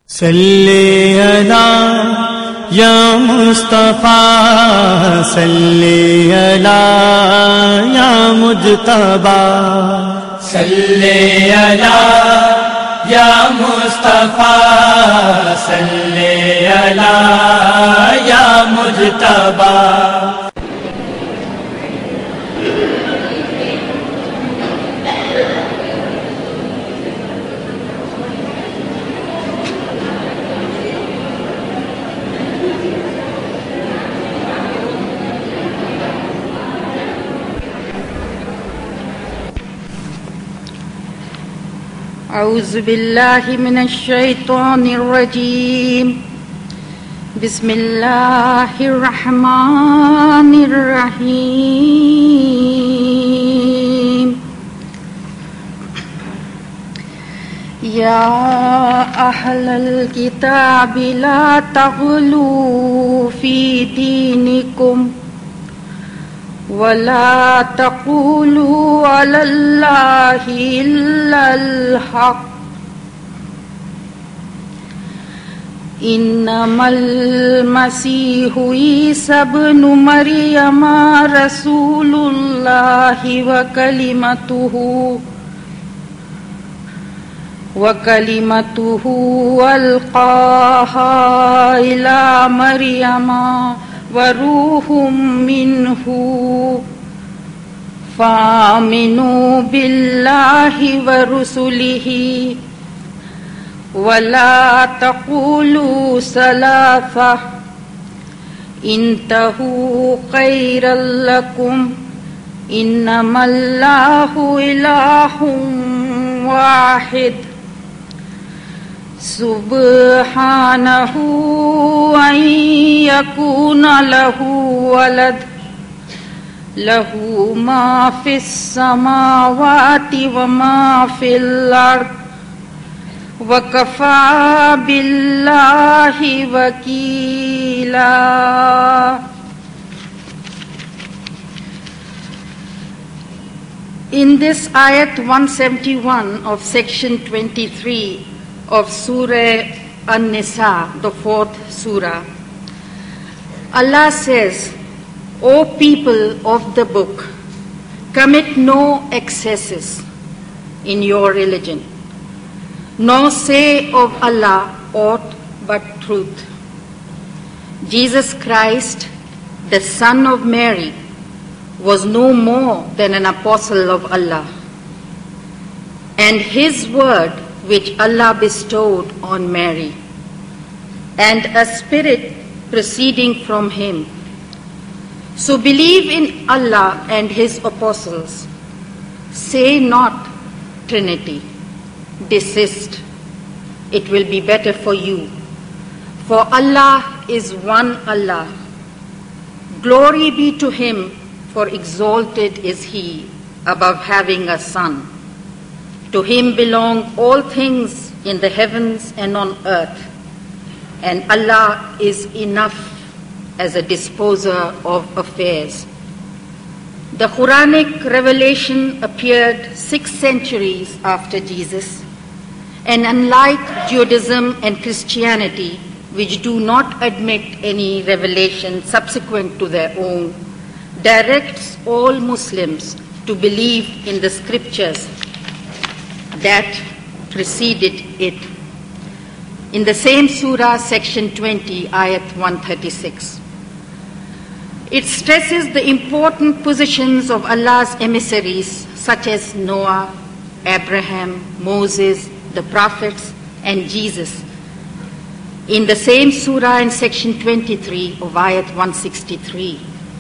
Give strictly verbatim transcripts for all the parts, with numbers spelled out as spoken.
सल्ले अला या मुस्तफा सल्ले अला या मुज्तबा सल्ले अला या मुस्तफा सल्ले अला या मुज्तबा। औज़ु बिल्लाहि मिनश शैतानिर रजीम। बिस्मिल्लाहिर रहमानिर रहीम। या अहलल किताबि ला तग़लू फी दीनिकुम वला तक़ूलू अलल्लाहि इल्लल हक़ इन्नमल मसीहु ईसा इब्नु मरियम रसूलुल्लाहि व कलिमतुहु व कलिमतुहु अलक़ाहा इला मरियम वरूहुम मिन्हु फामिनु बिल्लाहि व रुसुलिहि वला तक़ूलू सलासा इंतहू खैरल लकुम इन्नमल्लाहु इलाहुम वाहिद सुब्हानहु अन यकून लहू वलद लहू मा फिस समावाति व मा फिल अर्द वकफा बिल्लाहि वकीला। In this ayat one seventy-one of section twenty-three of Surah An-Nisa, the fourth surah, Allah says, O people of the book, commit no excesses in your religion, nor say of Allah aught but truth. Jesus Christ, the son of Mary, was no more than an apostle of Allah, and his word which Allah bestowed on Mary, and a spirit proceeding from him. So believe in Allah and his apostles. Say not Trinity. Desist. It will be better for you. For Allah is one Allah. Glory be to him, for exalted is he above having a son. To him belong all things in the heavens and on earth, and Allah is enough as a disposer of affairs. The Quranic revelation appeared six centuries after Jesus, and unlike Judaism and Christianity, which do not admit any revelation subsequent to their own, directs all Muslims to believe in the scriptures that preceded it. In the same surah, section twenty, ayat one thirty-six, it stresses the important positions of Allah's emissaries such as Noah, Abraham, Moses, the prophets, and Jesus. In the same surah, in section twenty-three of ayat one sixty-three.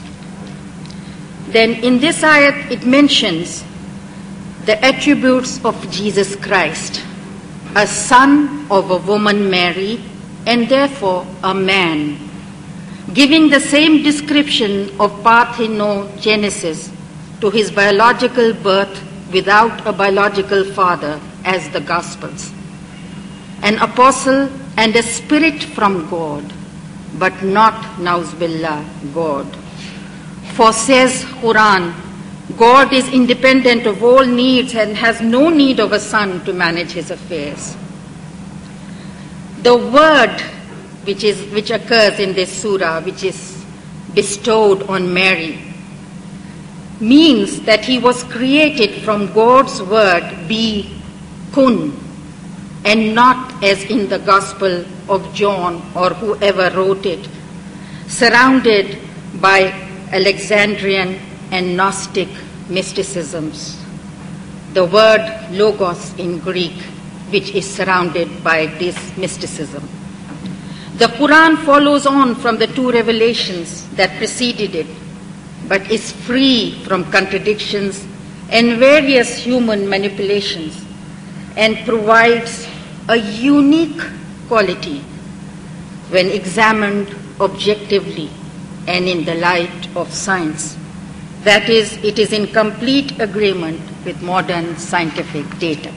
Then in this ayat it mentions the attributes of Jesus Christ, a son of a woman Mary, and therefore a man, giving the same description of parthenogenesis to his biological birth without a biological father as the Gospels, an apostle and a spirit from God, but not, Nauz-billah, God. For says Quran, God is independent of all needs and has no need of a son to manage his affairs. The word which is which occurs in this surah, which is bestowed on Mary, means that he was created from God's word, be kun, and not as in the Gospel of John or whoever wrote it, surrounded by Alexandrian and Gnostic mysticisms. The word logos in Greek, which is surrounded by this mysticism. The Quran follows on from the two revelations that preceded it, but is free from contradictions and various human manipulations, and provides a unique quality when examined objectively and in the light of science. That is, it is in complete agreement with modern scientific data.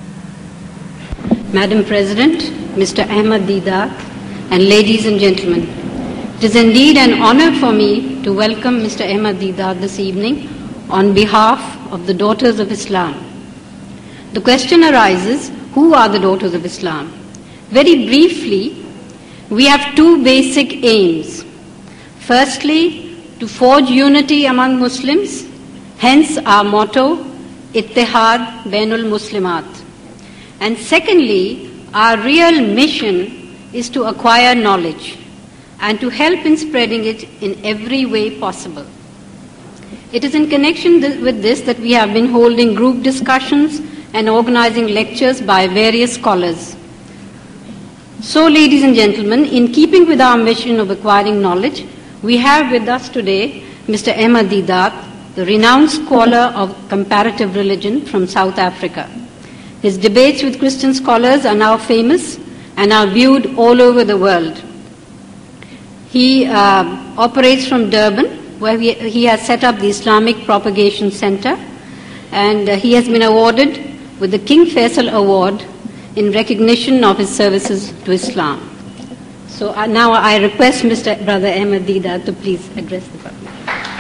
Madam President, Mister Ahmad Deedat, and ladies and gentlemen, it is indeed an honor for me to welcome Mister Ahmad Deedat this evening on behalf of the Daughters of Islam. The question arises, who are the Daughters of Islam? Very briefly, we have two basic aims. Firstly, to forge unity among Muslims, hence our motto, Ittihad Bainul Muslimat. And secondly, our real mission is to acquire knowledge and to help in spreading it in every way possible. It is in connection th- with this that we have been holding group discussions and organizing lectures by various scholars. So, ladies and gentlemen, in keeping with our mission of acquiring knowledge, we have with us today Mister Ahmad Deedat, the renowned scholar of comparative religion from South Africa. His debates with Christian scholars are now famous and are viewed all over the world. He uh, operates from Durban, where he, he has set up the Islamic Propagation Center, and uh, he has been awarded with the King Faisal Award in recognition of his services to Islam. So uh, now I request Mister Brother Ahmad Deedat to please address the public.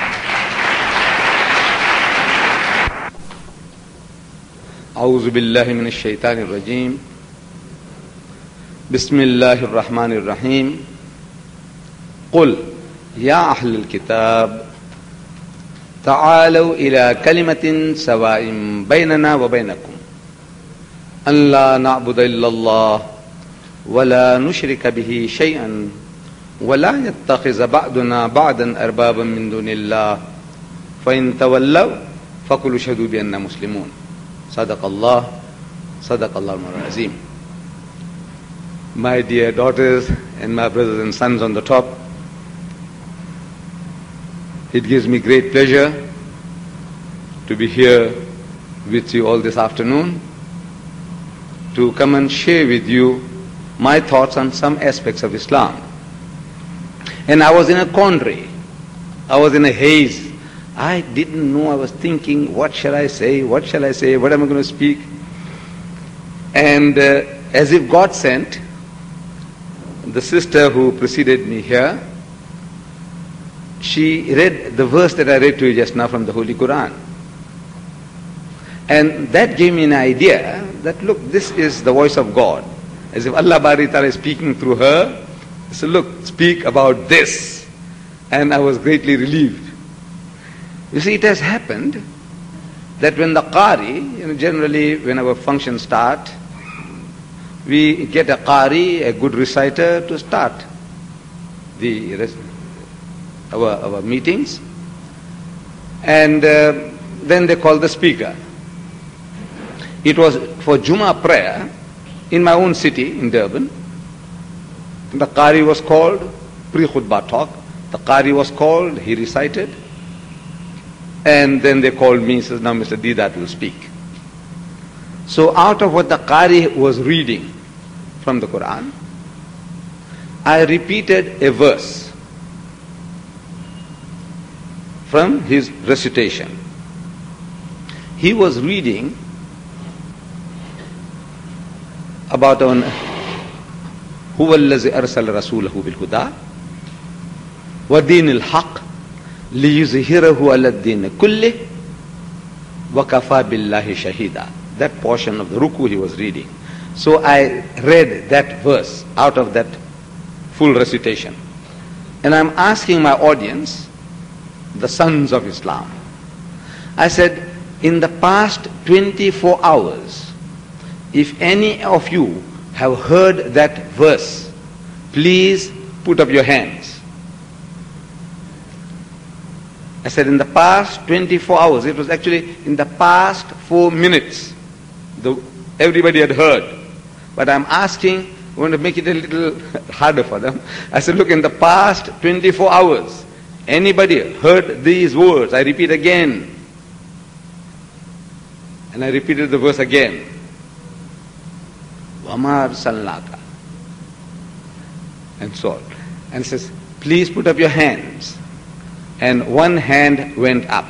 أعوذ بالله من الشيطان الرجيم بسم الله الرحمن الرحيم قل يا أهل الكتاب تعالوا إلى كلمة سواء بيننا وبينكم أن لا نعبد إلا الله ولا نشرك به شيئا ولا يتخذ بعضنا بعضا أربابا من دون الله فإن تولوا فقولوا اشهدوا بأننا مسلمون صدق الله صدق الله العظيم. My dear daughters and my brothers and sons on the top, it gives me great pleasure to be here with you all this afternoon to come and share with you my thoughts on some aspects of Islam. And I was in a quandary. I was in a haze. I didn't know. I was thinking, what shall I say? What shall I say? What am I going to speak? And uh, as if God sent, the sister who preceded me here, she read the verse that I read to you just now from the Holy Quran. And that gave me an idea that, look, this is the voice of God. As if Allah Bari Ta'ala is speaking through her. So look, speak about this. And I was greatly relieved. You see, it has happened that when the Qari, you know, generally when our functions start, we get a Qari, a good reciter, to start the our, our meetings. And uh, then they call the speaker. It was for Jummah prayer in my own city, in Durban. The Qari was called, pre-khutbah talk. The Qari was called, he recited. And then they called me and says, now Mister Deedat will speak. So out of what the Qari was reading from the Quran, I repeated a verse from his recitation. He was reading about on هو الذي أرسل رسوله بالهدى ودين الحق ليظهره على الدين كله وكفى بالله شهيدا. That portion of the ruku he was reading. So I read that verse out of that full recitation. And I'm asking my audience, the sons of Islam, I said, in the past twenty-four hours, if any of you have heard that verse, please put up your hands. I said, in the past twenty-four hours, it was actually in the past four minutes, the, everybody had heard. But I'm asking, I want to make it a little harder for them. I said, look, in the past twenty-four hours, anybody heard these words? I repeat again. And I repeated the verse again. Wamar Sallaka. And so on. And says, please put up your hands. And one hand went up.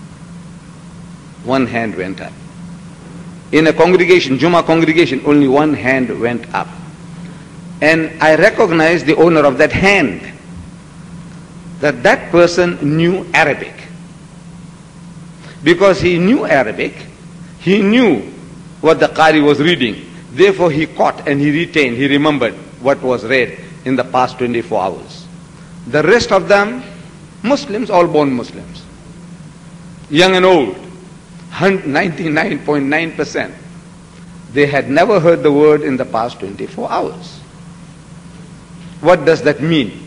One hand went up. In a congregation, Jummah congregation, only one hand went up. And I recognized the owner of that hand. That that person knew Arabic. Because he knew Arabic, he knew what the Qari was reading. Therefore he caught and he retained, he remembered what was read in the past twenty-four hours. The rest of them, Muslims, all born Muslims. Young and old, ninety-nine point nine percent. They had never heard the word in the past twenty-four hours. What does that mean?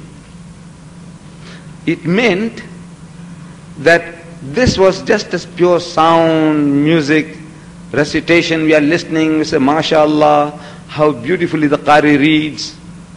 It meant that this was just as pure sound, music, recitation. We are listening, we say, MashaAllah, how beautifully the Qari reads.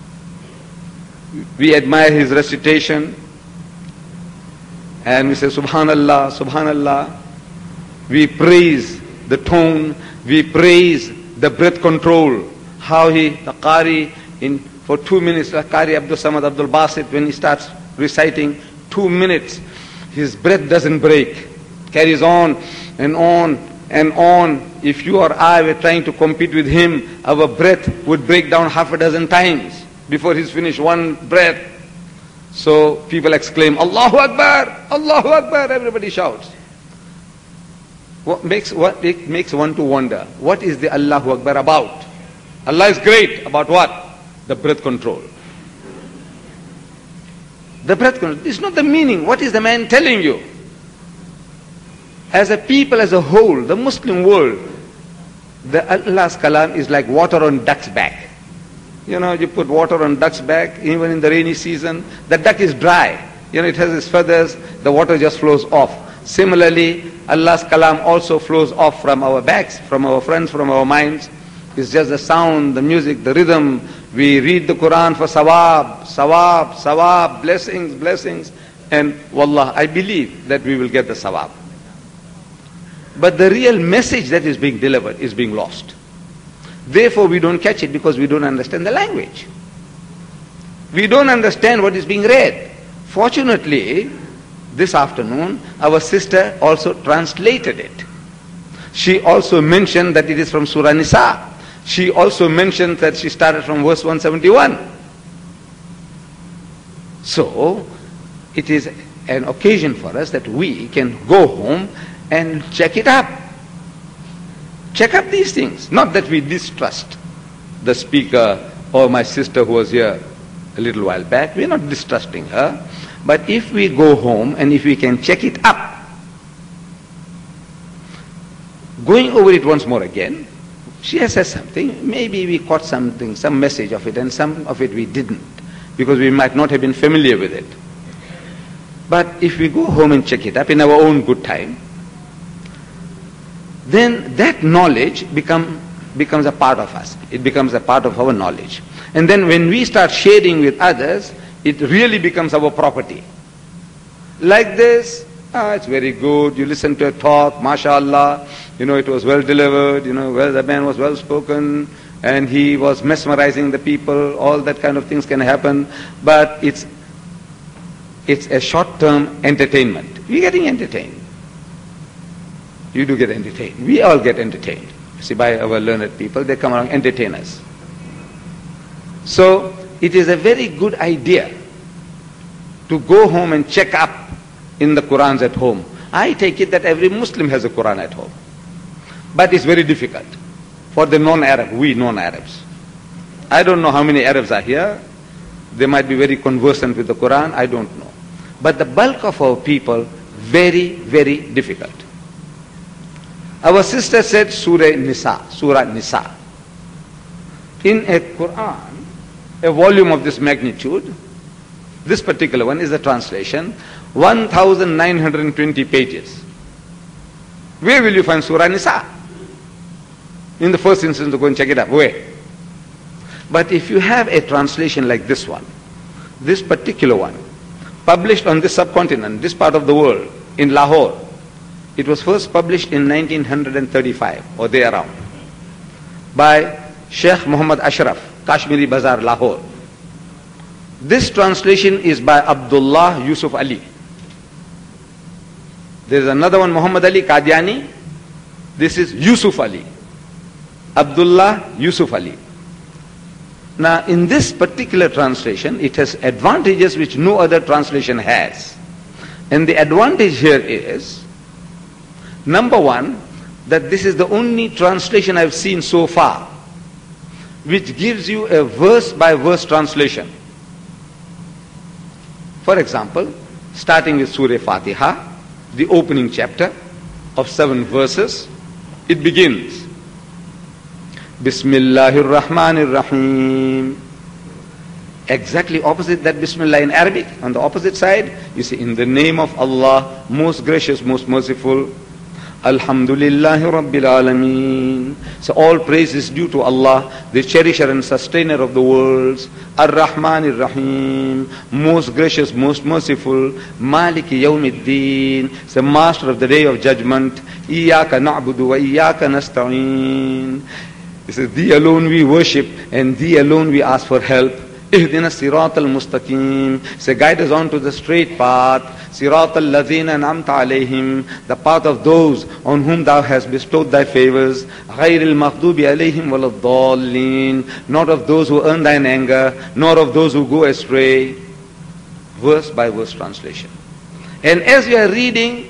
We admire his recitation. And we say, Subhanallah, Subhanallah. We praise the tone, we praise the breath control. How he, the Qari, in, for two minutes, the Qari Abdul Samad Abdul Basit, when he starts reciting, two minutes, his breath doesn't break. Carries on and on and on. If you or I were trying to compete with him, our breath would break down half a dozen times before he's finished one breath. So people exclaim, Allahu Akbar, Allahu Akbar, everybody shouts. What makes, what makes one to wonder, what is the Allahu Akbar about? Allah is great, about what? The breath control. The breath control. It's not the meaning. What is the man telling you? As a people, as a whole, the Muslim world, the Allah's kalam is like water on duck's back. You know, you put water on duck's back, even in the rainy season, the duck is dry. You know, it has its feathers, the water just flows off. Similarly, Allah's kalam also flows off from our backs, from our fronts, from our minds. It's just the sound, the music, the rhythm. We read the Quran for sawab, sawab, sawab, blessings, blessings. And wallah, I believe that we will get the sawab. But the real message that is being delivered is being lost. Therefore, we don't catch it because we don't understand the language. We don't understand what is being read. Fortunately, this afternoon, our sister also translated it. She also mentioned that it is from Surah Nisa. She also mentioned that she started from verse one seventy-one. So, it is an occasion for us that we can go home and check it up. Check up these things. Not that we distrust the speaker or my sister who was here a little while back. We're not distrusting her. But if we go home and if we can check it up, going over it once more again, she has said something, maybe we caught something, some message of it, and some of it we didn't, because we might not have been familiar with it. But if we go home and check it up in our own good time, then that knowledge become, becomes a part of us. It becomes a part of our knowledge. And then when we start sharing with others, it really becomes our property. Like this, ah, it's very good, you listen to a talk, mashallah, you know, it was well delivered, you know, well, the man was well spoken, and he was mesmerizing the people, all that kind of things can happen, but it's, it's a short-term entertainment. We're getting entertained. You do get entertained. We all get entertained. See, by our learned people, they come along, entertain us. So, it is a very good idea to go home and check up in the Qurans at home. I take it that every Muslim has a Quran at home. But it's very difficult. for the non-Arab, we non-Arabs. I don't know how many Arabs are here. They might be very conversant with the Quran, I don't know. But the bulk of our people, very, very difficult. Our sister said Surah Nisa, Surah Nisa. In a Quran, a volume of this magnitude, this particular one is the translation, one thousand nine hundred twenty pages. Where will you find Surah Nisa? In the first instance, to go and check it up. Where? But if you have a translation like this one, this particular one, published on this subcontinent, this part of the world, in Lahore, it was first published in nineteen thirty-five, or there around, by Sheikh Muhammad Ashraf, Kashmiri Bazaar, Lahore. This translation is by Abdullah Yusuf Ali. There is another one, Muhammad Ali Qadiani. This is Yusuf Ali. Abdullah Yusuf Ali. Now, in this particular translation, it has advantages which no other translation has. And the advantage here is, number one, that this is the only translation I've seen so far which gives you a verse-by-verse translation. For example, starting with Surah Fatiha, the opening chapter of seven verses, it begins, Bismillahir Rahmanir Rahim. Exactly opposite that Bismillah in Arabic. On the opposite side, you see, in the name of Allah, most gracious, most merciful. Alhamdulillahi Rabbil Alameen. So all praise is due to Allah, the cherisher and sustainer of the worlds. Ar-Rahmanir Rahim. Most gracious, most merciful. Maliki Yawmiddin. The master of the day of judgment. Iyaka na'budu wa iyaka nasta'een. He says, Thee alone we worship and Thee alone we ask for help. Ihdina sirat al-mustaqim. Say, guide us on to the straight path. Sirat al-ladhina an'amta alayhim. The path of those on whom Thou hast bestowed Thy favors. Ghayr al-maghdubi alayhim wal-dallin. Not of those who earn Thine anger, nor of those who go astray. Verse by verse translation. And as you are reading,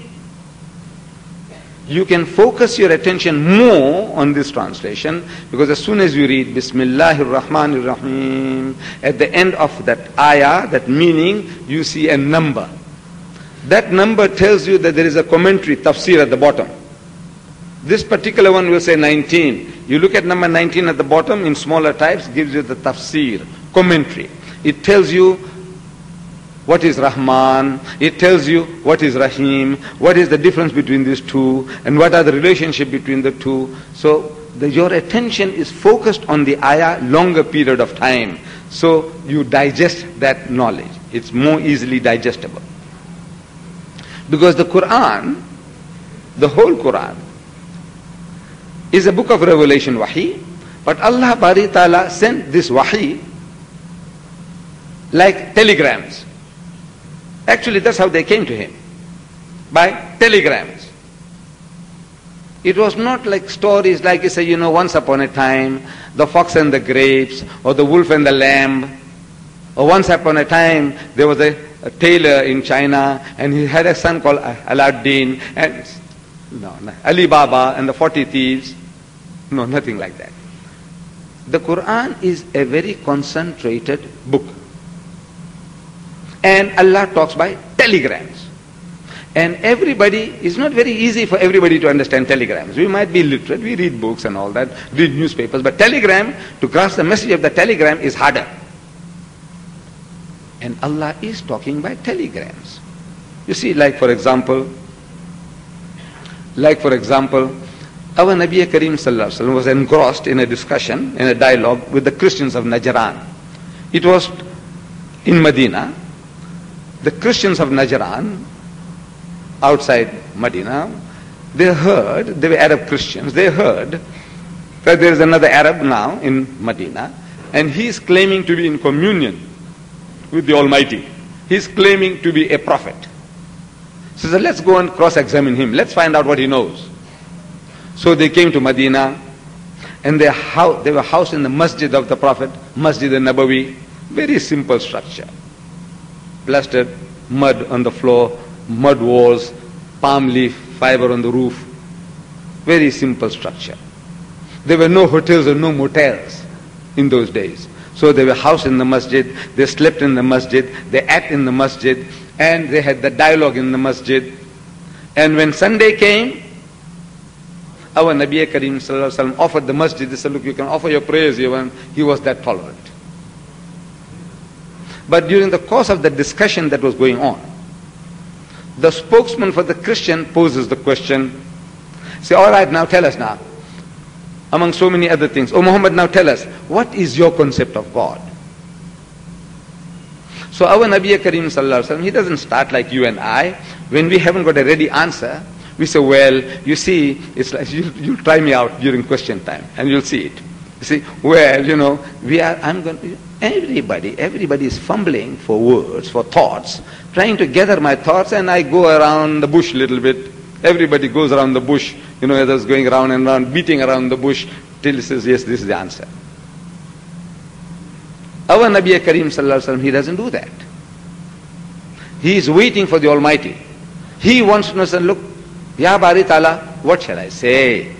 you can focus your attention more on this translation, because as soon as you read Bismillahir Rahmanir Rahim, at the end of that ayah, that meaning, you see a number. That number tells you that there is a commentary, tafsir at the bottom. This particular one will say nineteen. You look at number nineteen at the bottom in smaller types, gives you the tafsir, commentary. It tells you what is Rahman, it tells you what is Rahim, what is the difference between these two, and what are the relationship between the two. So the, your attention is focused on the ayah longer period of time. So you digest that knowledge. It's more easily digestible. Because the Quran, the whole Quran, is a book of revelation, wahi, but Allah Bari Ta'ala sent this wahi like telegrams. Actually, that's how they came to him, by telegrams. It was not like stories like you say, you know, once upon a time, the fox and the grapes, or the wolf and the lamb, or once upon a time, there was a, a tailor in China, and he had a son called Aladdin, and no, no, Ali Baba and the forty thieves. No, nothing like that. The Quran is a very concentrated book. And Allah talks by telegrams. And everybody, it's not very easy for everybody to understand telegrams. We might be literate, we read books and all that, read newspapers, but telegram, to grasp the message of the telegram is harder. And Allah is talking by telegrams. You see, like for example, like for example, our Nabi Kareem Sallallahu Alaihi Wasallam was engrossed in a discussion, in a dialogue with the Christians of Najran. It was in Medina. The Christians of Najran, outside Medina, they heard, they were Arab Christians, they heard that there is another Arab now in Medina, and he is claiming to be in communion with the Almighty. He is claiming to be a prophet. So they said, let's go and cross-examine him, let's find out what he knows. So they came to Medina, and they, house, they were housed in the masjid of the Prophet, Masjid al-Nabawi, very simple structure. Plastered, mud on the floor, mud walls, palm leaf, fiber on the roof. Very simple structure. There were no hotels or no motels in those days. So they were housed in the masjid, they slept in the masjid, they ate in the masjid, and they had the dialogue in the masjid. And when Sunday came, our Nabi Kareem Sallallahu Alaihi Wasallam offered the masjid. They said, look, you can offer your prayers even. He was that tolerant. But during the course of the discussion that was going on, the spokesman for the Christian poses the question, say, all right, now tell us now, among so many other things, oh Muhammad, now tell us, what is your concept of God? So our Nabi Kareem Sallallahu Alaihi Wasallam, he doesn't start like you and I. When we haven't got a ready answer, we say, well, you see, it's like, you, you'll try me out during question time, and you'll see it. You see, well, you know, we are, I'm going, everybody, everybody is fumbling for words, for thoughts, trying to gather my thoughts, and I go around the bush a little bit. Everybody goes around the bush, you know, others going around and around, beating around the bush, till he says, yes, this is the answer. Our Nabi Kareem Sallallahu Alaihi Wasallam, he doesn't do that. He is waiting for the Almighty. He wants to know, say, look, Ya Bari Ta'ala, what shall I say?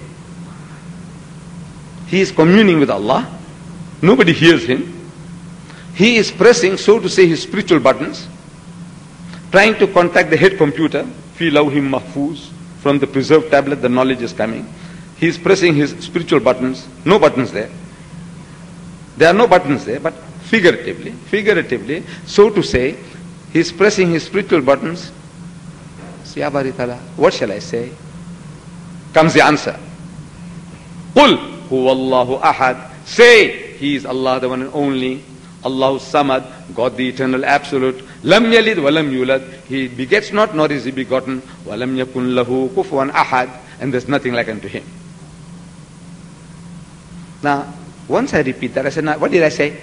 He is communing with Allah. Nobody hears him. He is pressing, so to say, his spiritual buttons, trying to contact the head computer, fi lawhim mahfuz, from the preserved tablet, the knowledge is coming. He is pressing his spiritual buttons. No buttons there. There are no buttons there, but figuratively, figuratively, so to say, he is pressing his spiritual buttons. Ya Bari Ta'ala, what shall I say? Comes the answer. Qul huwallahu ahad. Say, he is Allah, the one and only. Allahu Samad, God the eternal absolute. Lam yalid wa lam yulad. He begets not, nor is he begotten. Wa lam yakun lahu kufuwan ahad. And there's nothing like unto him. Now, once I repeat that, I said, now, what did I say?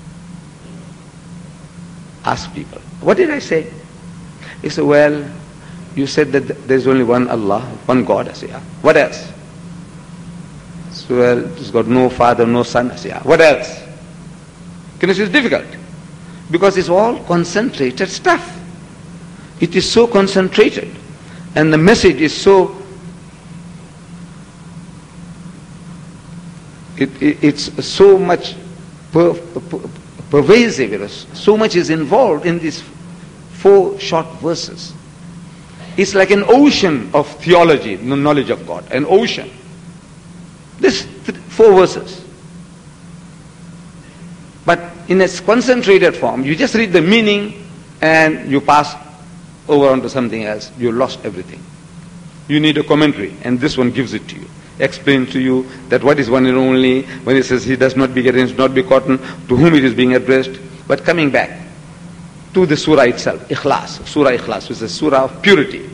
Ask people. What did I say? He said, well, you said that there's only one Allah, one God. I say, yeah. What else? So, well, it's got no father, no son. I say, yeah. What else? Can you see, it's difficult. Because it's all concentrated stuff. It is so concentrated. And the message is so, it, it, it's so much per, per, pervasive. So much is involved in these four short verses. It's like an ocean of theology, the knowledge of God. An ocean. This th- four verses. But in a concentrated form, you just read the meaning and you pass over onto something else. You lost everything. You need a commentary, and this one gives it to you. Explains to you that what is one and only, when it says he does not beget and is not begotten, to whom it is being addressed. But coming back to the surah itself, Ikhlas, Surah Ikhlas, which is a surah of purity.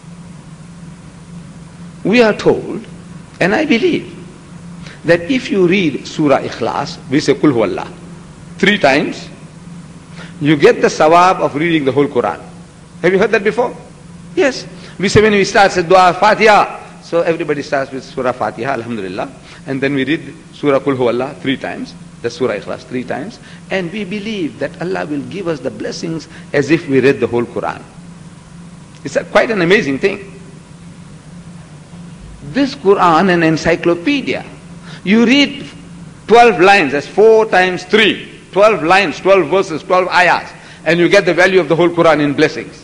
We are told, and I believe, that if you read Surah Ikhlas, we say Kul Huwallah, three times, you get the sawab of reading the whole Quran. Have you heard that before? Yes. We say when we start, say Dua Fatiha. So everybody starts with Surah Fatiha, Alhamdulillah. And then we read Surah Kul Huwallah three times. The Surah Ikhlas three times. And we believe that Allah will give us the blessings as if we read the whole Quran. It's a, quite an amazing thing. This Quran, an encyclopedia. You read twelve lines, that's four times three. twelve lines, twelve verses, twelve ayahs. And you get the value of the whole Quran in blessings.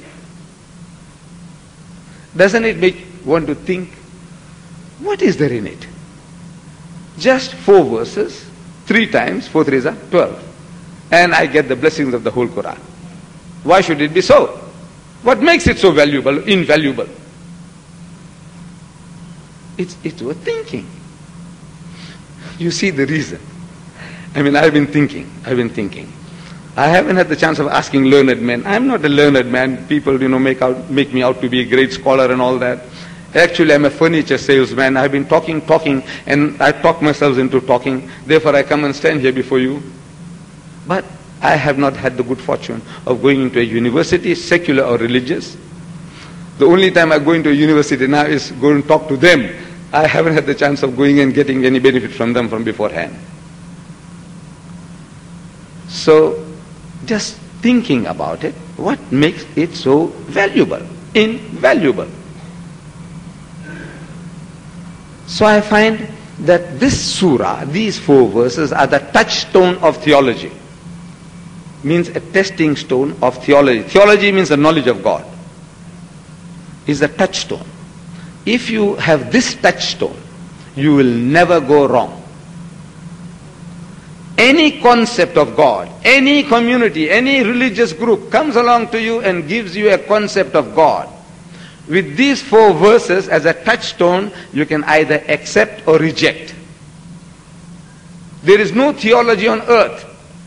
Doesn't it make one to think, what is there in it? Just four verses, three times, four threes are twelve. And I get the blessings of the whole Quran. Why should it be so? What makes it so valuable, invaluable? It's, it's worth thinking. You see the reason. I mean, I've been thinking, I've been thinking. I haven't had the chance of asking learned men. I'm not a learned man. People, you know, make out, make me out to be a great scholar and all that. Actually, I'm a furniture salesman. I've been talking, talking, and I talk myself into talking. Therefore, I come and stand here before you. But I have not had the good fortune of going into a university, secular or religious. The only time I go into a university now is go and talk to them. I haven't had the chance of going and getting any benefit from them from beforehand. So, just thinking about it, what makes it so valuable, invaluable? So I find that this surah, these four verses, are the touchstone of theology. Means a testing stone of theology. Theology means the knowledge of God. Is the touchstone. If you have this touchstone, you will never go wrong. Any concept of God, any community, any religious group comes along to you and gives you a concept of God. With these four verses as a touchstone, you can either accept or reject. There is no theology on earth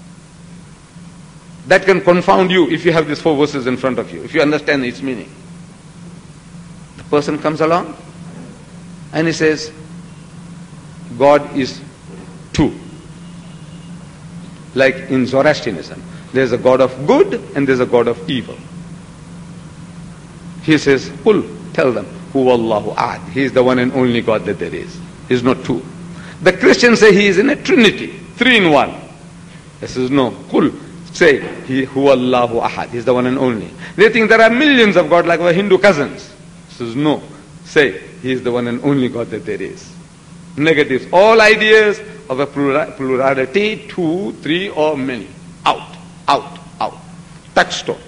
that can confound you if you have these four verses in front of you, if you understand its meaning. The person comes along and he says, God is two. Like in Zoroastrianism, there's a God of good and there's a God of evil. He says, Qul, tell them, Huwallahu ahad. He is the one and only God that there is. He is not two. The Christians say he is in a trinity, three in one. He says, no, Qul, say, he Huwallahu ahad. He is the one and only. They think there are millions of gods like our Hindu cousins. He says, no, say, he is the one and only God that there is. Negatives, all ideas of a plurality, two, three, or many. Out, out, out. Touchstone.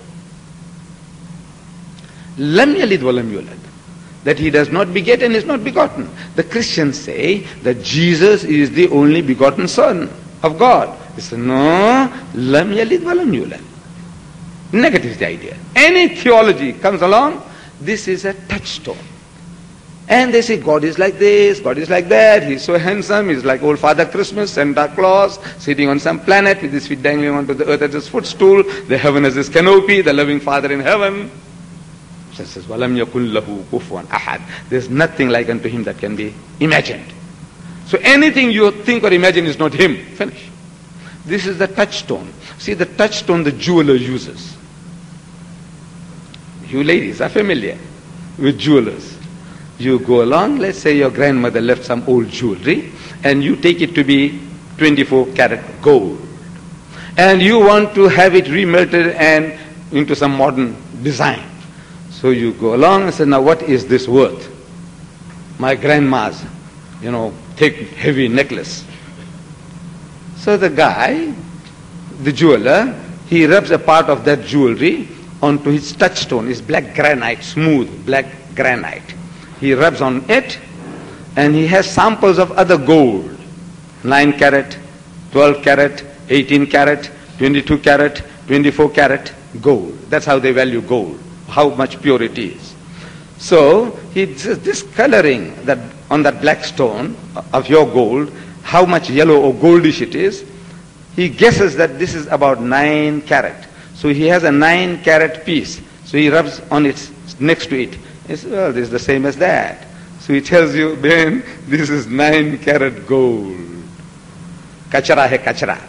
Lam yalid wa lam yulad. That he does not beget and is not begotten. The Christians say that Jesus is the only begotten Son of God. They say, no, lam yalid wa lam yulad. Negative is the idea. Any theology comes along, this is a touchstone. And they say, God is like this, God is like that, he's so handsome, he's like old Father Christmas, Santa Claus, sitting on some planet with his feet dangling onto the earth as his footstool, the heaven as his canopy, the loving Father in heaven. So it says, وَلَمْ يَكُنْ لَهُ كُفُوًا أَحَدٍ. There's nothing like unto him that can be imagined. So anything you think or imagine is not him. Finish. This is the touchstone. See, the touchstone the jeweler uses. You ladies are familiar with jewelers. You go along, let's say your grandmother left some old jewelry, and you take it to be twenty-four karat gold. And you want to have it remelted and into some modern design. So you go along and say, now what is this worth? My grandma's, you know, thick, heavy necklace. So the guy, the jeweler, he rubs a part of that jewelry onto his touchstone, his black granite, smooth black granite. He rubs on it, and he has samples of other gold. nine carat, twelve carat, eighteen carat, twenty-two carat, twenty-four carat gold. That's how they value gold, how much pure it is. So he says, this coloring that on that black stone of your gold, how much yellow or goldish it is, he guesses that this is about nine carat. So he has a nine carat piece. So he rubs on it next to it. He says, well, this is the same as that. So he tells you, Ben, this is nine carat gold. Kachara hai kachara.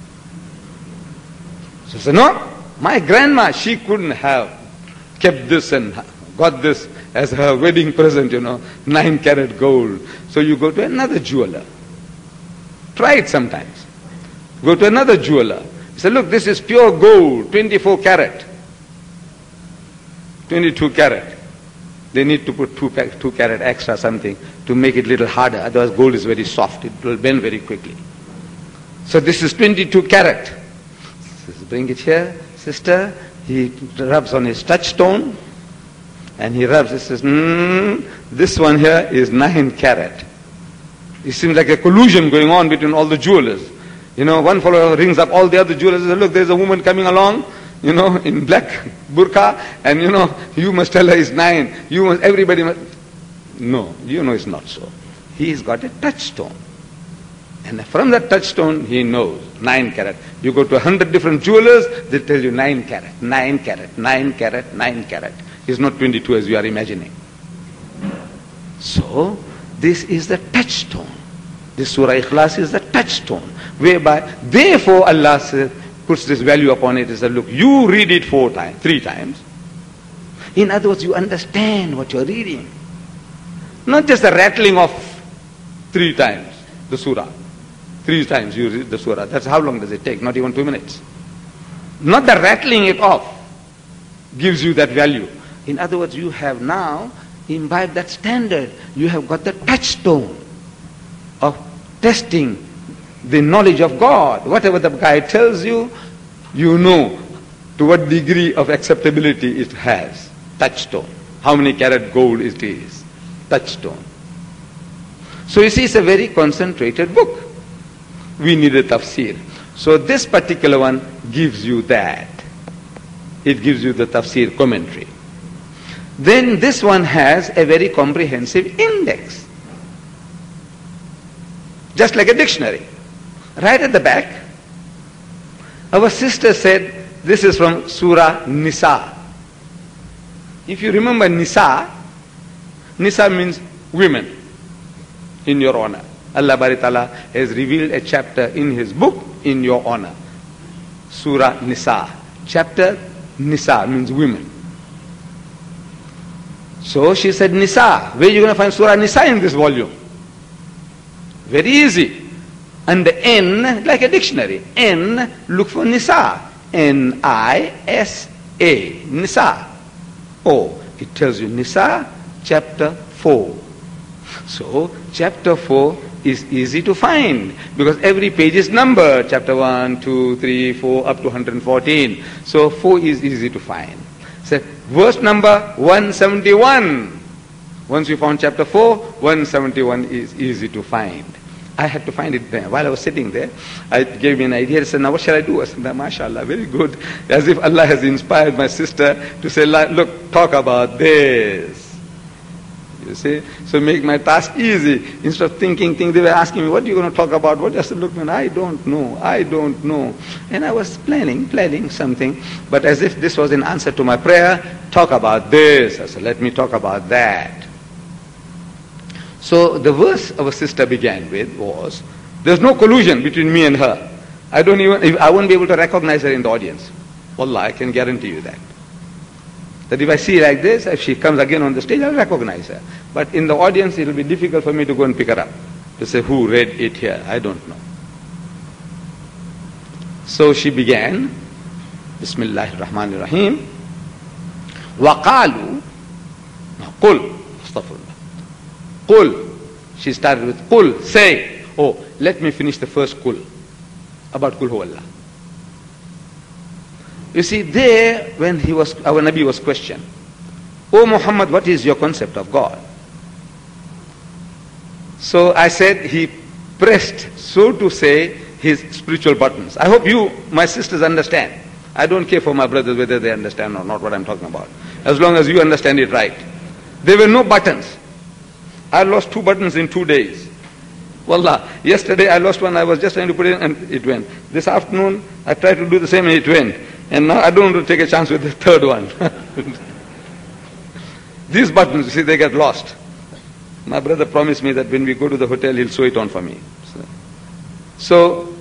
So he says, no, my grandma, she couldn't have kept this and got this as her wedding present, you know, nine carat gold. So you go to another jeweler. Try it sometimes. Go to another jeweler. He said, look, this is pure gold, twenty-four carat, twenty-two carat. They need to put two, two carat extra something to make it a little harder. Otherwise gold is very soft. It will bend very quickly. So this is twenty-two carat. Says, bring it here, sister. He rubs on his touchstone. And he rubs. He says, mm, this one here is nine carat. It seems like a collusion going on between all the jewelers. You know, one fellow rings up all the other jewelers and says, look, there's a woman coming along, you know, in black burqa, and you know, you must tell her it's nine. You must, everybody must. No, you know it's not so. He's got a touchstone. And from that touchstone, he knows nine carat. You go to a hundred different jewelers, they tell you nine carat, nine carat, nine carat, nine carat. It's not twenty-two as you are imagining. So, this is the touchstone. This Surah Ikhlas is the touchstone, whereby, therefore Allah says, puts this value upon it. He says, look, you read it four times, three times. In other words, you understand what you're reading. Not just the rattling of three times, the surah. Three times you read the surah. That's how long does it take? Not even two minutes. Not the rattling it off gives you that value. In other words, you have now imbibed that standard. You have got the touchstone. of testing the knowledge of God. Whatever the guy tells you, you know to what degree of acceptability it has. Touchstone. How many carat gold it is. Touchstone. So you see, it's a very concentrated book. We need a tafsir. So this particular one gives you that. It gives you the tafsir commentary. Then this one has a very comprehensive index. Just like a dictionary. Right at the back, our sister said, this is from Surah Nisa. If you remember Nisa, Nisa means women in your honor. Allah Bari Ta'ala has revealed a chapter in His book in your honor. Surah Nisa. Chapter Nisa means women. So she said Nisa. Where are you going to find Surah Nisa in this volume? Very easy. And the N, like a dictionary. N, look for Nisa. N I S A. Nisa. Oh, it tells you Nisa, chapter four. So, chapter four is easy to find because every page is numbered. Chapter one, two, three, four, up to one hundred fourteen. So, four is easy to find. So, verse number one seventy-one. Once you found chapter four, one seventy-one is easy to find. I had to find it there. While I was sitting there, it gave me an idea. I said, now what shall I do? I said, mashallah, very good. As if Allah has inspired my sister to say, look, talk about this. You see? So make my task easy. Instead of thinking things, they were asking me, what are you going to talk about? What? I said, look, man, I don't know. I don't know. And I was planning, planning something. But as if this was an answer to my prayer, talk about this. I said, let me talk about that. So the verse our sister began with was, there's no collusion between me and her. I don't even, I won't be able to recognize her in the audience. Wallah, I can guarantee you that. That if I see like this, if she comes again on the stage, I'll recognize her. But in the audience, it will be difficult for me to go and pick her up. To say, who read it here? I don't know. So she began, Bismillahir Rahmanir Rahim. وَقَالُوا قُلْ Astaghfirullah. Qul. She started with Qul, say. Oh, let me finish the first Qul. About Qul Huwallah. You see, there, when he was, our Nabi was questioned, Oh Muhammad, what is your concept of God? So I said, he pressed, so to say, his spiritual buttons. I hope you, my sisters, understand. I don't care for my brothers whether they understand or not what I'm talking about. As long as you understand it right. There were no buttons. I lost two buttons in two days. Wallah, yesterday I lost one, I was just trying to put it in and it went. This afternoon I tried to do the same and it went. And now I don't want to take a chance with the third one. These buttons, you see, they get lost. My brother promised me that when we go to the hotel, he'll sew it on for me. So, so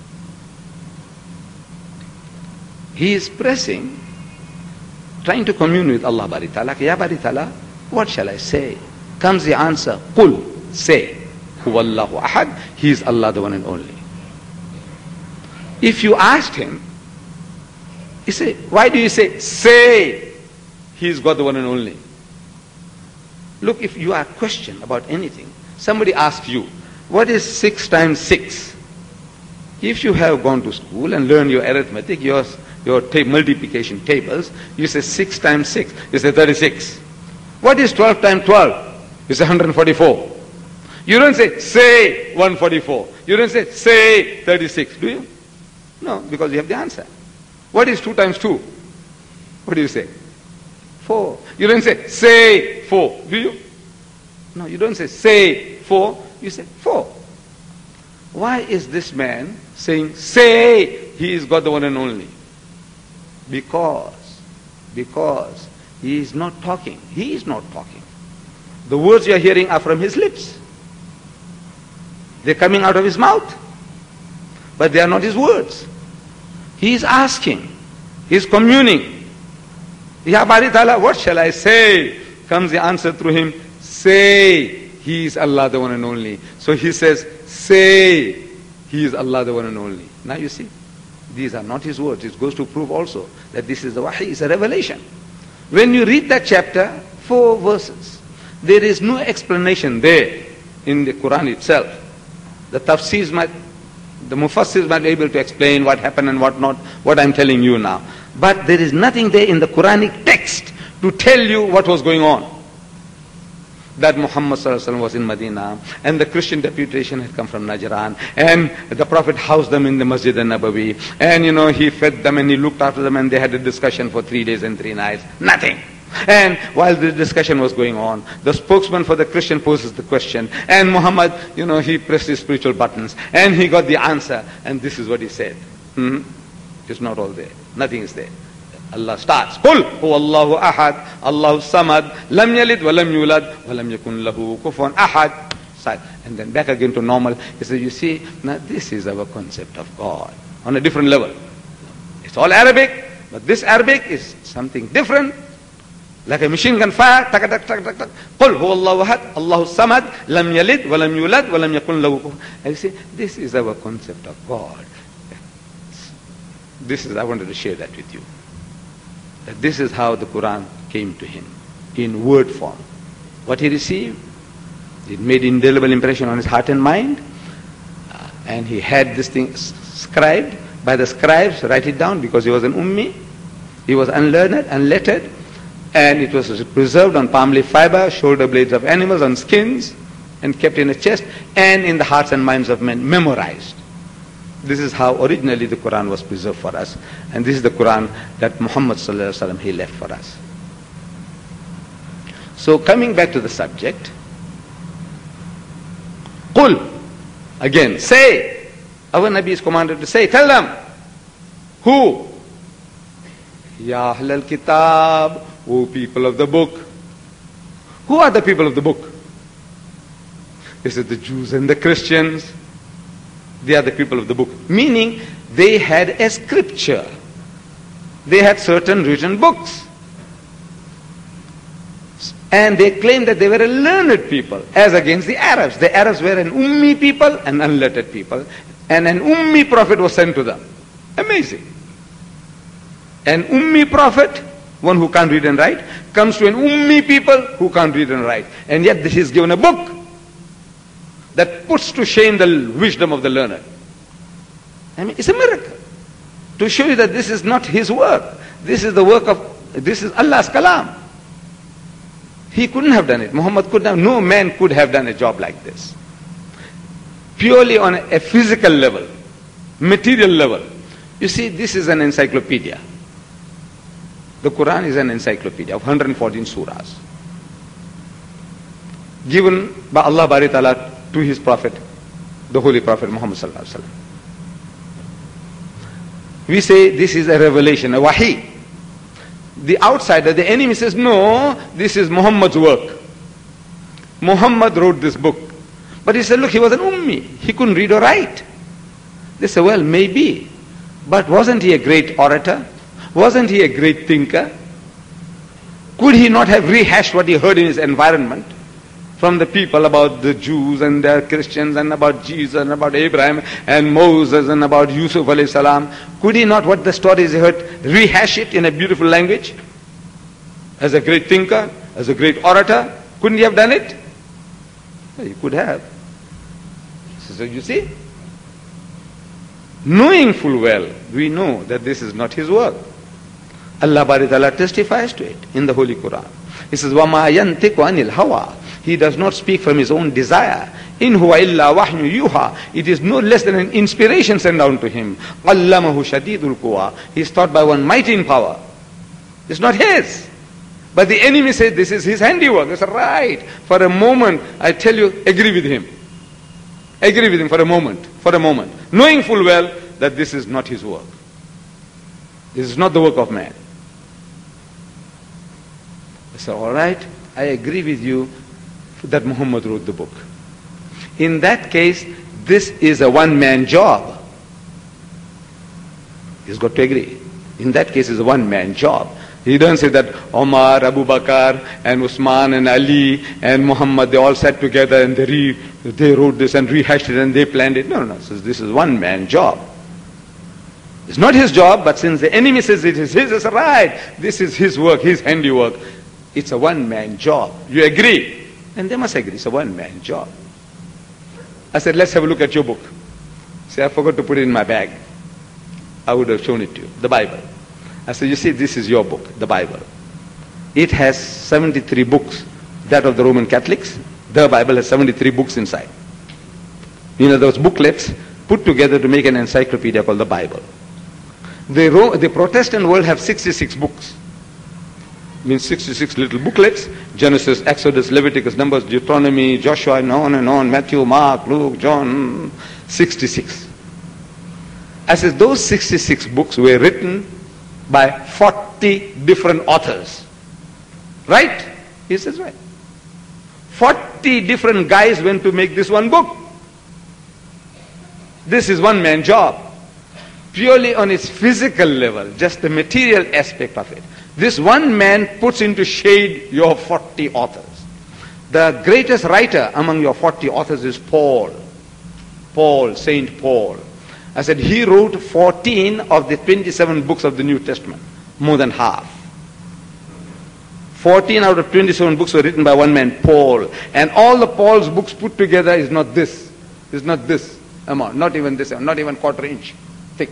he is pressing, trying to commune with Allah Bari Ta'ala. Ya Bari Ta'ala, what shall I say? Comes the answer, Qul, say, Huwallahu Ahad, He is Allah the one and only. If you asked him, he say, why do you say, say, He is God the one and only? Look, if you are questioned about anything, somebody asks you, what is six times six? If you have gone to school and learned your arithmetic, your, your ta- multiplication tables, you say six times six, you say thirty-six. What is twelve times twelve? You say one hundred forty-four. You don't say, say one hundred forty-four. You don't say, say thirty-six, do you? No, because you have the answer. What is two times two? What do you say? Four. You don't say, say four, do you? No, you don't say, say four. You say, four. Why is this man saying, say He is God the one and only? Because, because he is not talking. He is not talking. The words you are hearing are from his lips. They're coming out of his mouth. But they are not his words. He is asking. He is communing. Ya Bari Ta'ala, what shall I say? Comes the answer through him. Say, He is Allah the one and only. So he says, say, He is Allah the one and only. Now you see, these are not his words. It goes to prove also that this is the wahi, it's a revelation. When you read that chapter, four verses, there is no explanation there in the Quran itself. The tafsirs might, the mufassirs might be able to explain what happened and what not, what I'm telling you now. But there is nothing there in the Quranic text to tell you what was going on. That Muhammad sallallahu alaihi wasallam was in Medina, and the Christian deputation had come from Najran, and the Prophet housed them in the Masjid al-Nabawi, and you know, he fed them and he looked after them, and they had a discussion for three days and three nights. Nothing. And while the discussion was going on, the spokesman for the Christian poses the question, and Muhammad, you know, he pressed his spiritual buttons, and he got the answer, and this is what he said. Hmm? It's not all there. Nothing is there. Allah starts, Qul huwa Allahu ahad, Allahu samad, lam yalid wa lam yulad, wa lam yakun lahu kufuwan ahad. And then back again to normal. He says, you see, now this is our concept of God on a different level. It's all Arabic, but this Arabic is something different. Like a machine gun fire, tak tak tak tak tak. Qul huwa Allahu ahad, Allahu samad, lam yalid wa lam yulad, wa lam yakun lahu kufuwan. And you see, this is our concept of God. This is, I wanted to share that with you. That this is how the Quran came to him, in word form. What he received, it made indelible impression on his heart and mind, uh, and he had this thing scribed by the scribes, write it down, because he was an ummi, he was unlearned, unlettered, and it was preserved on palm leaf fiber, shoulder blades of animals, on skins, and kept in a chest, and in the hearts and minds of men, memorized. This is how originally the Quran was preserved for us. And this is the Quran that Muhammad sallallahu alaihi wasallam, he left for us. So coming back to the subject, Qul, again, say. Our Nabi is commanded to say, tell them. Who? Ya Ahlal Kitab, O people of the book. Who are the people of the book? This is the Jews and the Christians. They are the people of the book. Meaning, they had a scripture. They had certain written books. And they claimed that they were a learned people, as against the Arabs. The Arabs were an ummi people, an unlettered people. And an ummi prophet was sent to them. Amazing. An ummi prophet, one who can't read and write, comes to an ummi people who can't read and write. And yet he is given a book that puts to shame the wisdom of the learned. I mean, it's a miracle. To show you that this is not his work. This is the work of, this is Allah's kalam. He couldn't have done it. Muhammad could have, no man could have done a job like this. Purely on a physical level, material level. You see, this is an encyclopedia. The Quran is an encyclopedia of one hundred fourteen surahs, given by Allah Bari Ta'ala to his Prophet, the Holy Prophet Muhammad sallallahu alaihi wasallam. We say this is a revelation, a wahi. The outsider, the enemy says, no, this is Muhammad's work. Muhammad wrote this book. But he said, look, he was an ummi. He couldn't read or write. They say, well, maybe. But wasn't he a great orator? Wasn't he a great thinker? Could he not have rehashed what he heard in his environment from the people about the Jews and the Christians and about Jesus and about Abraham and Moses and about Yusuf alayhi salam? Could he not, what the stories he heard, rehash it in a beautiful language? As a great thinker, as a great orator, couldn't he have done it? Well, he could have. So you see, knowing full well, we know that this is not his work. Allah Bari Ta'ala testifies to it in the Holy Quran. He says, وَمَا يَنْتِقُ عَنِ الْهَوَىٰ. He does not speak from his own desire. إِنْ هُوَ إِلَّا وَحْيٌ يُوحَىٰ. It is no less than an inspiration sent down to him. عَلَّمَهُ شَدِيدُ الْقُوَىٰ. He is taught by one mighty in power. It's not his. But the enemy says this is his handiwork. It's right. For a moment, I tell you, agree with him. Agree with him for a moment. For a moment. Knowing full well that this is not his work. This is not the work of man. So, all right, I agree with you that Muhammad wrote the book. In that case, this is a one-man job. He's got to agree. In that case, it's a one-man job. He doesn't say that Omar, Abu Bakr, and Usman, and Ali, and Muhammad, they all sat together and they, re, they wrote this and rehashed it and they planned it. No, no, no. So this is one-man job. It's not his job, but since the enemy says it is his, it's right. This is his work, his handiwork. It's a one-man job. You agree? And they must agree. It's a one-man job. I said, let's have a look at your book. See, I forgot to put it in my bag. I would have shown it to you, the Bible. I said, you see, this is your book, the Bible. It has seventy-three books, that of the Roman Catholics. The Bible has seventy-three books inside. You know, those booklets put together to make an encyclopedia called the Bible. The, Ro- the Protestant world have sixty-six books. Means sixty-six little booklets, Genesis, Exodus, Leviticus, Numbers, Deuteronomy, Joshua, and on and on, Matthew, Mark, Luke, John, sixty-six. I said, those sixty-six books were written by forty different authors. Right? He says, right. forty different guys went to make this one book. This is one man's job. Purely on its physical level, just the material aspect of it. This one man puts into shade your forty authors. The greatest writer among your forty authors is Paul. Paul, Saint Paul. I said he wrote fourteen of the twenty-seven books of the New Testament. More than half. fourteen out of twenty-seven books were written by one man, Paul. And all the Paul's books put together is not this. Is not this amount. Not even this amount. Not even quarter inch thick.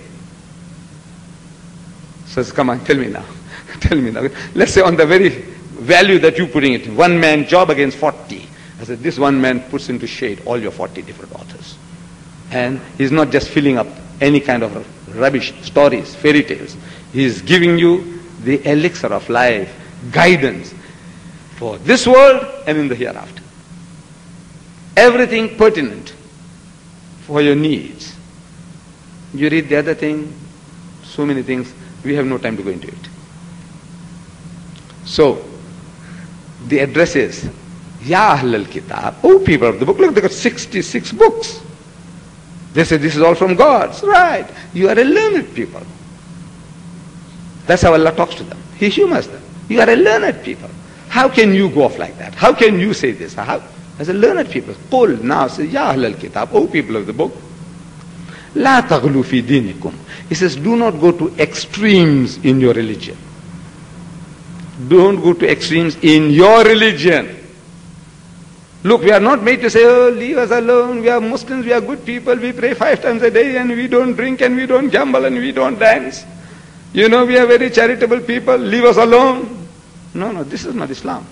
So come on, tell me now. Tell me now. Let's say on the very value that you're putting it, one man job against forty. I said this one man puts into shade all your forty different authors. And he's not just filling up any kind of rubbish, stories, fairy tales. He's giving you the elixir of life, guidance for this world and in the hereafter. Everything pertinent for your needs. You read the other thing, so many things, we have no time to go into it. So, the address is, Ya Ahlal Kitab, oh people of the book, look, they got sixty-six books. They say this is all from God. Right. You are a learned people. That's how Allah talks to them. He humors them. You are a learned people. How can you go off like that? How can you say this? How? As a learned people. Qul now say, Ya Ahlal Kitab, oh people of the book. La taghlu fi dinikum. He says, do not go to extremes in your religion. Don't go to extremes in your religion. Look, we are not made to say, oh, leave us alone, we are Muslims, we are good people, we pray five times a day and we don't drink and we don't gamble and we don't dance. You know, we are very charitable people, leave us alone. No, no, this is not Islam.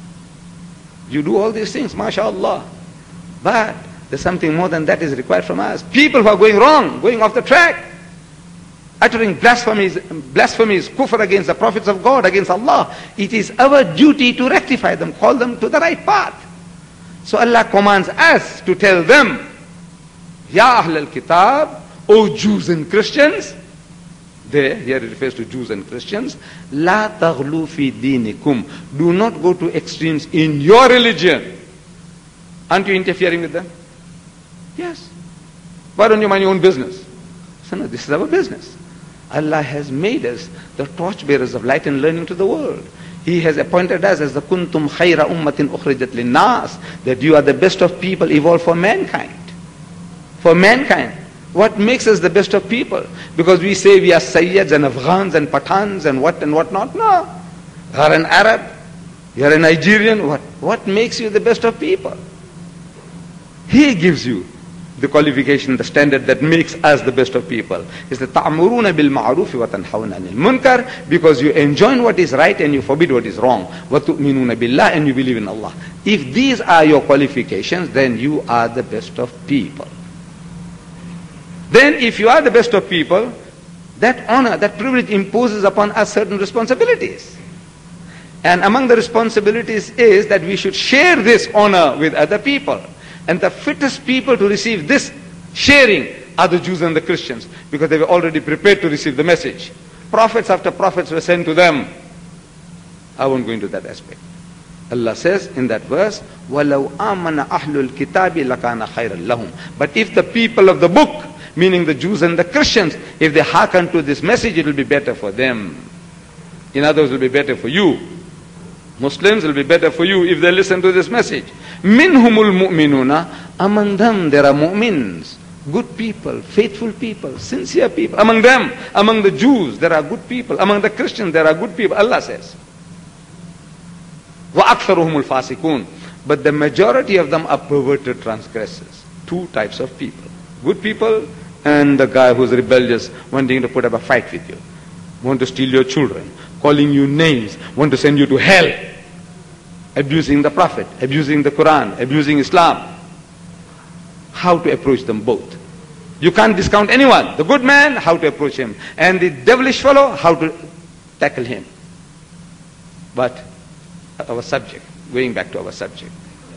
You do all these things, mashallah. But there's something more than that is required from us. People who are going wrong, going off the track, uttering blasphemies, blasphemies, kufr against the prophets of God, against Allah. It is our duty to rectify them, call them to the right path. So Allah commands us to tell them, Ya Ahlal Kitab, O Jews and Christians, there, here it refers to Jews and Christians, La taghlu fi dinikum, do not go to extremes in your religion. Aren't you interfering with them? Yes. Why don't you mind your own business? So no, this is our business. Allah has made us the torchbearers of light and learning to the world. He has appointed us as the kuntum khayra ummatin ukhrijat linnas, that you are the best of people evolved for mankind. For mankind. What makes us the best of people? Because we say we are Sayyids and Afghans and Pathans and what and what not. No. You are an Arab. You are a Nigerian. What, what makes you the best of people? He gives you the qualification, the standard that makes us the best of people. Is the ta'muruna bil ma'ruf wa tanhawna 'anil munkar, because you enjoin what is right and you forbid what is wrong. Wa tu'minuna billah, and you believe in Allah. If these are your qualifications, then you are the best of people. Then if you are the best of people, that honor, that privilege imposes upon us certain responsibilities. And among the responsibilities is that we should share this honor with other people. And the fittest people to receive this sharing are the Jews and the Christians, because they were already prepared to receive the message. Prophets after prophets were sent to them. I won't go into that aspect. Allah says in that verse, وَلَوْ آمَنَ أَحْلُ الْكِتَابِ لَكَانَ خَيْرًا لَهُمْ. But if the people of the book, meaning the Jews and the Christians, if they hearken to this message, it will be better for them. In other words, it will be better for you. Muslims will be better for you if they listen to this message. Minhumul mu'minuna, among them there are mu'mins, good people, faithful people, sincere people. Among them, among the Jews, there are good people. Among the Christians, there are good people. Allah says. Wa aktharuhumul fasikun. But the majority of them are perverted transgressors. two types of people. Good people and the guy who's rebellious, wanting to put up a fight with you, want to steal your children, calling you names, want to send you to hell, abusing the Prophet, abusing the Quran, abusing Islam. How to approach them both? You can't discount anyone. The good man, how to approach him. And the devilish fellow, how to tackle him. But our subject, going back to our subject.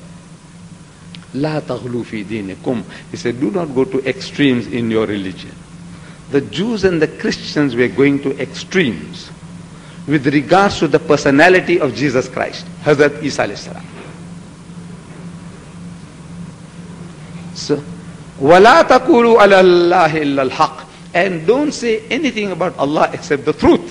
La taghlu fi dinikum. He said, do not go to extremes in your religion. The Jews and the Christians were going to extremes with regards to the personality of Jesus Christ, Hazrat Isa alayhi salam. So, وَلَا تَقُولُوا عَلَى اللَّهِ إِلَّا الْحَقِّ. And don't say anything about Allah except the truth.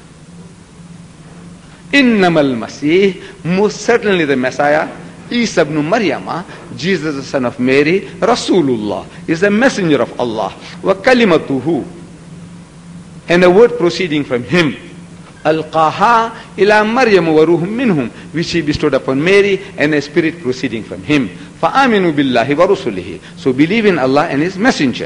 إِنَّمَا الْمَسِيحِ. Most certainly the Messiah, Isa ibn Maryam, Jesus the son of Mary, Rasulullah, is a messenger of Allah. وَكَلِمَتُهُ. And a word proceeding from him. Alqaha ila Maryam wa ruhum minhum, which he bestowed upon Mary, and a spirit proceeding from him. Fa'aminu billahi wa rusulihi. So believe in Allah and his messenger.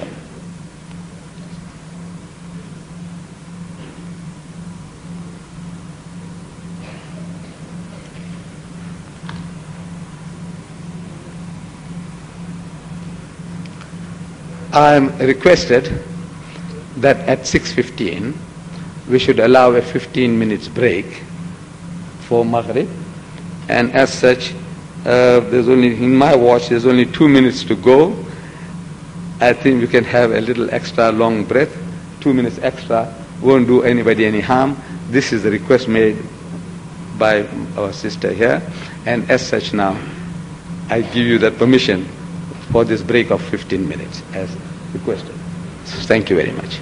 I am requested that at six fifteen we should allow a fifteen minutes break for Maghrib, and as such uh, there's only, in my watch, there's only two minutes to go. I think we can have a little extra long breath. Two minutes extra won't do anybody any harm. This is the request made by our sister here, and as such now I give you that permission for this break of fifteen minutes as requested. So thank you very much.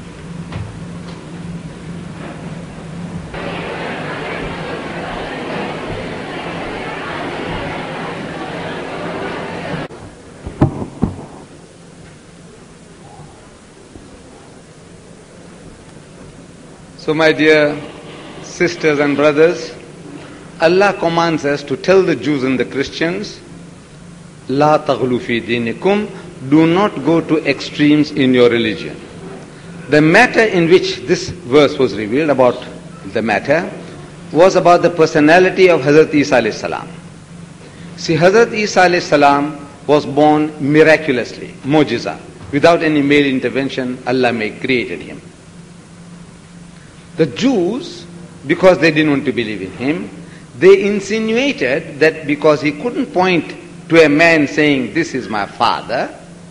So my dear sisters and brothers, Allah commands us to tell the Jews and the Christians, La taghlu fi dinikum, do not go to extremes in your religion. The matter in which this verse was revealed about the matter was about the personality of Hazrat Isa alayhi salam. See, Hazrat Isa alayhi salam was born miraculously, mujiza, without any male intervention. Allah may created him. The Jews, because they didn't want to believe in him, they insinuated that because he couldn't point to a man saying, this is my father,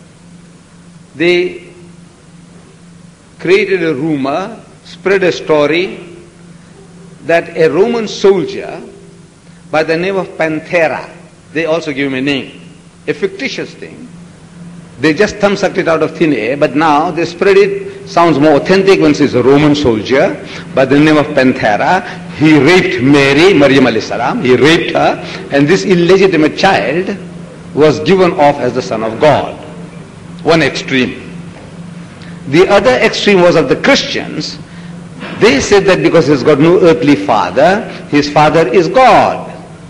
they created a rumor, spread a story that a Roman soldier by the name of Panthera, they also give him a name, a fictitious thing. They just thumb-sucked it out of thin air, but now they spread it, sounds more authentic when it's a Roman soldier by the name of Panthera. He raped Mary, Maryam alayhi salam, he raped her, and this illegitimate child was given off as the son of God. One extreme. The other extreme was of the Christians. They said that because he's got no earthly father, his father is God.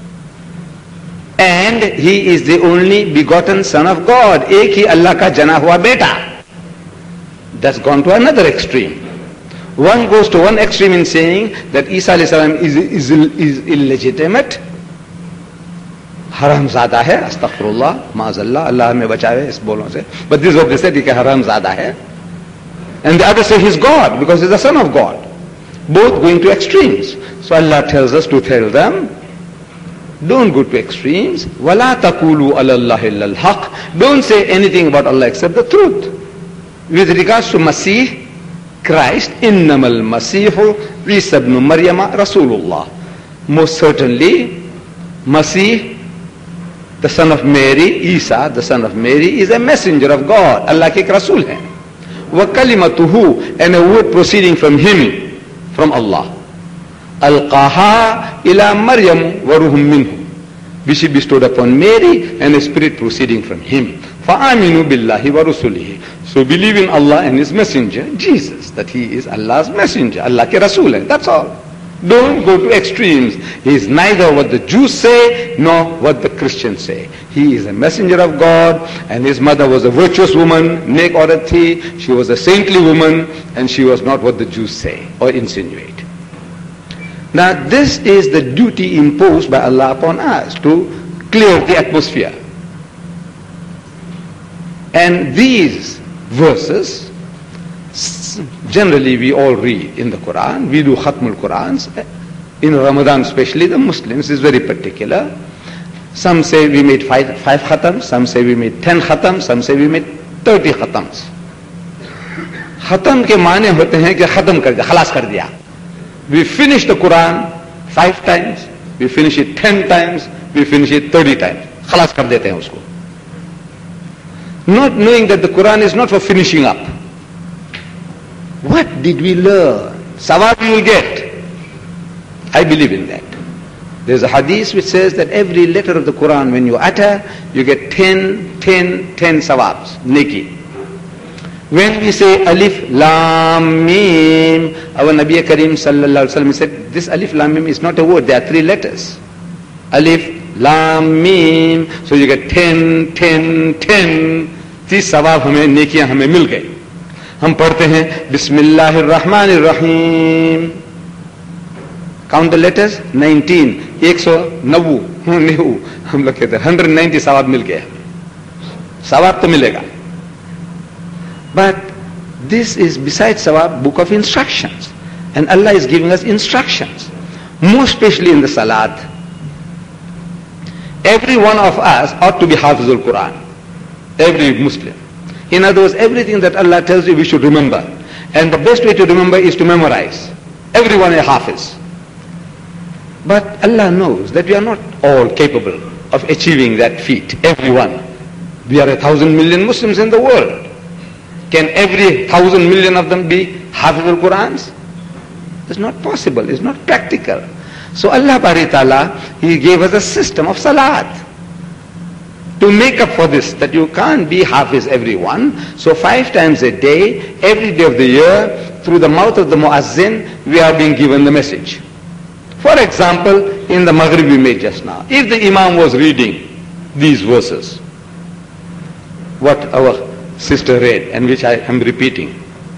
And he is the only begotten son of God. Ek hi Allah ka jana hua beta. That's gone to another extreme. One goes to one extreme in saying that Isa alayhi salam is, is, is illegitimate. Haramzada hai, astaghfirullah, maazallah, Allah hame bachawe is bolon se. But this is what they said, कि haramzada hai. And the others say he's God because he's the son of God. Both going to extremes. So Allah tells us to tell them, don't go to extremes. وَلَا تَقُولُوا عَلَى اللَّهِ إِلَّا الْحَقِّ. Don't say anything about Allah except the truth. With regards to Masih, Christ, إِنَّمَا الْمَسِيحُ عِيسَى ibn Maryam Rasulullah. Most certainly, Masih, the son of Mary, Isa, the son of Mary, is a messenger of God. Allah ke Rasul hai. وَكَلِمَتُهُ, and a word proceeding from him, from Allah. Alqaha ila Maryam wa ruhum minhu, which he bestowed upon Mary, and a spirit proceeding from him. Fa'aminu billahi wa rusulihi. So believe in Allah and his messenger, Jesus, that he is Allah's messenger, Allah ke Rasul hai. That's all. Don't go to extremes. He is neither what the Jews say nor what the Christians say. He is a messenger of God, and his mother was a virtuous woman, nek aurat thi. She was a saintly woman, and she was not what the Jews say or insinuate. Now this is the duty imposed by Allah upon us, to clear the atmosphere. And these verses, generally we all read in the Quran. We do Khatmul Qurans. In Ramadan especially, the Muslims is very particular. Some say we made five, five khatams, some say we made ten khatams, some say we made thirty khatams. Khatam ke maane hote hain ki khatam kar diya, khalas kar diya. We finish the Quran five times, we finish it ten times, we finish it thirty times. Khalas kar dete hain usko. Not knowing that the Quran is not for finishing up. What did we learn? Sawab you will get. I believe in that. There's a hadith which says that every letter of the Quran, when you utter, you get ten, ten, ten sawabs, neki. When we say alif, lam, mim, our Nabi Karim sallallahu alaihi wasallam said, this alif, lam, mim is not a word, there are three letters. Alif, lam, mim, so you get ten, ten, ten, तीस सवाब हमें नेकियां हमें मिल गई. हम पढ़ते हैं बिस्मिल्लाहिर रहमानिर रहीम. काउंट द लेटर्स, नाइनटीन, एक सौ नब्बे, हम लोग कहते हैं हंड्रेड नाइन्टी सवाब मिल गया. सवाब तो मिलेगा. But this is besides sawab, book of instructions, and Allah is giving us instructions, more especially in the salat. Every one of us ought to be Hafizul Quran. Every Muslim. In other words, everything that Allah tells you we should remember. And the best way to remember is to memorize. Everyone a Hafiz. But Allah knows that we are not all capable of achieving that feat. Everyone. We are a thousand million Muslims in the world. Can every thousand million of them be Hafizul Qurans? It's not possible. It's not practical. So Allah Bari Ta'ala, He gave us a system of salat. To make up for this, that you can't be Hafiz everyone, so five times a day, every day of the year, through the mouth of the Muazzin, we are being given the message. For example, in the Maghrib we made just now, if the Imam was reading these verses, what our sister read, and which I am repeating,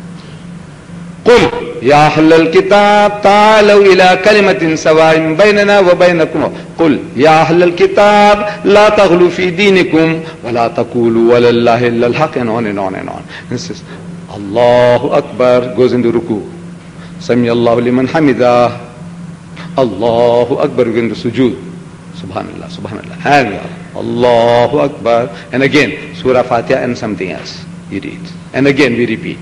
قل يا أهل الكتاب تعالوا إلى كلمة سواء بيننا وبينكم قل يا أهل الكتاب لا تغلوا في دينكم ولا تقولوا ولا الله إلا الحق, and on and on and on. And says Allahu Akbar, goes into ruku. Sami Allahu liman hamidah. Allahu Akbar, goes into sujood. Subhanallah, Subhanallah, and Allahu Akbar, and again Surah Fatiha and something else he reads, and again we repeat.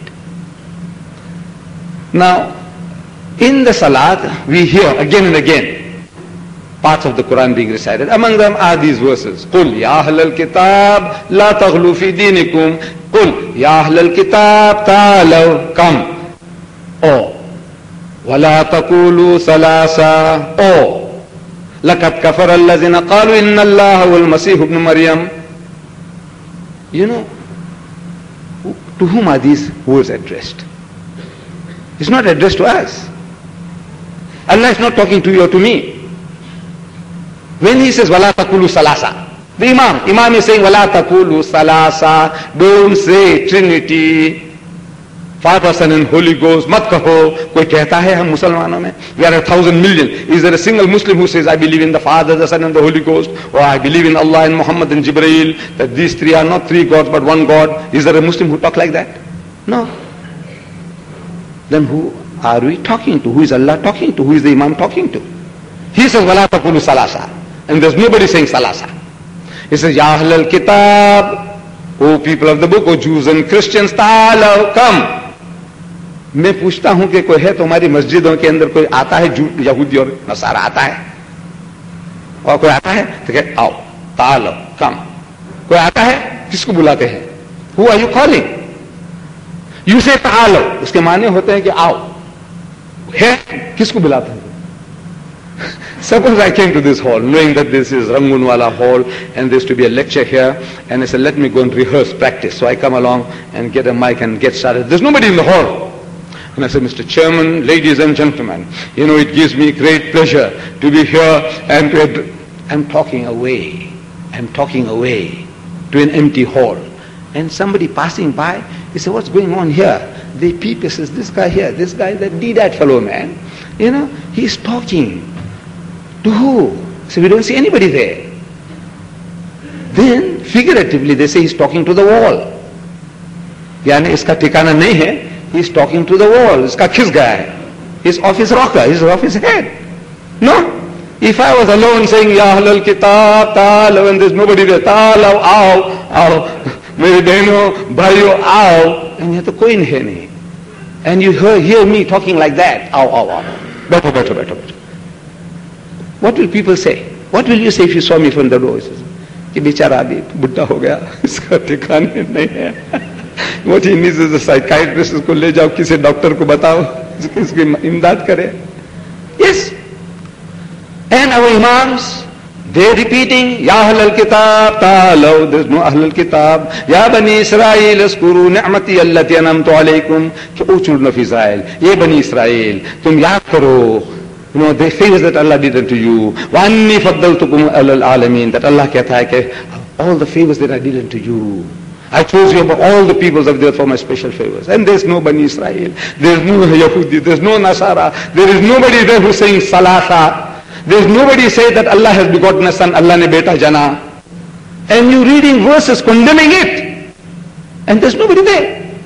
Now, in the salat, we hear again and again parts of the Quran being recited. Among them are these verses. قُلْ يَا أَهْلَ الْكِتَابِ لَا تَغْلُوا فِي دِينِكُمْ قُلْ يَا أَهْلَ الْكِتَابِ تَعَالَوْا Come. Or وَلَا تَقُولُوا ثَلَاثًا Or لَقَدْ كَفَرَ الَّذِينَ قَالُوا إِنَّ اللَّهَ وَالْمَسِيحُ ابْنُ مَرْيَمَ. You know, to whom are these words addressed? It's not addressed to us. Allah is not talking to you or to me. When He says, وَلَا تَقُولُوا ثَلَاثًا, the Imam, Imam is saying, وَلَا تَقُولُوا ثَلَاثًا, don't say Trinity, Father, Son and Holy Ghost, mat kaho. Koi kehta hai hum Musalmanon mein? We are a thousand million. Is there a single Muslim who says, I believe in the Father, the Son and the Holy Ghost, or I believe in Allah and Muhammad and Jibreel, that these three are not three gods but one God? Is there a Muslim who talk like that? No. Then who are we talking to? Who is Allah talking to? Who is the Imam talking to? He says, وَلَا تَقُولُوا ثَلَاثًا, and there's nobody saying Salasa. He says, Ya Ahlal Kitab, O people of the book, O Jews and Christians, ta'alaw, come. मैं पूछता हूं कि कोई है तो हमारी मस्जिदों के अंदर कोई आता है यहूदी और नसारा आता है, और कोई आता है तो कहे आओ, तालो, कम. कोई आता है, किसको बुलाते हैं? Who are you calling? You say तालो, उसके माने होते हैं कि आओ. है, किसको बुलाते हैं? Suppose I came to this hall knowing that this is Rangunwala hall and there's to be a lecture here, and I said let me go and rehearse, practice. So I come along and get a mic and get started. There's nobody in the hall. And I said, Mister Chairman, ladies and gentlemen, you know, it gives me great pleasure to be here and to... I'm talking away. I'm talking away to an empty hall. And somebody passing by, he said, what's going on here? They peep, he says, this guy here, this guy, that D-dat fellow, man. You know, he's talking. To who? So we don't see anybody there. Then, figuratively, they say he's talking to the wall. Yani iska ठिकाना nahi hai. He's talking to the wall. Iska khis gaya hai. He's off his rocker. He's off his head. No? If I was alone saying, Ya halal kitab, ta'alaw, and there's nobody there, ta'alaw, aao, aao, mere behno, bhaiyo, aao, and yet koi nahi. And you hear, hear me talking like that, aao, aao, aao. Better, better, better, better. What will people say? What will you say if you saw me from the door? He says, कि बेचारा अभी बुढ़ा हो गया, इसका ठिकाने नहीं है. What he needs is a psychiatrist. उसको ले जाओ किसी डॉक्टर को बताओ, इसकी इमदाद करे. Yes. And our imams, they're repeating, Ya Ahlal Kitab, Ta'alaw, there's no Ahlal Kitab. Ya Bani Israel, Askuru Ni'mati Allati Anamtu Alaykum. कि ओ children of Israel, ये Bani Israel, तुम याद करो, you know, the favors that Allah did unto you. وَأَنِّي فَضَّلْتُكُمْ عَلَى الْعَالَمِينَ. That Allah कहता है कि all the favors that I did unto you, I chose you above all the peoples of the earth for my special favors. And there's no Bani Israel, there's no Yahudi, there's no Nasara, there is nobody there who's saying Salasa. There's nobody say that Allah has begotten a son, Allah ne beta jana. And you reading verses condemning it. And there's nobody there.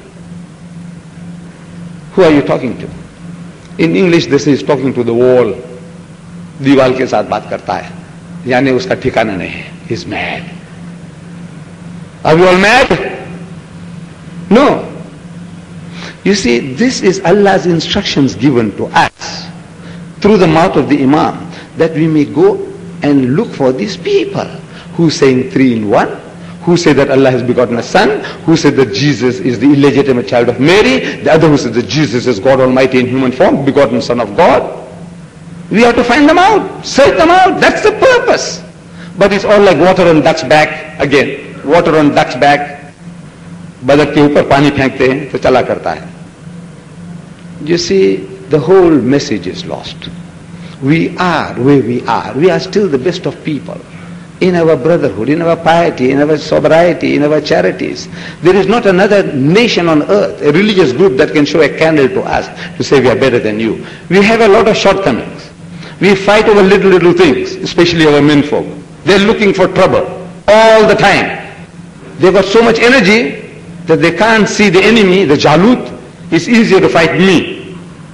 Who are you talking to? In English this is talking to the wall. दीवाल के साथ बात करता है. यानी उसका ठिकाना नहीं है. He's mad. Are we all mad? No. You see, this is Allah's instructions given to us through the mouth of the Imam, that we may go and look for these people who saying three in one, who say that Allah has begotten a son, who say that Jesus is the illegitimate child of Mary, the other who says that Jesus is God Almighty in human form, begotten son of God. We have to find them out, search them out. That's the purpose. But it's all like water on duck's back again. Water on duck's back. बदक के ऊपर पानी फेंकते हैं तो चला करता है. You see, the whole message is lost. We are where we are. We are still the best of people. In our brotherhood, in our piety, in our sobriety, in our charities. There is not another nation on earth, a religious group that can show a candle to us to say we are better than you. We have a lot of shortcomings. We fight over little, little things, especially our menfolk. They're looking for trouble all the time. They've got so much energy that they can't see the enemy, the Jalut. It's easier to fight me.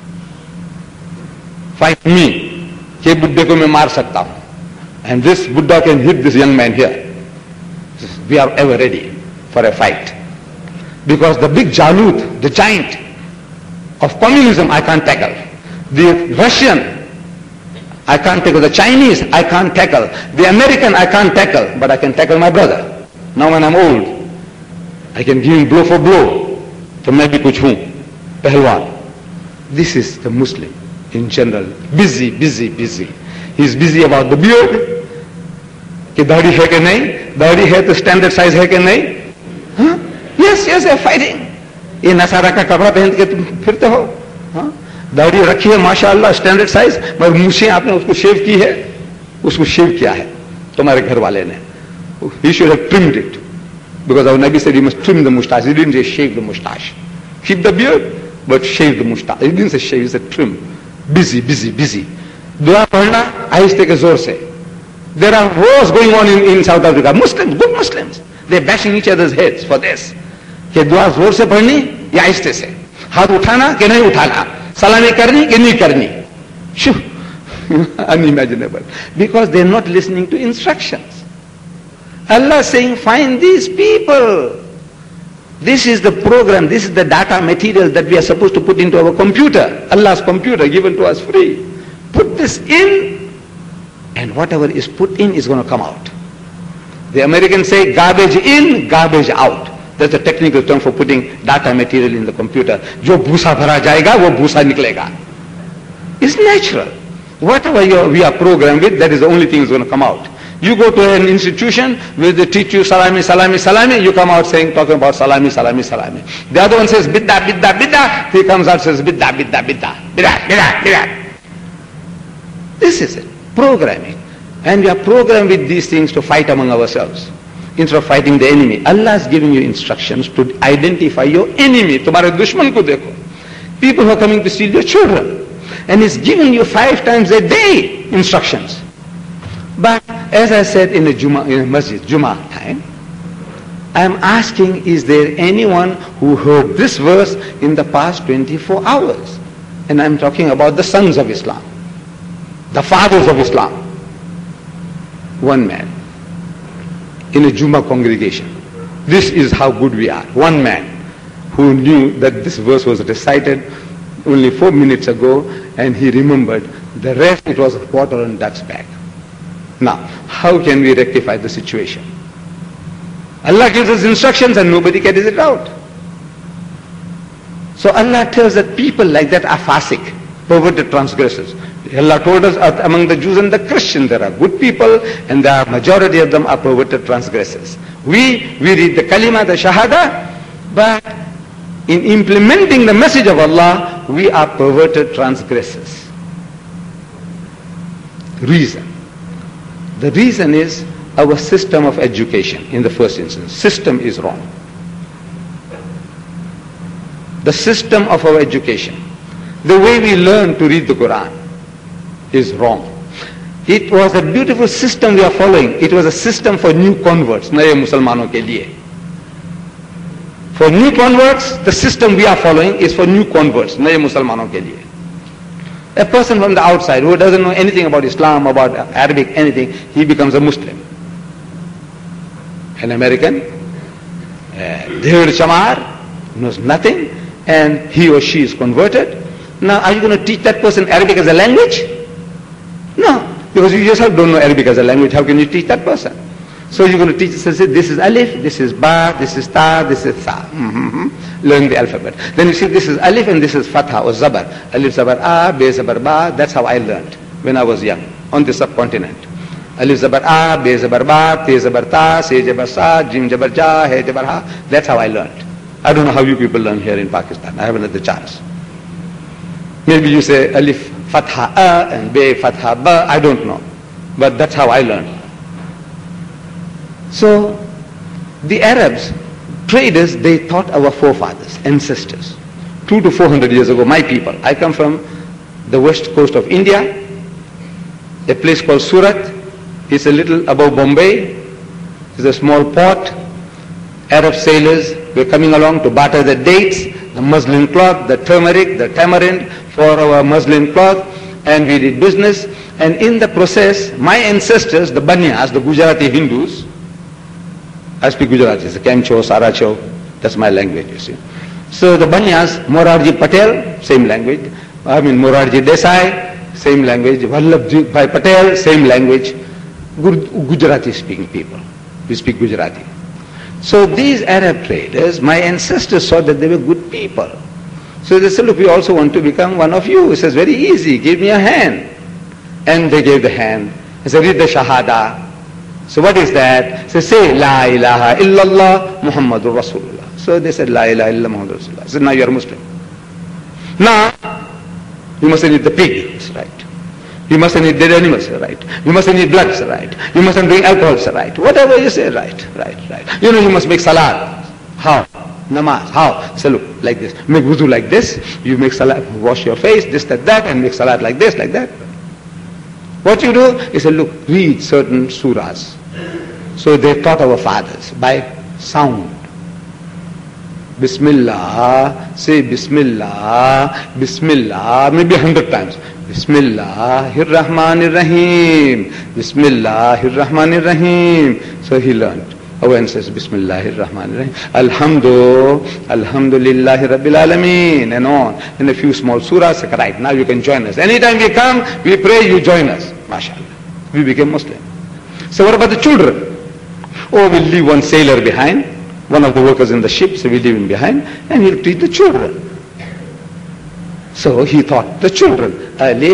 Fight me. कि बुड्ढे को मैं मार सकता हूं. And this Buddha can hit this young man here. We are ever ready for a fight. Because the big Jalut, the giant of communism, I can't tackle. The Russian, I can't tackle. The Chinese, I can't tackle. The American, I can't tackle. But I can tackle my brother. Now when I'm old, I can give him blow for blow. So मैं भी कुछ हूं, पहलवान. This is the Muslim in general. Busy, busy, busy. He's busy about the beard. कि दाढ़ी है कि नहीं, दाढ़ी है तो स्टैंडर्ड साइज है कि नहीं. हाँ? Yes, yes, they're fighting. ये नसारा का कपड़ा पहन के तुम फिरते हो. हाँ? दाढ़ी रखी है माशाअल्लाह स्टैंडर्ड साइज, मगर मूछें आपने उसको शेव की है, उसको शेव किया है तुम्हारे घर वाले ने. He should have trimmed it. Because our Nabi said you must trim the mustache. He didn't say shave the mustache. Keep the beard, but shave the mustache. He didn't say shave, he said trim. Busy, busy, busy. दुआ पढ़ना आहिस्ते के जोर से. There are wars going on in, in South Africa. Muslims, good Muslims. They're bashing each other's heads for this. कि दुआ जोर से पढ़नी या आहिस्ते से. हाथ उठाना कि नहीं उठाना. सलामी करनी कि नहीं करनी. Shoo. Unimaginable. Because they're not listening to instructions. Allah is saying, find these people. This is the program, this is the data material that we are supposed to put into our computer. Allah's computer given to us free. Put this in, and whatever is put in is going to come out. The Americans say garbage in, garbage out. That's a technical term for putting data material in the computer. Jo bhusa bhara jayega, wo bhusa niklega. It's natural. Whatever you are, we are programmed with, that is the only thing that's going to come out. You go to an institution where they teach you salami, salami, salami, you come out saying, talking about salami, salami, salami. The other one says bidda, bidda, bidda, he comes out says bidda, bidda, bidda, bidda, bidda, bidda. This is it, programming. And we are programmed with these things to fight among ourselves instead of fighting the enemy. Allah is giving you instructions to identify your enemy. Tumhare dushman ko dekho. People who are coming to steal your children. And He's giving you five times a day instructions. But as I said in the Juma, in the masjid, Juma time, I am asking, is there anyone who heard this verse in the past twenty-four hours? And I am talking about the sons of Islam, the fathers of Islam. One man in a Juma congregation. This is how good we are. One man who knew that this verse was recited only four minutes ago, and he remembered. The rest, it was water on duck's back. Now, how can we rectify the situation? Allah gives us instructions and nobody carries it out. So Allah tells that people like that are fasik, perverted transgressors. Allah told us among the Jews and the Christians there are good people, and the majority of them are perverted transgressors. We, we read the kalima, the shahada, but in implementing the message of Allah, we are perverted transgressors. Reason. The reason is our system of education in the first instance. System is wrong. The system of our education, the way we learn to read the Quran is wrong. It was a beautiful system we are following. It was a system for new converts, naye Musalmanon ke liye. For new converts, the system we are following is for new converts, naye Musalmanon ke liye. A person from the outside who doesn't know anything about Islam, about Arabic, anything, he becomes a Muslim. An American, uh, David Shamar, knows nothing, and he or she is converted. Now, are you going to teach that person Arabic as a language? No, because you yourself don't know Arabic as a language. How can you teach that person? So you're going to teach, so say, this is alif, this is ba, this is ta, this is tha. Mm-hmm. Learn the alphabet. Then you see this is alif and this is fatha or zabar. Alif zabar a, be zabar ba. That's how I learned when I was young on the subcontinent. Alif zabar a, be zabar ba, te zabar ta, se zabar sa, jim zabar ja, he zabar ha. That's how I learned. I don't know how you people learn here in Pakistan. I haven't had the chance. Maybe you say alif fatha a and be fatha ba. I don't know. But that's how I learned. So, the Arabs, traders, they taught our forefathers, ancestors. Two to four hundred years ago, my people. I come from the west coast of India, a place called Surat. It's a little above Bombay. It's a small port. Arab sailors were coming along to barter the dates, the muslin cloth, the turmeric, the tamarind for our muslin cloth, and we did business. And in the process, my ancestors, the Banyas, the Gujarati Hindus, I speak Gujarati, it's Kemcho, Saracho, that's my language, you see. So the Banyas, Morarji Patel, same language. I mean Morarji Desai, same language. Vallabhji Bhai Patel, same language. Gujarati speaking people. We speak Gujarati. So these Arab traders, my ancestors saw that they were good people. So they said, look, we also want to become one of you. He says, very easy, give me a hand. And they gave the hand. He said, read the Shahada. So what is that? So say, La ilaha illallah Muhammadur Rasulullah. So they said, La ilaha illallah Muhammadur Rasulullah. So now you are Muslim. Now, you mustn't eat the pig, that's right. You mustn't eat dead animals, right. You mustn't eat blood, right. You mustn't drink alcohol, right. Whatever you say, right, right, right. You know, you must make salat. How? Namaz. How? So look, like this. Make wudu like this. You make salat, wash your face, this, that, that, and make salat like this, like that. What you do is say, look, read certain surahs. So they taught our fathers by sound. Bismillah, say Bismillah, Bismillah, maybe a hundred times. Bismillahirrahmanirrahim, Bismillahirrahmanirrahim. So he learned. Our ancestors, Bismillahirrahmanirrahim. Alhamdu, Alhamdulillahi Rabbil Alameen, and on. And a few small surahs, right, now you can join us. Anytime we come, we pray, you join us. MashaAllah. We became Muslim. So what about the children? Oh, we'll leave one sailor behind, one of the workers in the ship, so we'll leave him behind, and he'll teach the children. So he taught the children. Alif,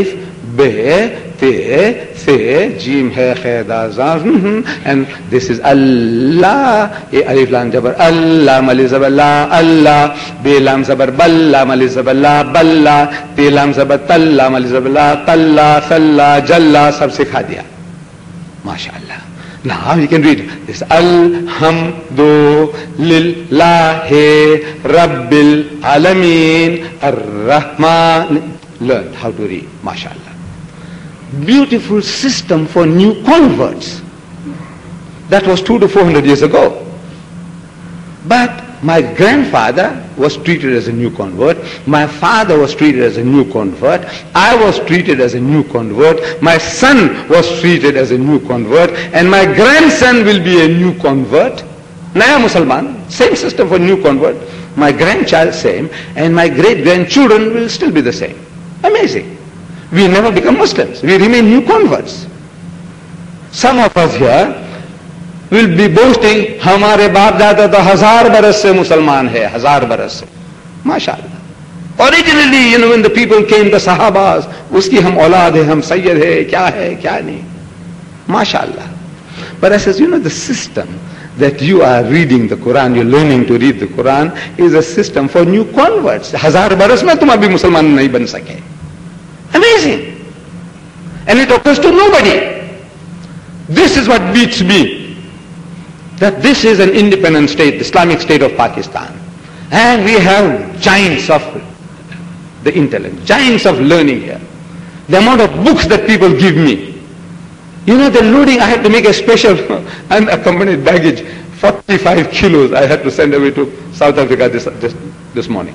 be, te, se, jim, he, khe, da, za, and this is Allah, e, alif, lam, jabar, Allah, mali, zabar, la, Allah, be, lam, zabar, balla, mali, zabar, la, balla, te, lam, zabar, talla, mali, zabar, la, talla, thalla, jalla, sab sikha diya. MashaAllah. Now you can read this. Alhamdu lillahi Rabbil Alameen Ar-Rahman. Learn how to read. MashaAllah. Beautiful system for new converts. That was two to four hundred years ago. But my grandfather was treated as a new convert. My father was treated as a new convert. I was treated as a new convert. My son was treated as a new convert. And my grandson will be a new convert. Naya Musalman, same system for new convert. My grandchild same. And my great-grandchildren will still be the same. Amazing. We never become Muslims. We remain new converts. Some of us here will be boasting, हमारे बाप दादा तो हजार बरस से मुसलमान है, हजार बरस से. MashaAllah. Originally, you know, when the people came, the Sahabas, उसकी हम औलाद है, हम सैयद है, क्या है, क्या नहीं. MashaAllah. But I says, you know, the system that you are reading the Quran, you're learning to read the Quran, is a system for new converts. हजार बरस में तुम अभी मुसलमान नहीं बन सके. Amazing. And it occurs to nobody. This is what beats me. That this is an independent state, the Islamic State of Pakistan. And we have giants of the intellect, giants of learning here. The amount of books that people give me. You know, the loading, I had to make a special unaccompanied baggage, forty-five kilos I had to send away to South Africa this, this, this morning.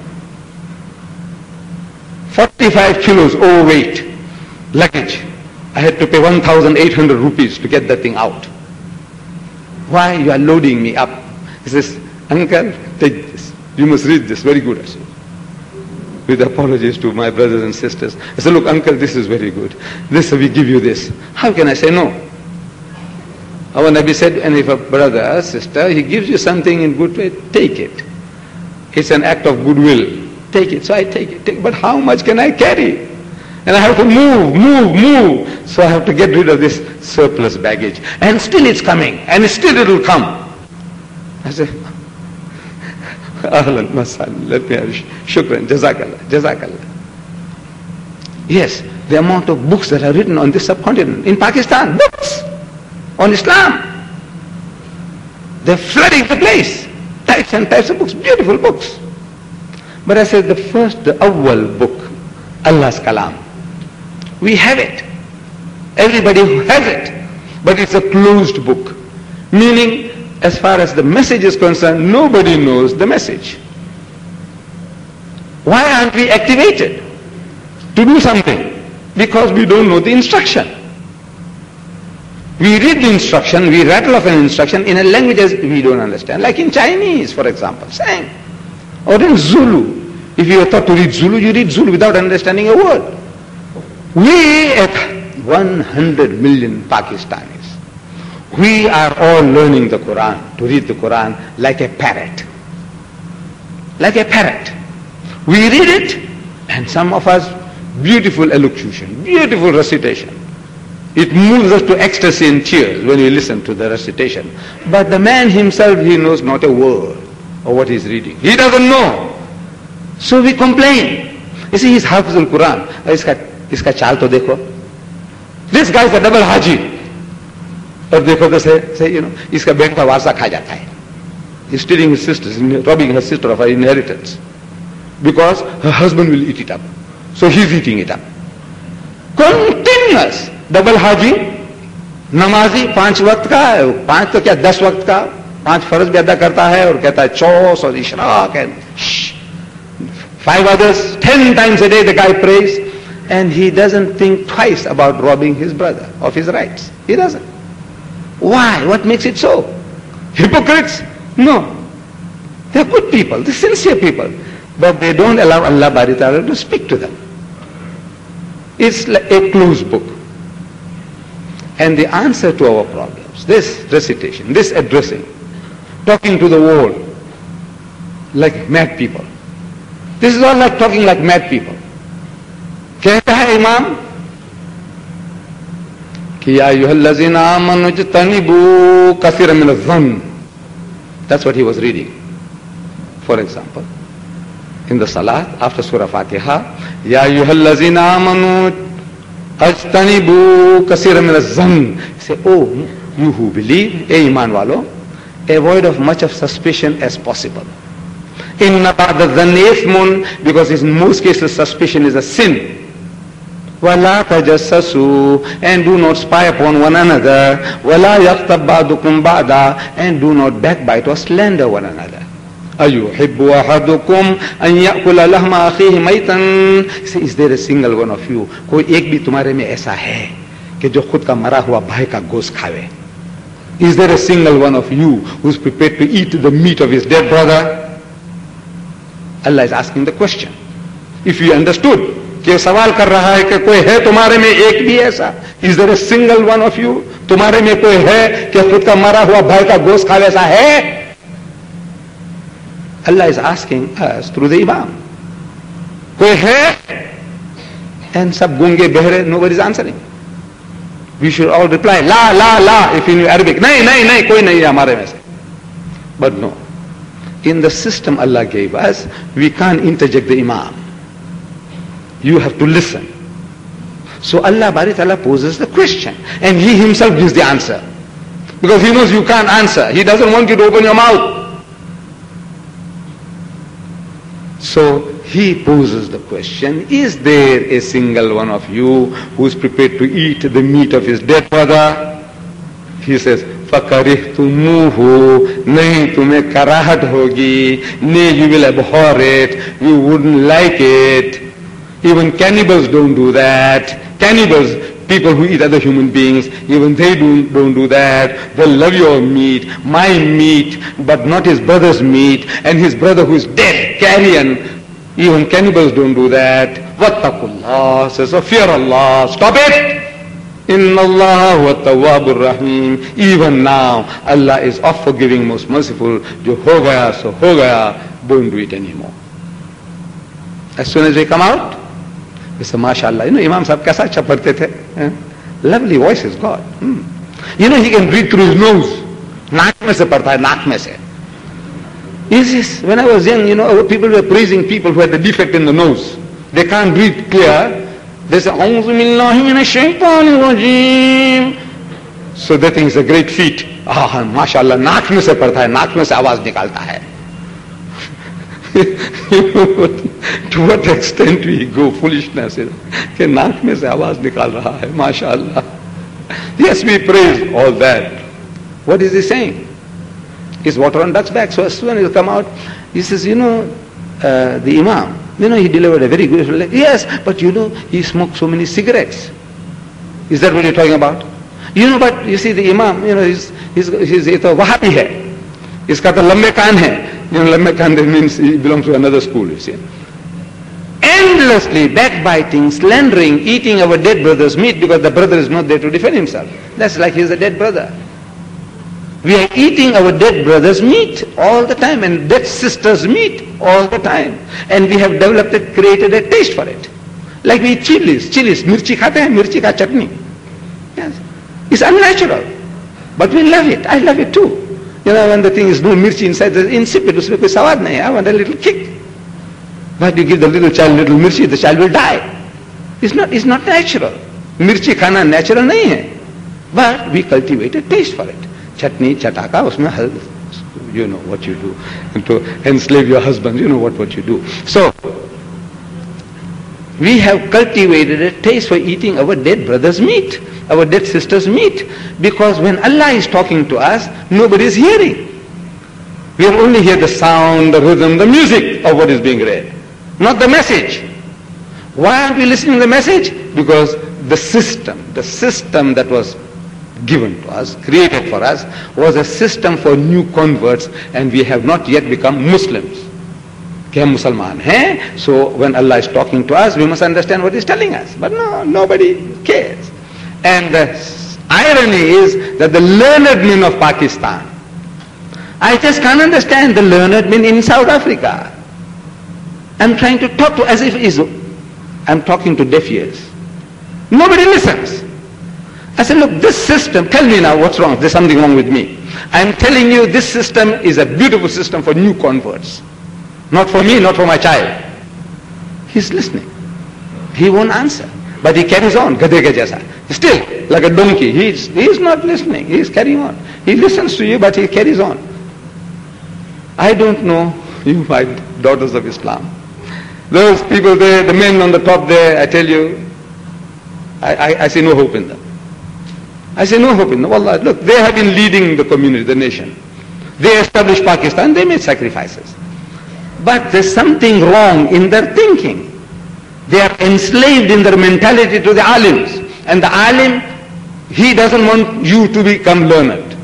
forty-five kilos overweight luggage. I had to pay one thousand eight hundred rupees to get that thing out. Why you are loading me up? He says, uncle, take this. You must read this. Very good, I said. With apologies to my brothers and sisters. I said, look, uncle, this is very good. This, we give you this. How can I say no? Our Nabi said, and if a brother or sister, he gives you something in good way, take it. It's an act of goodwill. Take it. So I take it. Take, but how much can I carry? And I have to move, move, move. So I have to get rid of this surplus baggage. And still it's coming. And still it will come. I say, Ahlan, masal, let me have shukran, jazakallah, jazakallah. Yes, the amount of books that are written on this subcontinent, in Pakistan, books on Islam. They're flooding the place. Types and types of books, beautiful books. But I said the first, the awwal book, Allah's Kalam. We have it. Everybody has it. But it's a closed book. Meaning, as far as the message is concerned, nobody knows the message. Why aren't we activated to do something? Because we don't know the instruction. We read the instruction, we rattle off an instruction in a language we don't understand. Like in Chinese, for example, saying. Or in Zulu. If you are taught to read Zulu, you read Zulu without understanding a word. We at one hundred million Pakistanis, we are all learning the Quran, to read the Quran like a parrot. Like a parrot. We read it, and some of us, beautiful elocution, beautiful recitation. It moves us to ecstasy and tears when we listen to the recitation. But the man himself, he knows not a word of what he's reading. He doesn't know. So we complain. You see, he's Hafiz al-Quran. Iska, iska chal to dekho. This guy is a double haji. Or dekho to say, say, you know, iska ben ka warsa kha jata hai. He's stealing his sister's, robbing her sister of her inheritance. Because her husband will eat it up. So he's eating it up. Continuous. Double haji, namazi, पांच वक्त का, पांच तो क्या दस वक्त का, पांच फर्ज भी अदा करता है और कहता है चौस और Ishraq and shh. Five others, ten times a day the guy prays, and he doesn't think twice about robbing his brother of his rights. He doesn't. Why? What makes it so? Hypocrites? No. They're good people, they're sincere people, but they don't allow Allah Bari Ta'ala to speak to them. It's like a closed book. And the answer to our problems, this recitation, this addressing, talking to the world like mad people. This is all like talking like mad people. कहता है इमाम कि या अय्युहल्लज़ीना आमनू इज्तनिबू कसीरम मिनज़-ज़न्न. That's what he was reading. For example, in the Salat, after Surah Fatiha, Ya ayyuhallazina amanu ajtanibu kaseeran min az-zann. Say, oh, you who believe, eh iman walo, avoid of much of suspicion as possible. Inna ba'da dhanni ithmun, because in most cases suspicion is a sin. وَلَا تَجَسَّسُوا, and do not spy upon one another. وَلَا يَغْتَبْ بَعْضُكُمْ بَعْضًا, and do not backbite or slander one another. أَيُحِبُّ أَحَدُكُمْ أَنْ يَأْكُلَ لَحْمَ أَخِيهِ مَيْتًا. Say, is there a single one of you, कोई एक भी तुम्हारे में ऐसा है कि जो खुद का मरा हुआ भाई का गोश्त खावे? Is there a single one of you who is prepared to eat the meat of his dead brother? Allah is asking the question. If you understood कि सवाल कर रहा है कि कोई है तुम्हारे में एक भी ऐसा, is there a single one of you, तुम्हारे में कोई है कि खुद का मरा हुआ भाई का गोश्त खावे, ऐसा है? Allah is asking us through the imam. कोई है? एंड सब गूंगे बहरे, nobody is answering. We should all reply ला ला ला इफ इन अरबिक. नहीं नहीं नहीं, कोई नहीं है हमारे में से. But no, in the system Allah give us, we can't interject the imam. You have to listen. So Allah Bari Ta'ala poses the question and He Himself gives the answer. Because He knows you can't answer. He doesn't want you to open your mouth. So He poses the question, is there a single one of you who is prepared to eat the meat of his dead brother? He says, فَكَرِهْتُمُوهُ, nahi tumhe karahat hogi, nay you will abhor it, you wouldn't like it. Even cannibals don't do that. Cannibals, people who eat other human beings, even they do, don't do that. They love your meat, my meat, but not his brother's meat, and his brother who is dead, carrion. Even cannibals don't do that. Wattaqullah, says, so fear Allah, stop it. Inna Allah wa tawwabur rahim. Even now, Allah is oft forgiving, most merciful. Jo ho gaya, so ho gaya, don't do it anymore. As soon as we come out, we say, MashaAllah, you know, Imam Sahib kaisa acha padhte the? Eh? Lovely voice is God. Hmm. You know, he can breathe through his nose. Naak mein se padhta hai, naak mein se. Yes, yes. When I was young, you know, people were praising people who had a defect in the nose. They can't breathe clear. They say, A'udhu billahi minash shaitanir rajim. So they think it's a great feat. Ah, MashaAllah, naak mein se padhta hai, naak mein se awaaz nikalta hai. You know what, to what extent we go, foolishness is कि नाक में से आवाज निकाल रहा है, माशाअल्लाह. Yes, we praise all that. What is he saying? Is water on duck's back. So as soon as he come out, he says, you know, uh, the Imam, you know, he delivered a very good, like, yes, but you know, he smoked so many cigarettes. Is that what you're talking about? You know, but you see, the Imam, you know, he's, he's, he's, he's a Wahhabi hai. Iska to lambe kaan hai. You know, lambe kaan means he belongs to another school, you see. Endlessly backbiting, slandering, eating our dead brother's meat because the brother is not there to defend himself. That's like he's a dead brother. We are eating our dead brother's meat all the time and dead sister's meat all the time. And we have developed it, created a taste for it. Like we eat chilies, chilies, mirchi khate hain, mirchi ka chutney. Yes. It's unnatural. But we love it. I love it too. You know, when the thing is no mirchi inside, there's insipid, usme koi sawad nahi. I want a little kick. But you give the little child little mirchi, the child will die. It's not, it's not natural. Mirchi khana natural nahi hai. But we cultivate a taste for it. Chutney, chataka, usme, you know what you do. And to enslave your husband, you know what, what you do. So, we have cultivated a taste for eating our dead brother's meat, our dead sister's meat. Because when Allah is talking to us, nobody is hearing. We only hear the sound, the rhythm, the music of what is being read, not the message. Why aren't we listening to the message? Because the system, the system that was given to us, created for us, was a system for new converts, and we have not yet become Muslims. कि हम मुसलमान हैं, so when Allah is talking to us, we must understand what He's telling us. But no, nobody cares. And the irony is that the learned men of Pakistan, I just can't understand the learned men in South Africa. I'm trying to talk to as if it's, I'm talking to deaf ears. Nobody listens. I said, look, this system, tell me now what's wrong. There's something wrong with me. I'm telling you this system is a beautiful system for new converts. Not for me, not for my child. He's listening. He won't answer. But he carries on, gadhe ke jaisa. Still, like a donkey. He's, he's not listening. He's carrying on. He listens to you, but he carries on. I don't know, you my daughters of Islam. Those people there, the men on the top there, I tell you, I, I, I see no hope in them. I say no hope in them. Wallah, look, they have been leading the community, the nation. They established Pakistan, they made sacrifices. But there's something wrong in their thinking. They are enslaved in their mentality to the alims. And the alim, he doesn't want you to become learned.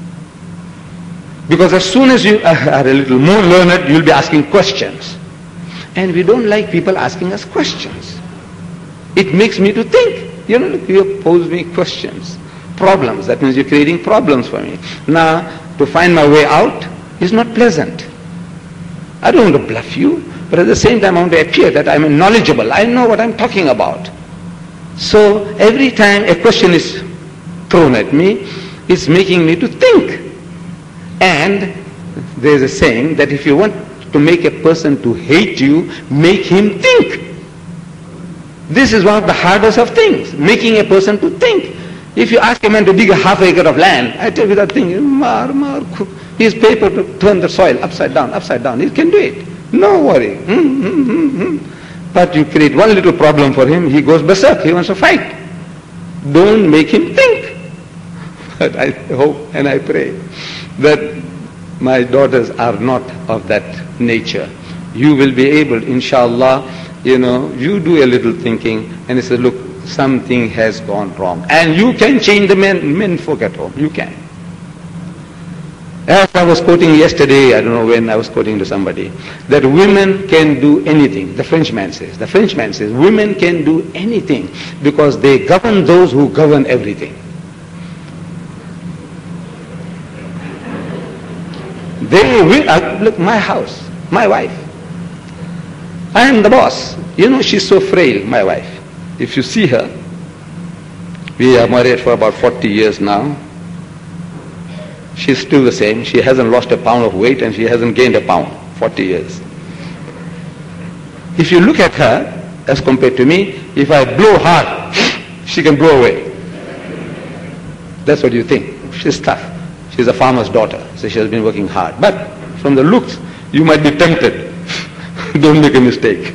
Because as soon as you are a little more learned, you'll be asking questions. And we don't like people asking us questions. It makes me to think. You know, look, you pose me questions. Problems. That means you're creating problems for me. Now, to find my way out is not pleasant. I don't want to bluff you, but at the same time I want to appear that I'm knowledgeable. I know what I'm talking about. So every time a question is thrown at me, it's making me to think. And there's a saying that if you want to make a person to hate you, make him think. This is one of the hardest of things, making a person to think. If you ask a man to dig a half acre of land, I tell you without thinking, mar, mar, he has paper to turn the soil upside down, upside down. He can do it. No worry. Mm, mm, mm, mm. But you create one little problem for him, he goes berserk, he wants to fight. Don't make him think. But I hope and I pray that my daughters are not of that nature. You will be able, inshallah, you know, you do a little thinking and you say, look, something has gone wrong. And you can change the men, men folk at home. You can. As I was quoting yesterday, I don't know when I was quoting to somebody, that women can do anything. The Frenchman says. The Frenchman says women can do anything because they govern those who govern everything. They will, uh, look, my house, my wife. I am the boss. You know, she's so frail, my wife. If you see her, we are married for about forty years now. She's still the same. She hasn't lost a pound of weight and she hasn't gained a pound. forty years. If you look at her, as compared to me, if I blow hard, she can blow away. That's what you think. She's tough. She's a farmer's daughter, so she has been working hard. But from the looks, you might be tempted. Don't make a mistake.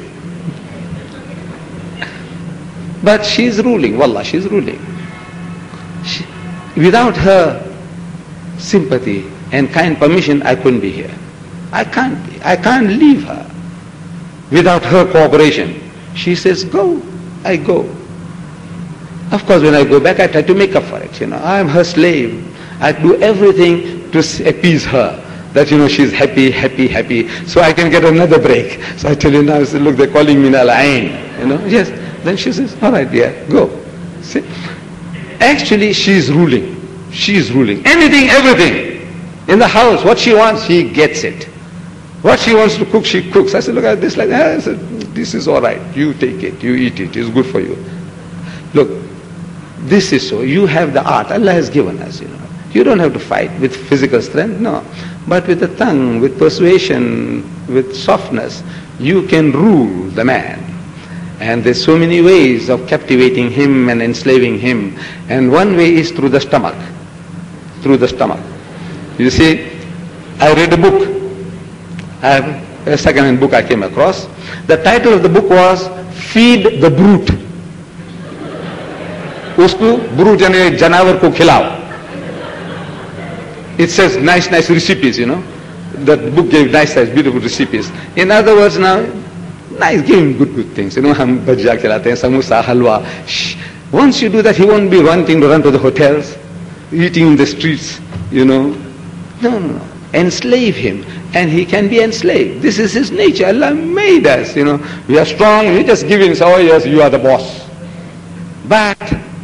But she's ruling, wallah, she's ruling. She, without her sympathy and kind permission, I couldn't be here. I can't be. I can't leave her without her cooperation. She says, go, I go. Of course, when I go back, I try to make up for it. You know, I'm her slave. I do everything to appease her. That, you know, she's happy, happy, happy. So I can get another break. So I tell you now, I say, look, they're calling me Al-Ain. You know, yes. Then she says, all right, dear, go. See? Actually, she's ruling. She's ruling. Anything, everything. In the house, what she wants, she gets it. What she wants to cook, she cooks. I said, look at this like that. I said, this is all right. You take it. You eat it. It's good for you. Look, this is so. You have the art. Allah has given us, you know. You don't have to fight with physical strength, no. But with the tongue, with persuasion, with softness, you can rule the man. And there's so many ways of captivating him and enslaving him. And one way is through the stomach. Through the stomach. You see, I read a book. I have a second-hand book I came across. The title of the book was Feed the Brute. Usko brute jane janavar ko khilao. It says nice, nice recipes, you know. That book gave nice, nice, beautiful recipes. In other words now, nice, give him good, good things. You know, hum bhajia khilate hain, samosa, halwa. Shh. Once you do that, he won't be wanting to run to the hotels, eating in the streets, you know. No, no, no. Enslave him, and he can be enslaved. This is his nature. Allah made us, you know. We are strong, we just give him, say, oh yes, you are the boss. But,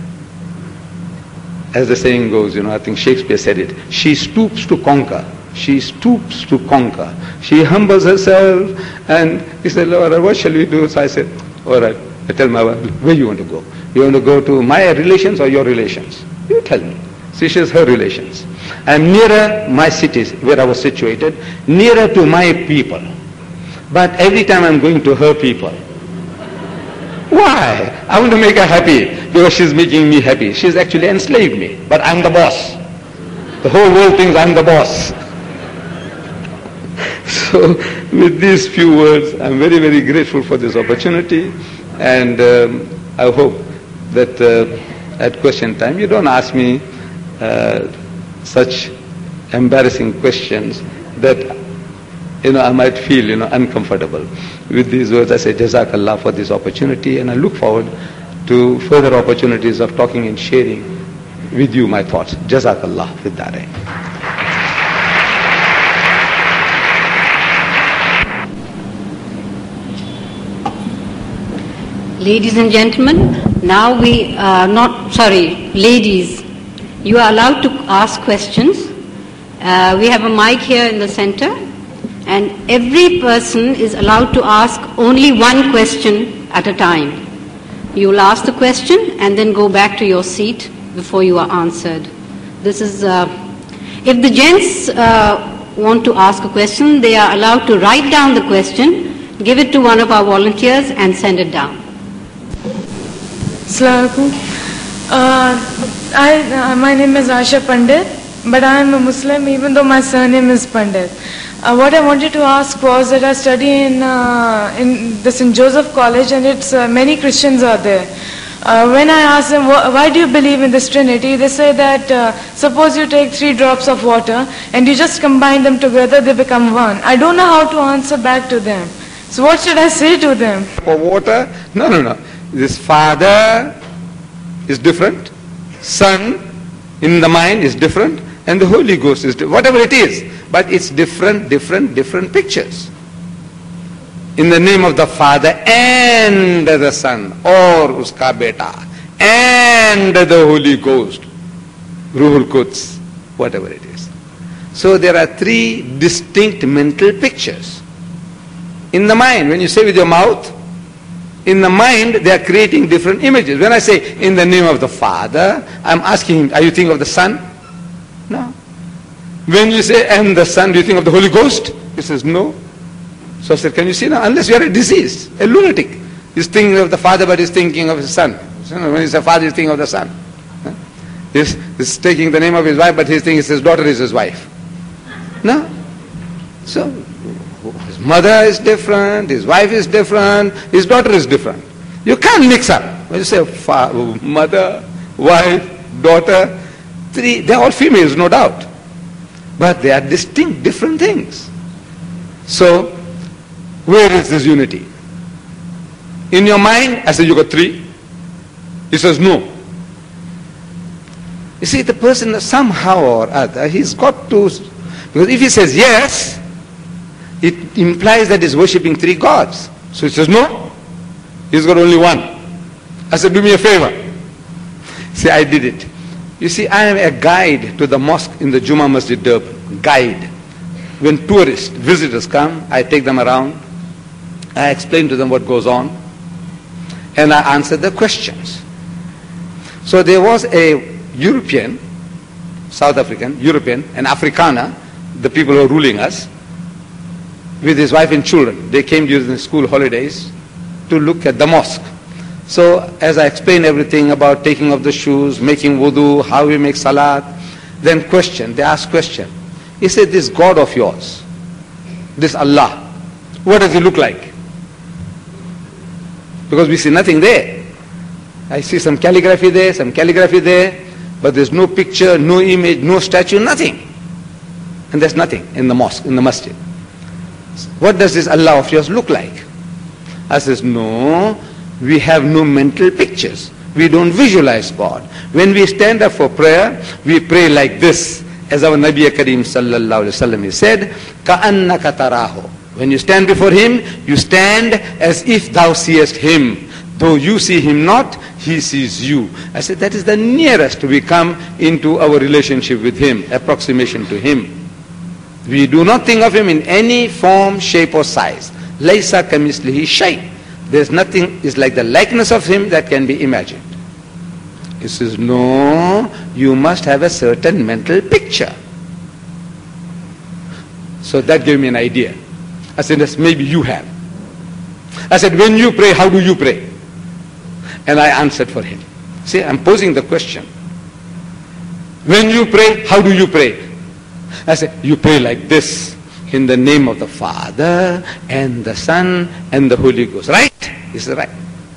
as the saying goes, you know, I think Shakespeare said it, she stoops to conquer. She stoops to conquer. She humbles herself, and he said, Lord, what shall we do? So I said, all right, I tell my wife, where you want to go? You want to go to my relations or your relations? You tell me. See, she has her relations. I am nearer my cities, where I was situated, nearer to my people. But every time I am going to her people. Why? I want to make her happy because she's making me happy. She's actually enslaved me, but I'm the boss. The whole world thinks I'm the boss. So with these few words, I'm very, very grateful for this opportunity, and um, I hope that uh, at question time you don't ask me uh, such embarrassing questions that you know I might feel you know uncomfortable. With these words, I say Jazakallah for this opportunity, and I look forward to further opportunities of talking and sharing with you my thoughts. Jazakallah with that. Ladies and gentlemen, now we are not, sorry, ladies, you are allowed to ask questions. Uh, we have a mic here in the center, and every person is allowed to ask only one question at a time. You will ask the question and then go back to your seat before you are answered. This is, uh, if the gents uh, want to ask a question, they are allowed to write down the question, give it to one of our volunteers and send it down. Assalamu alaikum. Uh, I, uh, my name is Asha Pandit, but I am a Muslim even though my surname is Pandit. Uh, what I wanted to ask was that I study in, uh, in the Saint Joseph College, and it's uh, many Christians are there. Uh, when I ask them, why do you believe in this Trinity, they say that uh, suppose you take three drops of water and you just combine them together, they become one. I don't know how to answer back to them. So what should I say to them? For water? No, no, no. This Father is different, Son in the mind is different, and the Holy Ghost is different. Whatever it is, but it's different, different, different pictures. In the name of the Father and the Son, or uska beta, and the Holy Ghost, Ruhul Quds, whatever it is. So there are three distinct mental pictures. In the mind, when you say with your mouth, in the mind they are creating different images. When I say in the name of the Father, I'm asking him, are you thinking of the Son? No. When you say and the Son, do you think of the Holy Ghost? He says no. So I said, can you see now? Unless you are a disease, a lunatic. He's thinking of the Father but he's thinking of his Son. So when he says Father, he's thinking of the Son. He's, he's taking the name of his wife but he's thinking his daughter is his wife. No. So his mother is different, his wife is different, his daughter is different. You can't mix up. When you say father, mother, wife, daughter, three, they're all females, no doubt. But they are distinct, different things. So, where is this unity? In your mind, I say you got three. He says no. You see, the person somehow or other, he's got to, because if he says yes, it implies that he's worshipping three gods. So he says no, he's got only one. I said, do me a favor. See, I did it. You see, I am a guide to the mosque in the Juma Masjid Durban. Guide. When tourists, visitors come, I take them around. I explain to them what goes on. And I answer their questions. So there was a European, South African, European, an Afrikaner, the people who are ruling us, with his wife and children. They came during the school holidays to look at the mosque. So as I explained everything about taking off the shoes, making wudu, how we make salat, then question, they ask question. He said, this God of yours, this Allah, what does he look like? Because we see nothing there. I see some calligraphy there, some calligraphy there, but there's no picture, no image, no statue, nothing. And there's nothing in the mosque, in the masjid. What does this Allah of yours look like? I says, no, we have no mental pictures. We don't visualize God. When we stand up for prayer, we pray like this. As our Nabi Kareem sallallahu alayhi wa sallam said, كَأَنَّكَ تَرَاهُ. When you stand before him, you stand as if thou seest him. Though you see him not, he sees you. I said, that is the nearest we come into our relationship with him, approximation to him. We do not think of him in any form, shape or size. Laysa kamislihi shay. there's nothing is like the likeness of him that can be imagined. He says, no, you must have a certain mental picture. So that gave me an idea. I said, yes, maybe you have. I said, when you pray, how do you pray? And I answered for him. See, I'm posing the question. When you pray, how do you pray? I said, you pray like this, in the name of the Father and the Son and the Holy Ghost. Right? He said, right.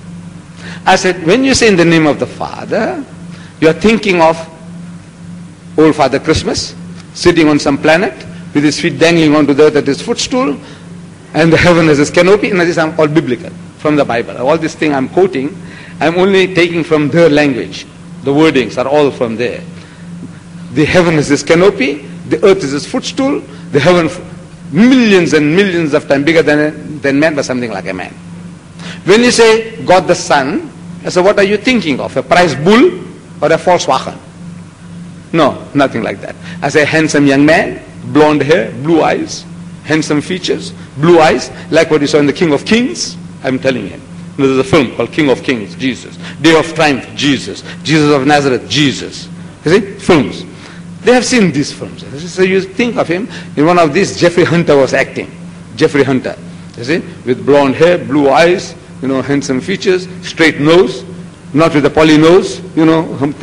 I said, when you say in the name of the Father, you are thinking of old Father Christmas, sitting on some planet, with his feet dangling onto the earth at his footstool, and the heaven as his canopy, and this is all biblical, from the Bible. All this thing I'm quoting, I'm only taking from their language. The wordings are all from there. The heaven is his canopy, the earth is his footstool, the heaven millions and millions of times bigger than, than man, but something like a man. When you say God the Son, I say, what are you thinking of? A prize bull or a Volkswagen? No, nothing like that. I say, handsome young man, blonde hair, blue eyes, handsome features, blue eyes, like what you saw in the King of Kings. I'm telling him. There's a film called King of Kings, Jesus. Day of Triumph, Jesus. Jesus of Nazareth, Jesus. You see, films. They have seen these films. So you think of him, in one of these, Jeffrey Hunter was acting. Jeffrey Hunter, you see, with blonde hair, blue eyes, you know, handsome features, straight nose, not with a poly nose, you know,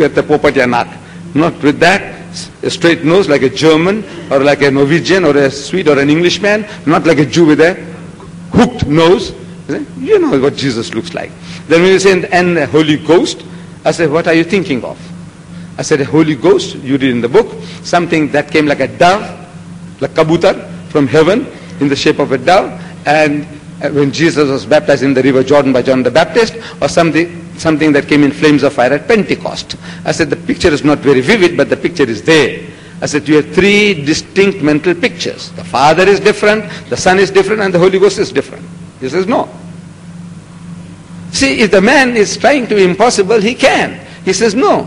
not with that, a straight nose like a German or like a Norwegian or a Swede or an Englishman, not like a Jew with a hooked nose. You know what Jesus looks like. Then when you say, and the Holy Ghost, I said, what are you thinking of? I said, a Holy Ghost, you read in the book, something that came like a dove, like kabutar, from heaven, in the shape of a dove, and when Jesus was baptized in the river Jordan by John the Baptist, or something, something that came in flames of fire at Pentecost. I said, the picture is not very vivid, but the picture is there. I said, you have three distinct mental pictures. The Father is different, the Son is different, and the Holy Ghost is different. He says, no. See, if the man is trying to be impossible, he can. He says, no.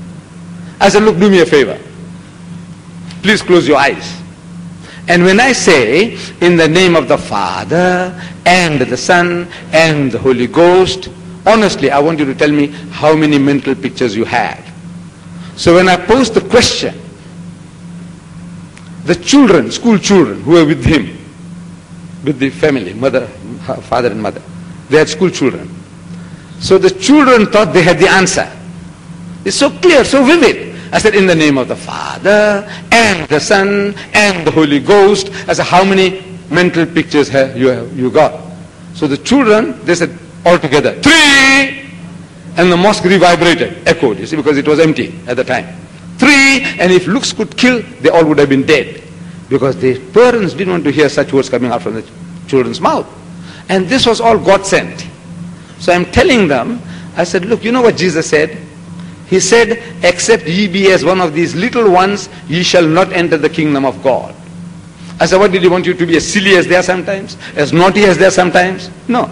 I said, look, do me a favor. Please close your eyes. And when I say, in the name of the Father, and the Son, and the Holy Ghost, honestly, I want you to tell me how many mental pictures you had. So when I pose the question, the children, school children who were with him, with the family, mother, father and mother, they had school children. So the children thought they had the answer. It's so clear, so vivid. I said, in the name of the Father, and the Son, and the Holy Ghost. I said, how many mental pictures have you, have you got? So the children, they said, all together, three! And the mosque revibrated, echoed, you see, because it was empty at the time. Three! And if looks could kill, they all would have been dead. Because the parents didn't want to hear such words coming out from the children's mouth. And this was all God sent. So I'm telling them, I said, look, you know what Jesus said? He said, except ye be as one of these little ones, ye shall not enter the kingdom of God. I said, what did he want you to be, as silly as they are sometimes? As naughty as they are sometimes? No.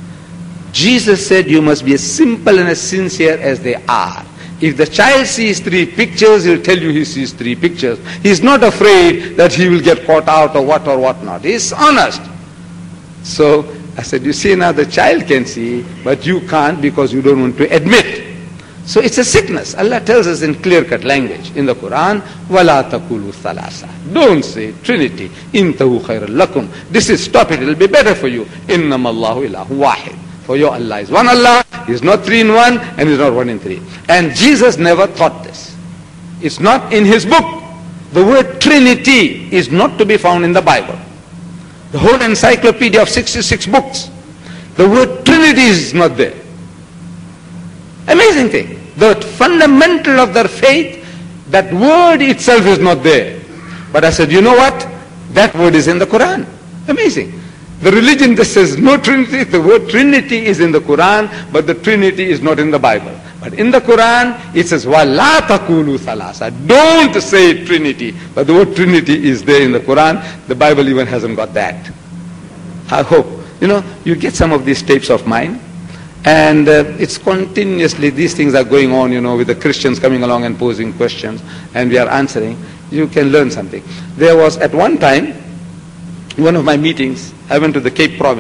Jesus said you must be as simple and as sincere as they are. If the child sees three pictures, he'll tell you he sees three pictures. He's not afraid that he will get caught out or what or what not. He's honest. So I said, you see, now the child can see, but you can't because you don't want to admit. So it's a sickness. Allah tells us in clear-cut language in the Quran, وَلَا تَقُولُوا ثَلَاثًا. Don't say Trinity. إِنْتَهُ خَيْرٌ لَكُمْ. This is, stop it, it'll be better for you. إِنَّمَا اللَّهُ إِلَهُ وَاحِدٌ. For your Allah is one Allah, He's not three in one, and He's not one in three. And Jesus never taught this. It's not in His book. The word Trinity is not to be found in the Bible. The whole encyclopedia of sixty-six books, the word Trinity is not there. Amazing thing. The fundamental of their faith, that word itself is not there. But I said, you know what? That word is in the Quran. Amazing. The religion that says no Trinity, the word Trinity is in the Quran, but the Trinity is not in the Bible. But in the Quran, it says, وَلَا تَقُولُوا ثَلَاثًا. Don't say Trinity. But the word Trinity is there in the Quran. The Bible even hasn't got that. I hope. You know, you get some of these tapes of mine, and uh, it's continuously, these things are going on, you know, with the Christians coming along and posing questions, and we are answering. You can learn something. There was, at one time, one of my meetings, I went to the Cape Province,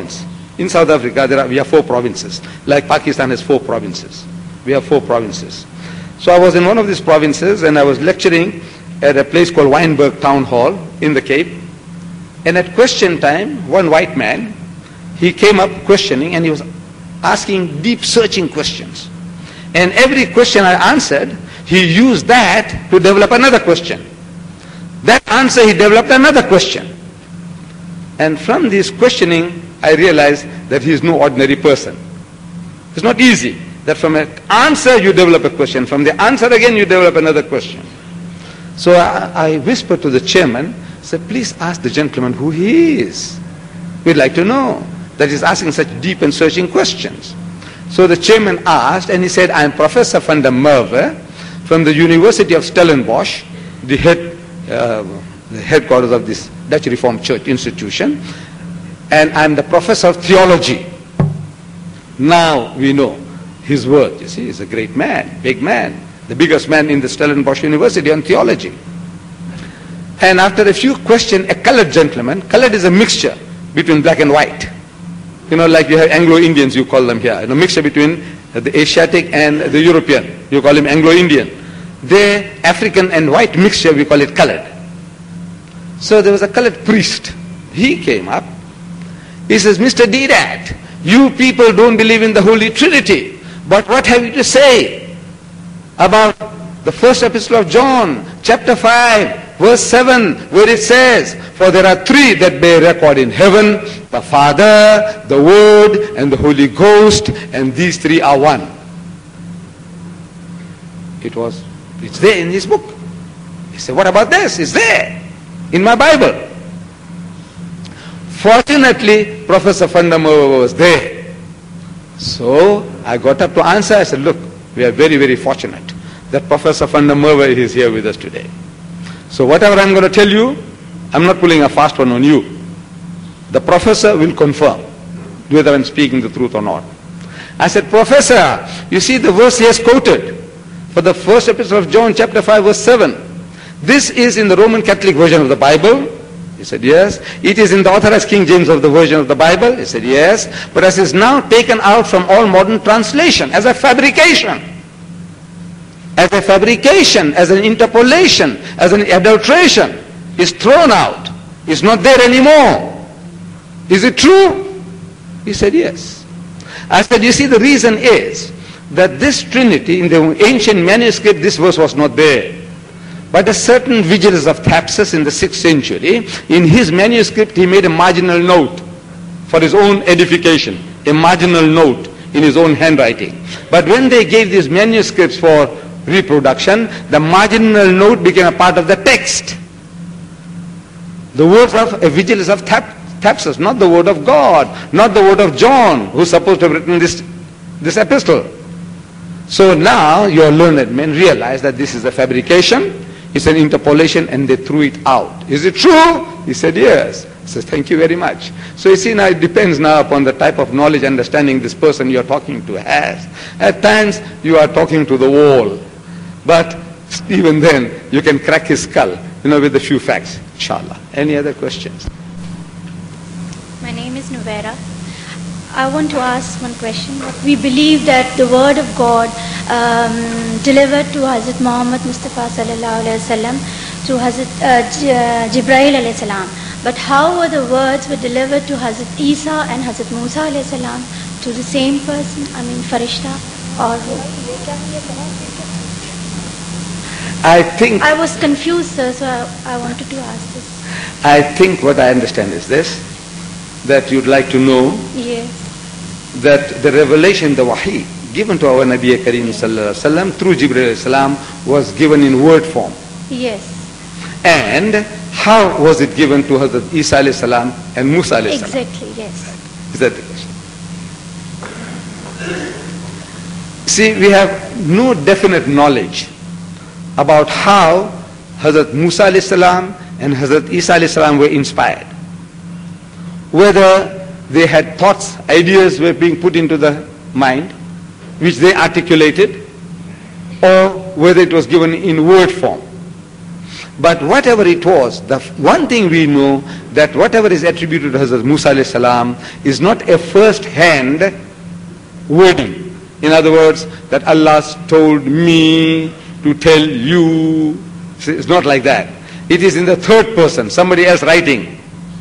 In South Africa, there are, we have four provinces. Like Pakistan has four provinces. We have four provinces. So I was in one of these provinces and I was lecturing at a place called Wynberg Town Hall in the Cape. And at question time, one white man, he came up questioning and he was asking deep searching questions. And every question I answered, he used that to develop another question. That answer, he developed another question. And from this questioning, I realized that he is no ordinary person. It's not easy that from an answer you develop a question. From the answer again you develop another question. So I, I whispered to the chairman, said, please ask the gentleman who he is. We'd like to know that he's asking such deep and searching questions. So the chairman asked, and he said, I am Professor van der Merwe from the University of Stellenbosch, the head, uh, the headquarters of this Dutch Reformed Church institution, and I'm the professor of theology. Now we know his work. You see, he's a great man, big man, the biggest man in the Stellenbosch University on theology. And after a few questions, a colored gentleman, colored is a mixture between black and white. You know, like you have Anglo-Indians, you call them here, a mixture between the Asiatic and the European. You call him Anglo-Indian. The African and white mixture, we call it colored. So there was a colored priest. He came up. He says, Mister Deedat, you people don't believe in the Holy Trinity. But what have you to say about the first epistle of John, chapter five, verse seven, where it says, for there are three that bear record in heaven, the Father, the Word, and the Holy Ghost, and these three are one. It was, it's there in his book. He said, what about this? It's there in my Bible. Fortunately, Professor van der Merwe was there. So I got up to answer. I said, look, we are very, very fortunate that Professor van der Merwe is here with us today. So whatever I'm going to tell you, I'm not pulling a fast one on you. The professor will confirm whether I'm speaking the truth or not. I said, Professor, you see the verse he has quoted for the first epistle of John, chapter five, verse seven. This is in the Roman Catholic version of the Bible. He said, yes. It is in the Authorized King James of the version of the Bible. He said, yes. But as is now taken out from all modern translation as a fabrication. As a fabrication, as an interpolation, as an adulteration, is thrown out. It's not there anymore. Is it true? He said, yes. I said, you see, the reason is that this Trinity, in the ancient manuscript, this verse was not there. But a certain Vigilus of Thapsus in the sixth century, in his manuscript, he made a marginal note for his own edification, a marginal note in his own handwriting. But when they gave these manuscripts for reproduction, the marginal note became a part of the text. The words of a Vigilus of Thapsus, not the word of God, not the word of John, who's supposed to have written this, this epistle. So now your learned men realize that this is a fabrication, it's an interpolation, and they threw it out. Is it true? He said, yes. He says, thank you very much. So you see, now it depends now upon the type of knowledge, understanding this person you're talking to has. At times, you are talking to the wall. But even then, you can crack his skull, you know, with a few facts, inshallah. Any other questions? My name is Nuvera. I want to ask one question. We believe that the word of God um, delivered to Hazrat Muhammad Mustafa sallallahu alaihi wasallam through Hazrat uh, Jibreel alayhi salam. But how were the words were delivered to Hazrat Isa and Hazrat Musa alayhi salam, to the same person? I mean, Farishta or who? I think I was confused, sir, so I, I wanted to ask this. I think what I understand is this, that you'd like to know Yes. that the revelation, the wahi, given to our Nabi Kareem sallallahu alaihi wasallam through Jibreel salam was given in word form. Yes. And how was it given to Hazrat Isa alayhi salam and Musa alayhi salam? Exactly, yes. Is that the question? See, we have no definite knowledge about how Hazrat Musa alayhi salam and Hazrat Isa alayhi salam were inspired. Whether they had thoughts, ideas were being put into the mind, which they articulated, or whether it was given in word form. But whatever it was, the one thing we know, that whatever is attributed to Hazrat Musa alayhi salam is not a first-hand wording. In other words, that Allah told me to tell you. It's not like that. It is in the third person, somebody else writing,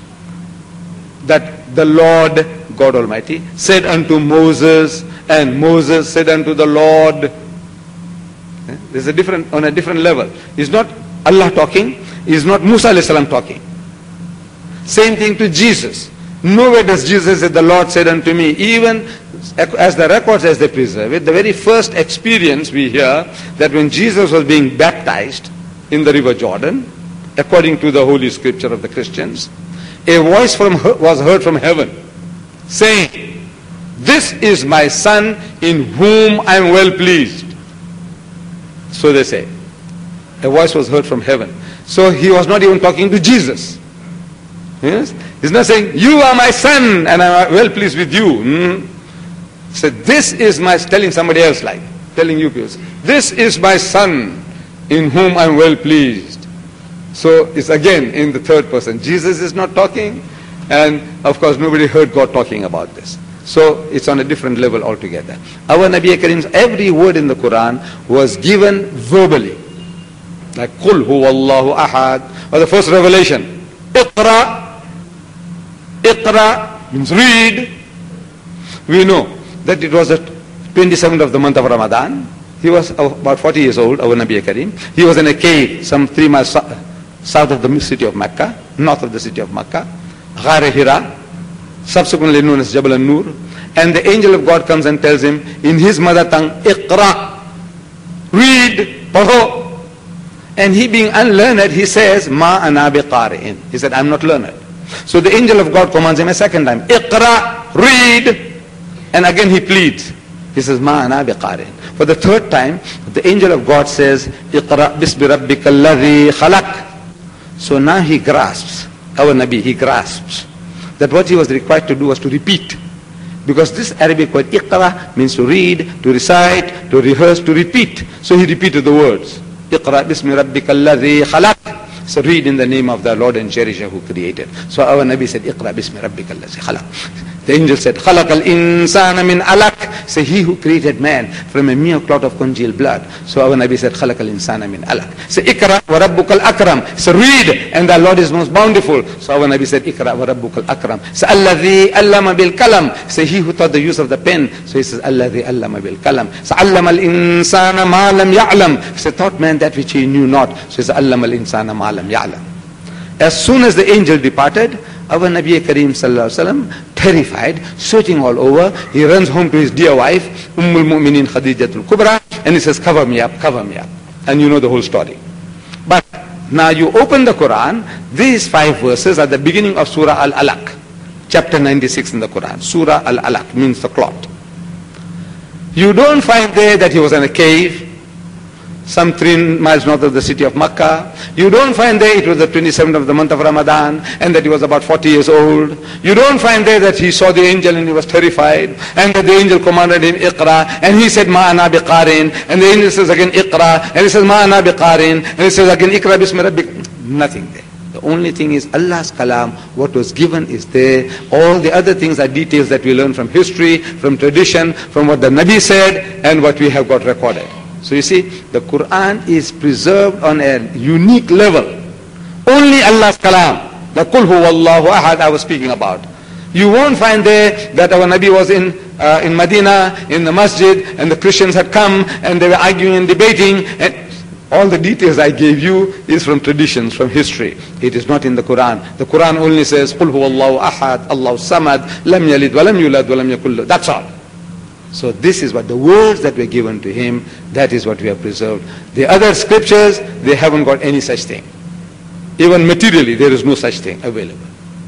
that the Lord God Almighty said unto Moses, and Moses said unto the Lord. There's a different, on a different level. It's not Allah talking, it's not Musa alayhi salam talking. Same thing to Jesus. Nowhere does Jesus say, the Lord said unto me. Even as the records as they preserve it, the very first experience we hear that when Jesus was being baptized in the river Jordan, according to the Holy Scripture of the Christians, a voice from was heard from heaven saying, this is my son in whom I am well pleased. So they say. A voice was heard from heaven. So he was not even talking to Jesus. Yes? He's not saying, you are my son and I am well pleased with you. Mm. He said, this is my, telling somebody else like, telling you people, this is my son in whom I am well pleased. So it's again in the third person. Jesus is not talking, and of course nobody heard God talking about this. So it's on a different level altogether. Our Nabi Karim's every word in the Quran was given verbally. Like Qul huwallahu ahad, or the first revelation. Iqra. Iqra means read. We know that it was the twenty-seventh of the month of Ramadan. He was about forty years old, our Nabi Karim. He was in a cave some three miles south of the city of Mecca, north of the city of Mecca, Ghar Hira, subsequently known as Jabal an-Nur. And the angel of God comes and tells him in his mother tongue, Iqra, read, paho. And he being unlearned, he says, Ma ana biqari'in. He said, I'm not learned. So the angel of God commands him a second time, Iqra, read. And again he pleads. He says, Ma ana biqari'in. For the third time, the angel of God says, Iqra bismi rabbika alladhi khalaq. So now he grasps, our Nabi, he grasps that what he was required to do was to repeat. Because this Arabic word Iqra means to read, to recite, to rehearse, to repeat. So he repeated the words. Iqra bismi rabbika alladhi khalaq. So read in the name of the Lord and Cherisher who created. So our Nabi said, Iqra bismi rabbika alladhi khalaq. The angel said, Khalaq al-insana min alaq. Say, he who created man from a mere clot of congealed blood. So our Nabi said, Khalaq al-insana min alaq. Say, Ikra wa rabbuka al-akram. So read, and the Lord is most bountiful. So our Nabi said, Ikra wa rabbuka al-akram. Say, Alladhi allama bil kalam. Say, he who taught the use of the pen. So he says, Alladhi allama bil kalam. So allama al-insana ma lam ya'lam. Say, taught man that which he knew not. So he says, allama al-insana ma lam ya'lam. As soon as the angel departed, our Nabi Karim sallallahu alaihi wasallam, terrified, searching all over, he runs home to his dear wife, Ummul Mu'minin Khadijatul Kubra, and he says, cover me up, cover me up. And you know the whole story. But now you open the Quran, these five verses are the beginning of Surah Al-Alaq, chapter ninety-six in the Quran. Surah Al-Alaq means the clot. You don't find there that he was in a cave, some three miles north of the city of Makkah. You don't find there it was the twenty-seventh of the month of Ramadan and that he was about forty years old. You don't find there that he saw the angel and he was terrified and that the angel commanded him Iqra and he said Ma ana biqarin, and the angel says again Iqra and he says Ma ana biqarin and he says again Iqra bismi rabbik. Nothing there. The only thing is Allah's kalam, what was given is there. All the other things are details that we learn from history, from tradition, from what the Nabi said and what we have got recorded. So you see, the Quran is preserved on a unique level. Only Allah's kalam, the Qul huwallahu ahad I was speaking about. You won't find there that our Nabi was in uh, in Medina, in the masjid, and the Christians had come and they were arguing and debating. And all the details I gave you is from traditions, from history. It is not in the Quran. The Quran only says, Qul huwallahu ahad, Allahu samad, lam yalid wa lam yulad wa lam yakul lahu. That's all. So this is what the words that were given to him, that is what we have preserved. The other scriptures, they haven't got any such thing. Even materially, there is no such thing available.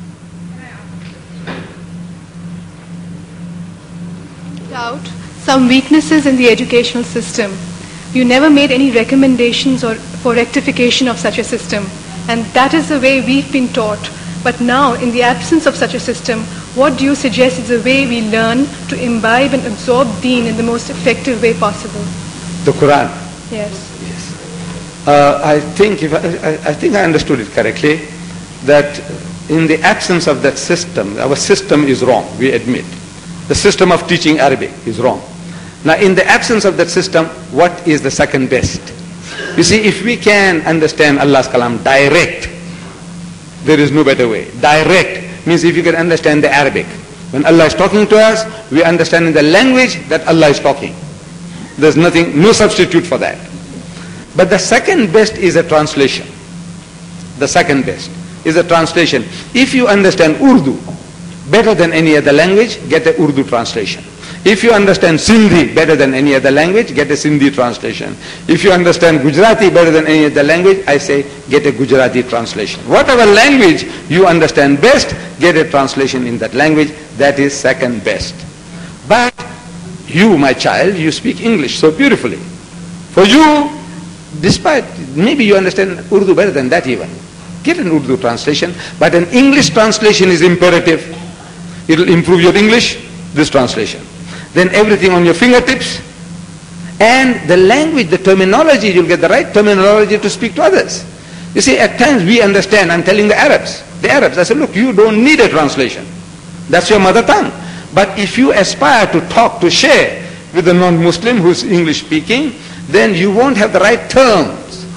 Out some weaknesses in the educational system. You never made any recommendations or for rectification of such a system. And that is the way we've been taught. But now, in the absence of such a system, what do you suggest is the way we learn to imbibe and absorb deen in the most effective way possible? The Quran. Yes. Yes. Uh, I think if I, I, I think I understood it correctly, that in the absence of that system, our system is wrong, we admit. The system of teaching Arabic is wrong. Now in the absence of that system, what is the second best? You see, if we can understand Allah's kalam direct, there is no better way. Direct means if you can understand the Arabic. When Allah is talking to us, we understand in the language that Allah is talking. There's nothing, no substitute for that. But the second best is a translation. The second best is a translation. If you understand Urdu better than any other language, get a Urdu translation. If you understand Sindhi better than any other language, get a Sindhi translation. If you understand Gujarati better than any other language, I say get a Gujarati translation. Whatever language you understand best, get a translation in that language. That is second best. But you, my child, you speak English so beautifully. For you, despite, maybe you understand Urdu better than that even. Get an Urdu translation, but an English translation is imperative. It will improve your English, this translation. Then everything on your fingertips, and the language, the terminology, you'll get the right terminology to speak to others. You see, at times we understand, I'm telling the Arabs, the Arabs, I said, look, you don't need a translation. That's your mother tongue. But if you aspire to talk, to share with a non-Muslim who's English speaking, then you won't have the right terms.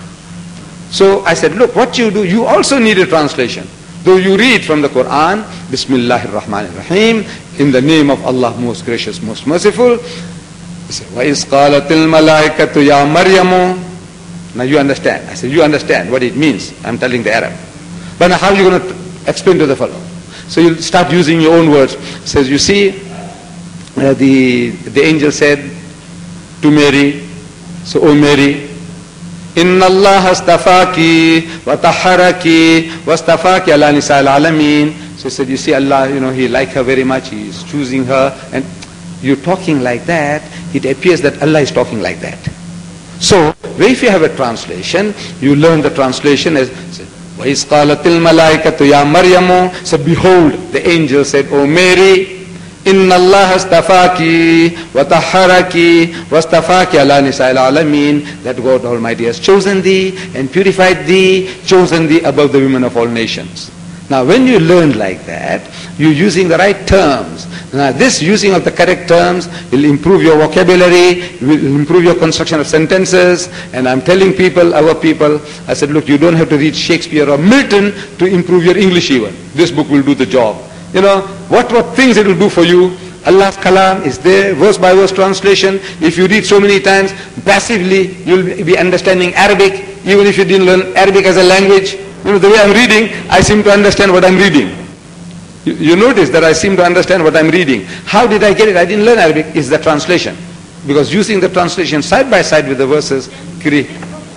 So I said, look, what you do, you also need a translation. Though you read from the Quran, Bismillahir Rahmanir Rahim, in the name of Allah, most gracious, most merciful. You say, وَإِذْ قَالَتِ الْمَلَائِكَةُ يَا مَرْيَمُ. Now you understand. I said, you understand what it means. I'm telling the Arab. But now how are you going to explain to the fellow? So you start using your own words. It says, you see, uh, the, the angel said to Mary, so, oh Mary, Inna Allah astafaki wa taharaki wa astafaki ala nisa'il alameen. So he said, you see, Allah, you know, He liked her very much. He is choosing her. And you're talking like that, it appears that Allah is talking like that. So, if you have a translation, you learn the translation as, وَإِذْ قَالَتِ الْمَلَائِكَةُ يَا مَرْيَمُ. So behold, the angel said, oh Mary, Inna Allah astafaki wa taharaki wa astafaki ala nisa'il alameen. That God Almighty has chosen thee and purified thee, chosen thee above the women of all nations. Now when you learn like that, you're using the right terms. Now this using of the correct terms will improve your vocabulary, will improve your construction of sentences. And I'm telling people, our people, I said, look, you don't have to read Shakespeare or Milton to improve your English even. This book will do the job. You know, what, what things it will do for you. Allah's kalam is there, verse by verse translation. If you read so many times, passively you'll be understanding Arabic, even if you didn't learn Arabic as a language. You know, the way I'm reading, I seem to understand what I'm reading. You, you notice that I seem to understand what I'm reading. How did I get it? I didn't learn Arabic. It's the translation. Because using the translation side by side with the verses, create.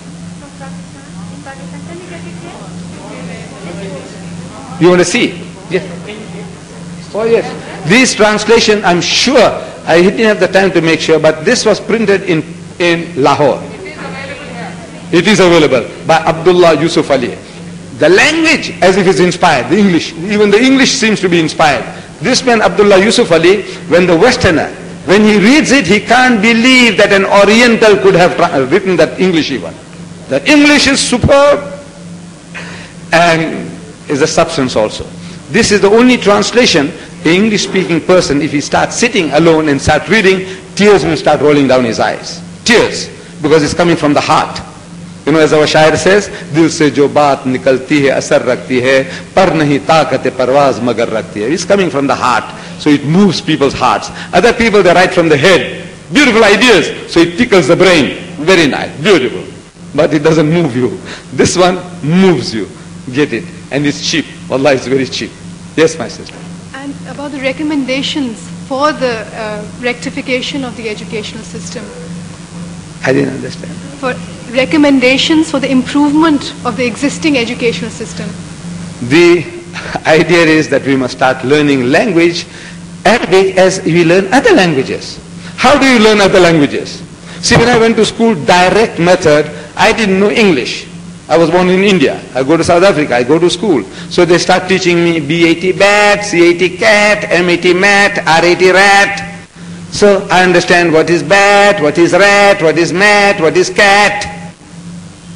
You want to see? Yes. Oh yes. This translation, I'm sure, I didn't have the time to make sure, but this was printed in, in Lahore. It is available by Abdullah Yusuf Ali. The language as if it's inspired, the English, even the English seems to be inspired. This man Abdullah Yusuf Ali, when the Westerner, when he reads it, he can't believe that an Oriental could have written that English even. The English is superb and is a substance also. This is the only translation, the English speaking person, if he starts sitting alone and start reading, tears will start rolling down his eyes. Tears, because it's coming from the heart. You know, as our shair says, dil se jo baat nikalti hai, asar rakhti hai, par nahi taqat parwaz magar rakhti hai. It's coming from the heart, so it moves people's hearts. Other people, they write from the head. Beautiful ideas, so it tickles the brain. Very nice, beautiful. But it doesn't move you. This one moves you. Get it? And it's cheap. Wallah, it's very cheap. Yes, my sister. And about the recommendations for the uh, rectification of the educational system. I didn't understand. For recommendations for the improvement of the existing educational system. The idea is that we must start learning language, Arabic, as we learn other languages. How do you learn other languages? See, when I went to school, direct method, I didn't know English. I was born in India. I go to South Africa. I go to school. So they start teaching me B A T bat, C A T cat, M A T mat, R A T rat. So I understand what is bat, what is rat, what is mat, what is cat.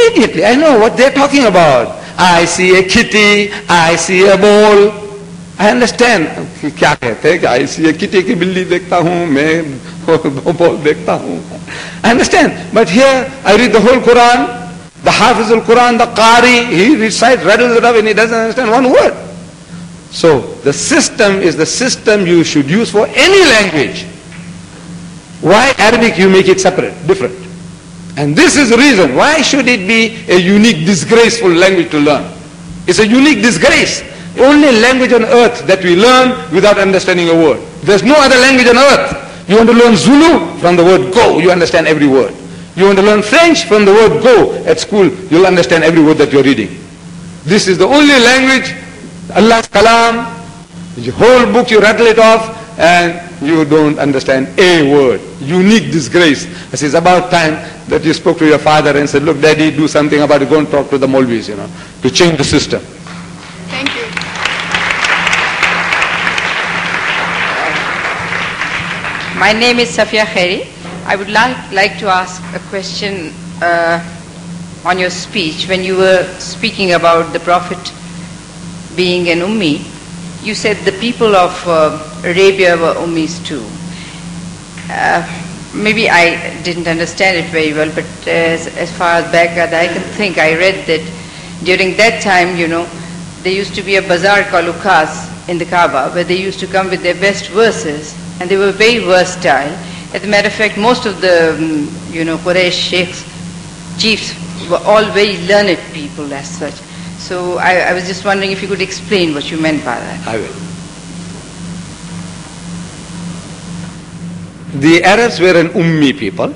Immediately, I know what they're talking about. I see a kitty, I see a ball. I understand. क्या कहते हैं कि I see a kitty की बिल्ली देखता हूँ, मैं ball देखता हूँ. I understand. But here, I read the whole Quran. The Hafiz al-Quran, the Qari, he recites, rattles it up and he doesn't understand one word. So, the system is the system you should use for any language. Why Arabic you make it separate, different? And this is the reason. Why should it be a unique, disgraceful language to learn? It's a unique disgrace. Only language on earth that we learn without understanding a word. There's no other language on earth. You want to learn Zulu? From the word go, you understand every word. You want to learn French? From the word go at school, you'll understand every word that you're reading. This is the only language, Allah's Kalam, the whole book you rattle it off and you don't understand a word. Unique disgrace. It is about time that you spoke to your father and said, look, Daddy, do something about it. Go and talk to the Maulvis, you know, to change the system. Thank you. My name is Safia Khairi. I would like, like to ask a question uh, on your speech. When you were speaking about the Prophet being an Ummi, you said the people of uh, Arabia were Ummis too. Uh, maybe I didn't understand it very well, but as, as far as back as I can think, I read that during that time, you know, there used to be a bazaar called Ukas in the Kaaba, where they used to come with their best verses, and they were very versatile. As a matter of fact, most of the, um, you know, Quraysh sheikhs, chiefs, were all very learned people as such. So I, I was just wondering if you could explain what you meant by that. I will. The Arabs were an Ummi people,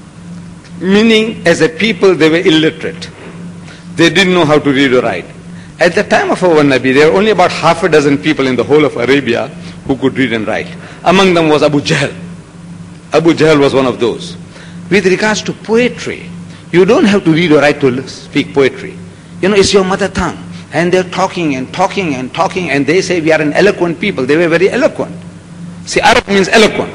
meaning as a people they were illiterate. They didn't know how to read or write. At the time of our Nabi, there were only about half a dozen people in the whole of Arabia who could read and write. Among them was Abu Jahl. Abu Jahl was one of those. With regards to poetry, you don't have to read or write to speak poetry. You know, it's your mother tongue. And they're talking and talking and talking, and they say we are an eloquent people. They were very eloquent. See, Arab means eloquent.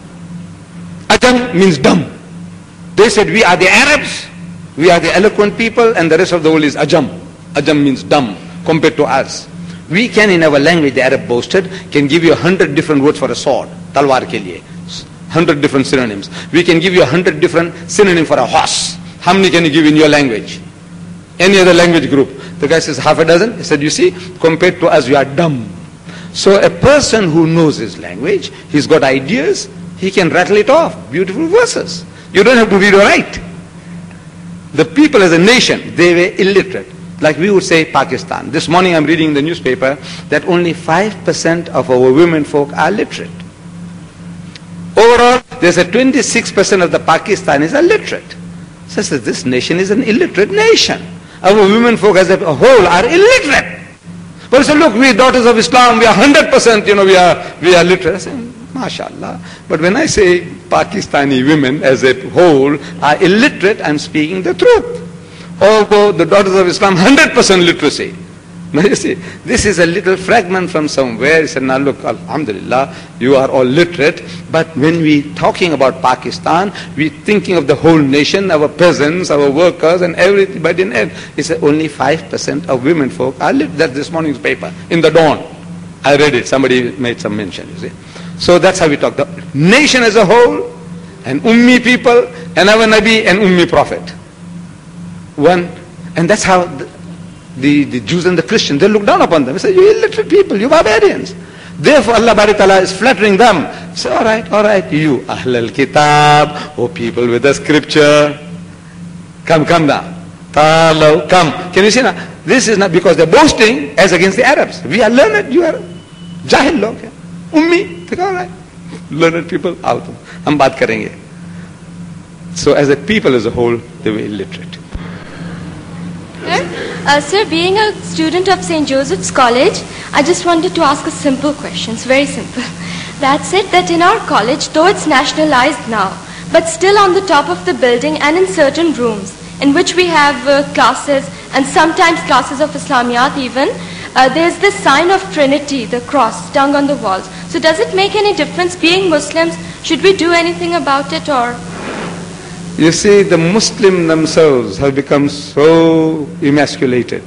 Ajam means dumb. They said we are the Arabs, we are the eloquent people, and the rest of the world is Ajam. Ajam means dumb compared to us. We can, in our language, the Arab boasted, can give you a hundred different words for a sword. Talwar ke liye. Hundred different synonyms. We can give you a hundred different synonyms for a horse. How many can you give in your language? Any other language group? The guy says half a dozen. He said, you see, compared to us, you are dumb. So a person who knows his language, he's got ideas, he can rattle it off. Beautiful verses. You don't have to read or write. The people as a nation, they were illiterate. Like we would say Pakistan. This morning I'm reading in the newspaper that only five percent of our women folk are literate. Overall, there's a twenty-six percent of the Pakistanis are literate. So this nation is an illiterate nation. Our women folk as a whole are illiterate. But so look, we daughters of Islam, we are one hundred percent, you know, we are, we are literate. I say, MashaAllah. But when I say Pakistani women as a whole are illiterate, I'm speaking the truth. Although the daughters of Islam, one hundred percent literacy. Now you see, this is a little fragment from somewhere. He said, now look, alhamdulillah, you are all literate. But when we talking about Pakistan, we thinking of the whole nation, our peasants, our workers, and everything. But in end, he said only five percent of women folk are literate. That's this morning's paper, in the dawn. I read it, somebody made some mention, you see. So that's how we talk. The nation as a whole, and Ummi people, and our Nabi, and Ummi Prophet. One, and that's how the, the, the Jews and the Christians, they look down upon them. They say, you illiterate people, you barbarians. Therefore Allah Bari Ta'ala is flattering them. Say, all right, all right, you Ahlul Kitab, oh people with the scripture, come, come now. Ta'alaw, come. Can you see now? This is not because they're boasting as against the Arabs. We are learned, you are Jahil log, Ummi. Think, all right, learned people, out. Hum baat karenge. So as a people as a whole, they were illiterate. Uh, sir, being a student of Saint Joseph's College, I just wanted to ask a simple question. It's very simple. That's it, that in our college, though it's nationalized now, but still on the top of the building and in certain rooms, in which we have uh, classes and sometimes classes of Islamiyat even, uh, there's this sign of Trinity, the cross, stung on the walls. So does it make any difference, being Muslims, should we do anything about it or... You see, the Muslims themselves have become so emasculated.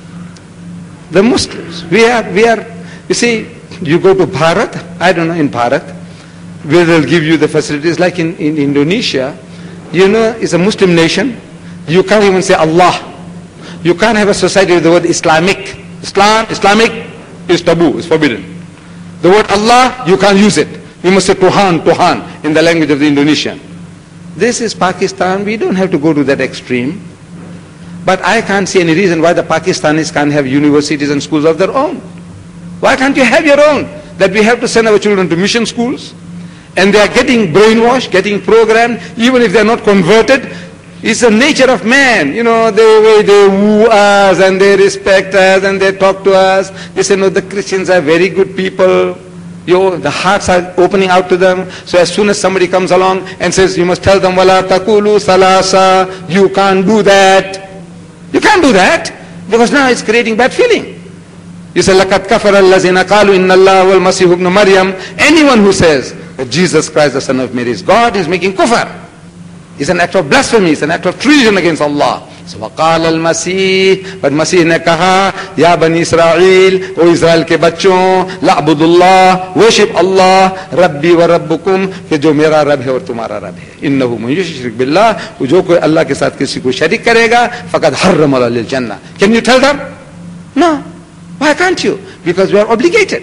The Muslims, we are, we are, you see, you go to Bharat, I don't know, in Bharat, where they'll give you the facilities, like in, in Indonesia, you know, it's a Muslim nation, you can't even say Allah. You can't have a society with the word Islamic. Islam, Islamic is taboo, is forbidden. The word Allah, you can't use it. You must say Tuhan, Tuhan, in the language of the Indonesian. This is Pakistan, we don't have to go to that extreme. But I can't see any reason why the Pakistanis can't have universities and schools of their own. Why can't you have your own? That we have to send our children to mission schools, and they are getting brainwashed, getting programmed, even if they are not converted. It's the nature of man. You know, they, they woo us and they respect us and they talk to us. They say, no, the Christians are very good people. You, the hearts are opening out to them. So as soon as somebody comes along and says, you must tell them, wala taqulu salasa, you can't do that. You can't do that, because now it's creating bad feeling. You say, لَقَدْ كَفَرَ الَّذِينَ قَالُوا إِنَّ اللَّهَ وَالْمَسِيحُ ابْنُ مَرْيَمَ. Anyone who says that Jesus Christ, the Son of Mary, is God, is making kufr. It's an act of blasphemy, it's an act of treason against Allah. So وَقَالَ الْمَسِيحُ, but Masih ne kaha, Ya Bani Israel, O Israel ke bachon, la'budullah, worship Allah, Rabbi wa Rabbukum, ke jo mera Rabb hai aur tumhara Rabb hai. Innahu man yushrik billah, jo koi Allah ke saath kisi ko sharik karega, faqad harrama lahu al-jannah. Can you tell them? No. Why can't you? Because we are obligated.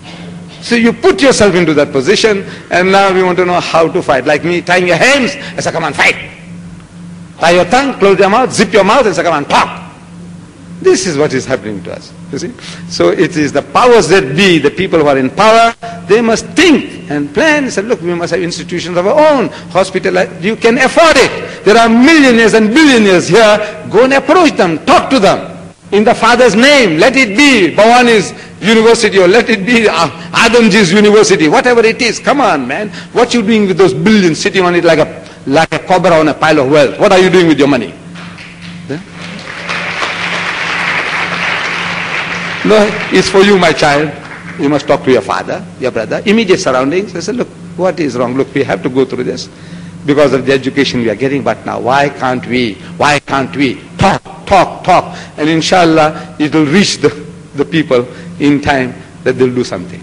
So you put yourself into that position, and now we want to know how to fight. Like me tying your hands, I say, come on, fight. Tie your tongue, close your mouth, zip your mouth, and say, come on, talk. This is what is happening to us, you see. So it is the powers that be, the people who are in power, they must think and plan. Say, look, we must have institutions of our own. Hospital, you can afford it. There are millionaires and billionaires here. Go and approach them, talk to them. In the Father's name, let it be Bhavani's university, or let it be Adamji's university, whatever it is. Come on, man. What are you doing with those billions, sitting on it like a like a cobra on a pile of wealth? What are you doing with your money? Yeah? No, it's for you, my child. You must talk to your father, your brother, immediate surroundings. I said, look, what is wrong? Look, we have to go through this because of the education we are getting, but now why can't we? Why can't we? Talk, talk, talk. And inshallah, it will reach the, the people in time that they'll do something.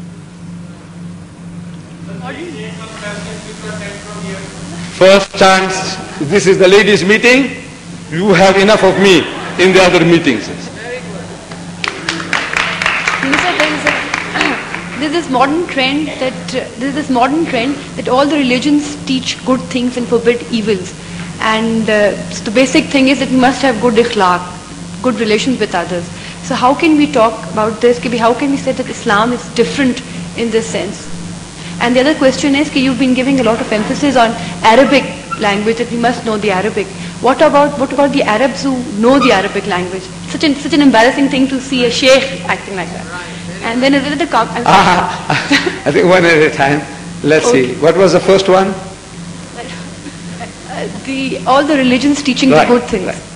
First chance, this is the ladies' meeting. You have enough of me in the other meetings. There's this modern trend that uh, there's this modern trend that all the religions teach good things and forbid evils. And uh, so the basic thing is that we must have good ikhlaq, good relations with others. So how can we talk about this? How can we say that Islam is different in this sense? And the other question is, you've been giving a lot of emphasis on Arabic language, that we must know the Arabic. What about what about the Arabs who know the Arabic language? Such an such an embarrassing thing to see a sheikh acting like that. And then is it the com- ah, I think one at a time. Let's okay. see. What was the first one? The all the religions teaching right, the good things. Right.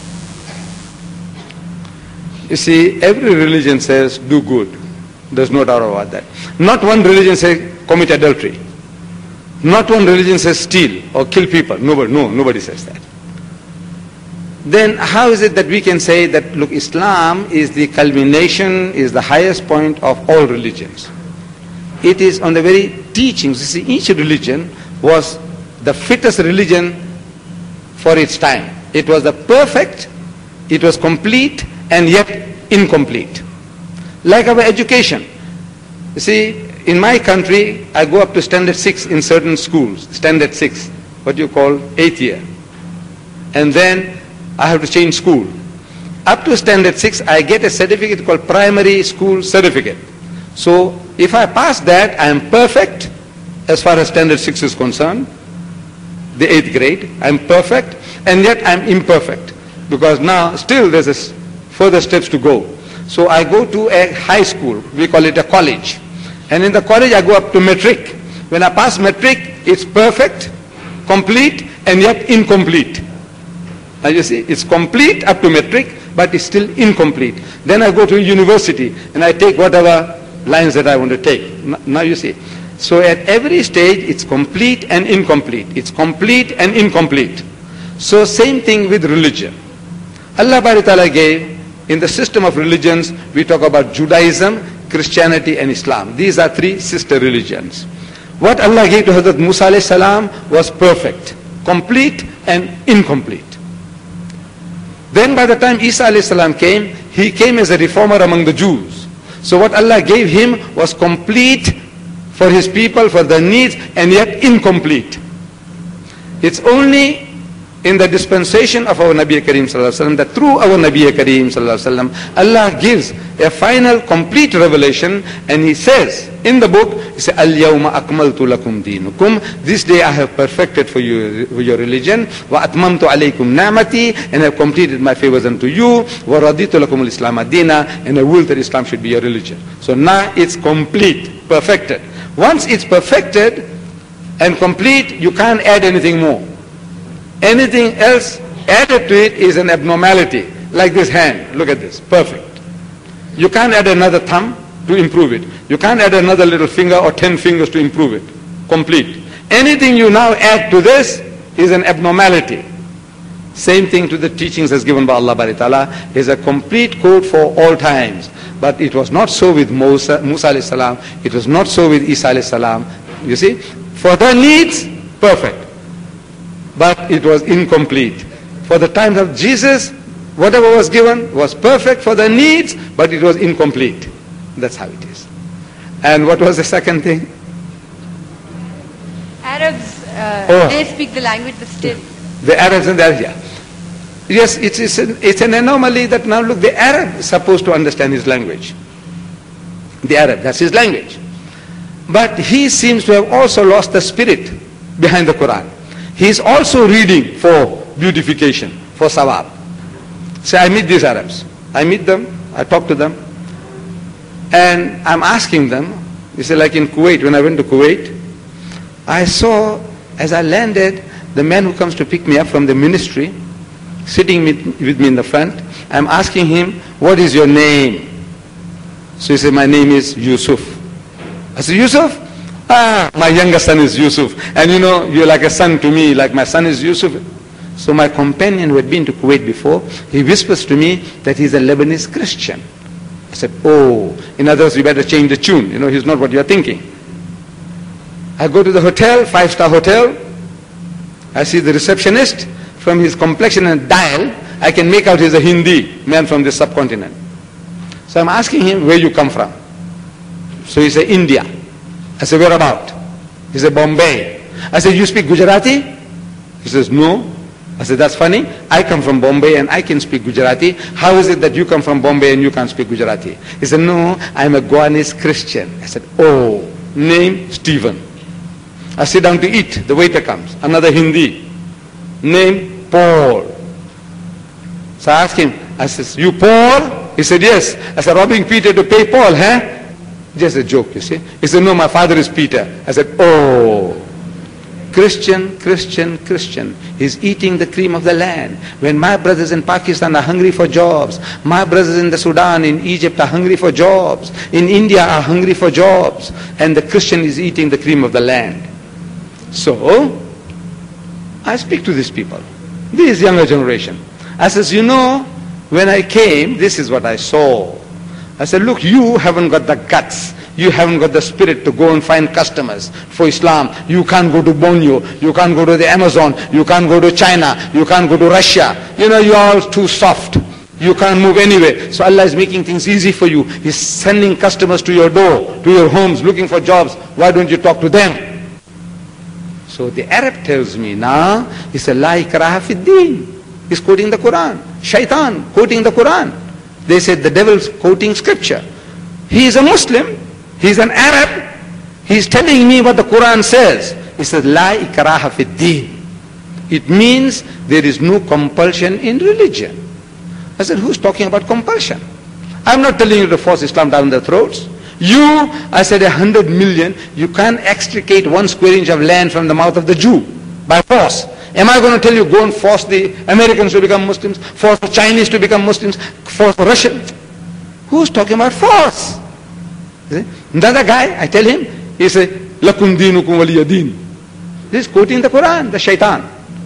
You see, every religion says do good. There's no doubt about that. Not one religion says commit adultery. Not one religion says steal or kill people. Nobody, no, nobody says that. Then how is it that we can say that, look, Islam is the culmination, is the highest point of all religions? It is on the very teachings. You see, each religion was the fittest religion for its time. It was the perfect, it was complete, and yet incomplete. Like our education. You see, in my country, I go up to standard six in certain schools. Standard six, what you call eighth year. And then I have to change school. Up to standard six, I get a certificate called primary school certificate. So if I pass that, I am perfect as far as standard six is concerned. The eighth grade, I am perfect, and yet I am imperfect. Because now still there's a further steps to go. So I go to a high school, we call it a college. And in the college I go up to metric. When I pass metric, it's perfect, complete, and yet incomplete. Now you see, it's complete up to metric, but it's still incomplete. Then I go to university, and I take whatever lines that I want to take. Now you see. So at every stage, it's complete and incomplete. It's complete and incomplete. So same thing with religion. Allah Bari Ta'ala gave, in the system of religions, we talk about Judaism, Christianity and Islam. These are three sister religions. What Allah gave to Hazrat Musa alayhi salam was perfect, complete and incomplete. Then by the time Isa alayhi salam came, he came as a reformer among the Jews. So what Allah gave him was complete for his people, for their needs, and yet incomplete. It's only in the dispensation of our Nabi Kareem Sallallahu Alaihi Wasallam that through our Nabi Kareem Sallallahu Alaihi Wasallam, Allah gives a final complete revelation, and He says in the book, He says, Al-Yawma akmaltu lakum dinukum. This day I have perfected for you your religion. Wa atmamtu alaykum na'mati, and I have completed my favors unto you. Wa raditu lakum al-Islam adina, and I will that Islam should be your religion. So now it's complete, perfected. Once it's perfected and complete, you can't add anything more. Anything else added to it is an abnormality, like this hand. Look at this, perfect. You can't add another thumb to improve it. You can't add another little finger or ten fingers to improve it. Complete. Anything you now add to this is an abnormality. Same thing to the teachings as given by Allah Bari Ta'ala, is a complete code for all times. But it was not so with Musa, Musa alayhi salam. It was not so with Isa alayhi salam. You see, for their needs, perfect. But it was incomplete. For the times of Jesus, whatever was given was perfect for the needs, but it was incomplete. That's how it is. And what was the second thing? Arabs, uh, oh. they speak the language, but still. The Arabs and the Arabia. Yes, it's, it's, an, it's an anomaly that now look, the Arab is supposed to understand his language. The Arab, that's his language. But he seems to have also lost the spirit behind the Quran. He is also reading for beautification, for sawab. So I meet these Arabs. I meet them, I talk to them, and I'm asking them, you see, like in Kuwait, when I went to Kuwait, I saw, as I landed, the man who comes to pick me up from the ministry, sitting with me in the front, I'm asking him, what is your name? So he said, my name is Yusuf. I said, Yusuf? Ah, my younger son is Yusuf. And you know, you're like a son to me, like my son is Yusuf. So my companion who had been to Kuwait before, he whispers to me that he's a Lebanese Christian. I said, oh, in other words, you better change the tune. You know, he's not what you're thinking. I go to the hotel, five-star hotel. I see the receptionist. From his complexion and dial, I can make out he's a Hindi man from the subcontinent. So I'm asking him, where you come from? So he said, India. I said, where about? He said, Bombay. I said, you speak Gujarati? He says, no. I said, that's funny. I come from Bombay and I can speak Gujarati. How is it that you come from Bombay and you can't speak Gujarati? He said, no, I'm a Goanese Christian. I said, oh, name Stephen. I sit down to eat. The waiter comes. Another Hindi. Name Paul. So I asked him, I said, you Paul? He said, yes. I said, robbing Peter to pay Paul, huh? Just a joke, you see. He said, no, my father is Peter. I said, oh. Christian, Christian, Christian. He's eating the cream of the land. When my brothers in Pakistan are hungry for jobs, my brothers in the Sudan, in Egypt are hungry for jobs, in India are hungry for jobs, and the Christian is eating the cream of the land. So, I speak to these people, this younger generation. I says, you know, when I came, this is what I saw. I said, look, you haven't got the guts. You haven't got the spirit to go and find customers for Islam. You can't go to Borneo. You can't go to the Amazon. You can't go to China. You can't go to Russia. You know, you're all too soft. You can't move anywhere. So Allah is making things easy for you. He's sending customers to your door, to your homes, looking for jobs. Why don't you talk to them? So the Arab tells me now, he said, La ikraha fi din. He's quoting the Quran. Shaitan quoting the Quran. They said the devil's quoting scripture. He is a Muslim. He's an Arab. He's telling me what the Quran says. He says, La ikraha fi din. It means there is no compulsion in religion. I said, who's talking about compulsion? I'm not telling you to force Islam down their throats. You, I said, a hundred million, you can't extricate one square inch of land from the mouth of the Jew by force. Am I going to tell you, go and force the Americans to become Muslims, force the Chinese to become Muslims, force the Russians? Who's talking about force? Another guy, I tell him, he says, Lakum dinukum waliya din. This is quoting the Quran, the shaitan.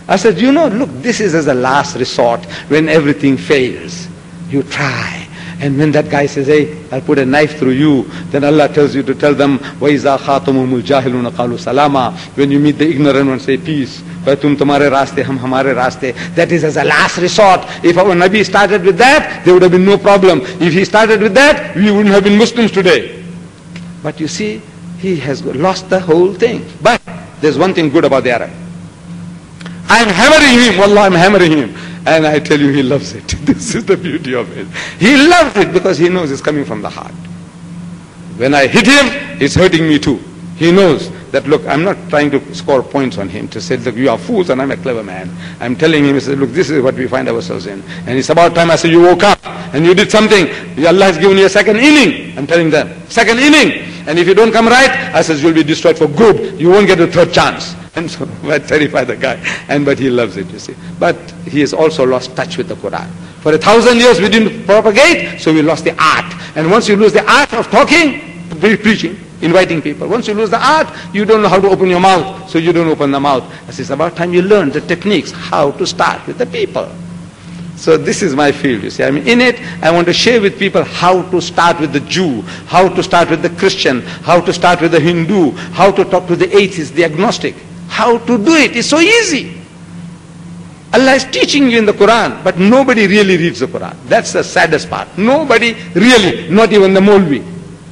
I said, you know, look, this is as a last resort when everything fails. You try. And when that guy says, hey, I'll put a knife through you, then Allah tells you to tell them, وَإِذَا خَاطَمُهُمُ الْجَاهِلُونَ قَالُوا سَلَامًا. When you meet the ignorant one, say peace. tum tumhare raaste, hum hamare raaste. That is as a last resort. If our Nabi started with that, there would have been no problem. If he started with that, we wouldn't have been Muslims today. But you see, he has lost the whole thing. But there's one thing good about the Arab. I'm hammering him, wallah, I'm hammering him. And I tell you, he loves it. This is the beauty of it. He loves it because he knows it's coming from the heart. When I hit him, it's hurting me too. He knows that, look, I'm not trying to score points on him to say, look, you are fools and I'm a clever man. I'm telling him, he says, look, this is what we find ourselves in. And it's about time I say, you woke up and you did something. Allah has given you a second inning. I'm telling them, second inning. And if you don't come right, I says, you'll be destroyed for good. You won't get a third chance. And so I terrify the guy. And but he loves it, you see. But he has also lost touch with the Quran. For a thousand years we didn't propagate, so we lost the art. And once you lose the art of talking, preaching, inviting people. Once you lose the art, you don't know how to open your mouth, so you don't open the mouth. It's about time you learn the techniques, how to start with the people. So this is my field, you see. I mean, in it, I want to share with people how to start with the Jew, how to start with the Christian, how to start with the Hindu, how to talk to the atheist, the agnostic. How to do it is so easy. Allah is teaching you in the Quran, but nobody really reads the Quran. That's the saddest part. Nobody really, not even the Maulvi.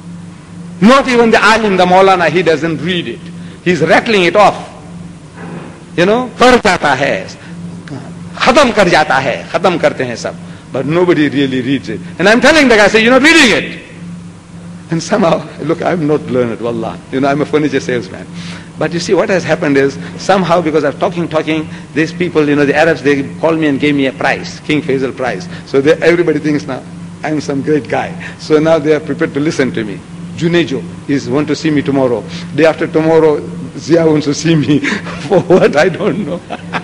Not even the Alim, the Maulana, he doesn't read it. He's rattling it off. You know, par jata hai, khatam kar jata hai, khatam karte hain sab. But nobody really reads it. And I'm telling the guy, say, you're not reading it. And somehow, look, I'm not learned, wallah. You know, I'm a furniture salesman. But you see, what has happened is, somehow because I'm talking, talking, these people, you know, the Arabs, they called me and gave me a prize, King Faisal prize. So they, everybody thinks now, I'm some great guy. So now they are prepared to listen to me. Junejo is want to see me tomorrow. Day after tomorrow, Zia wants to see me. For what, I don't know.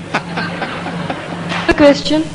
A question.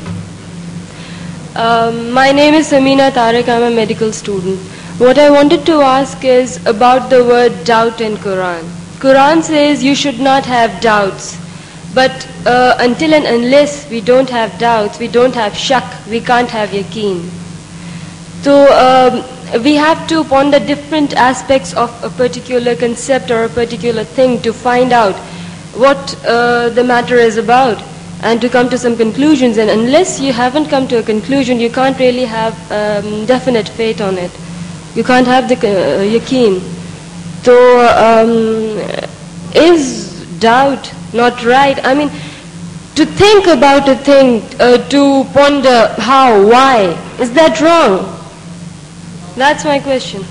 Um, my name is Samina Tariq. I'm a medical student. What I wanted to ask is about the word doubt in Quran. Quran says you should not have doubts, but uh, until and unless we don't have doubts, we don't have shak, we can't have yaqeen. So um, we have to ponder different aspects of a particular concept or a particular thing to find out what uh, the matter is about and to come to some conclusions. And unless you haven't come to a conclusion, you can't really have um, definite faith on it. You can't have the uh, yaqeen. So, um, is doubt not right? I mean, to think about a thing, uh, to ponder how, why, is that wrong? That's my question.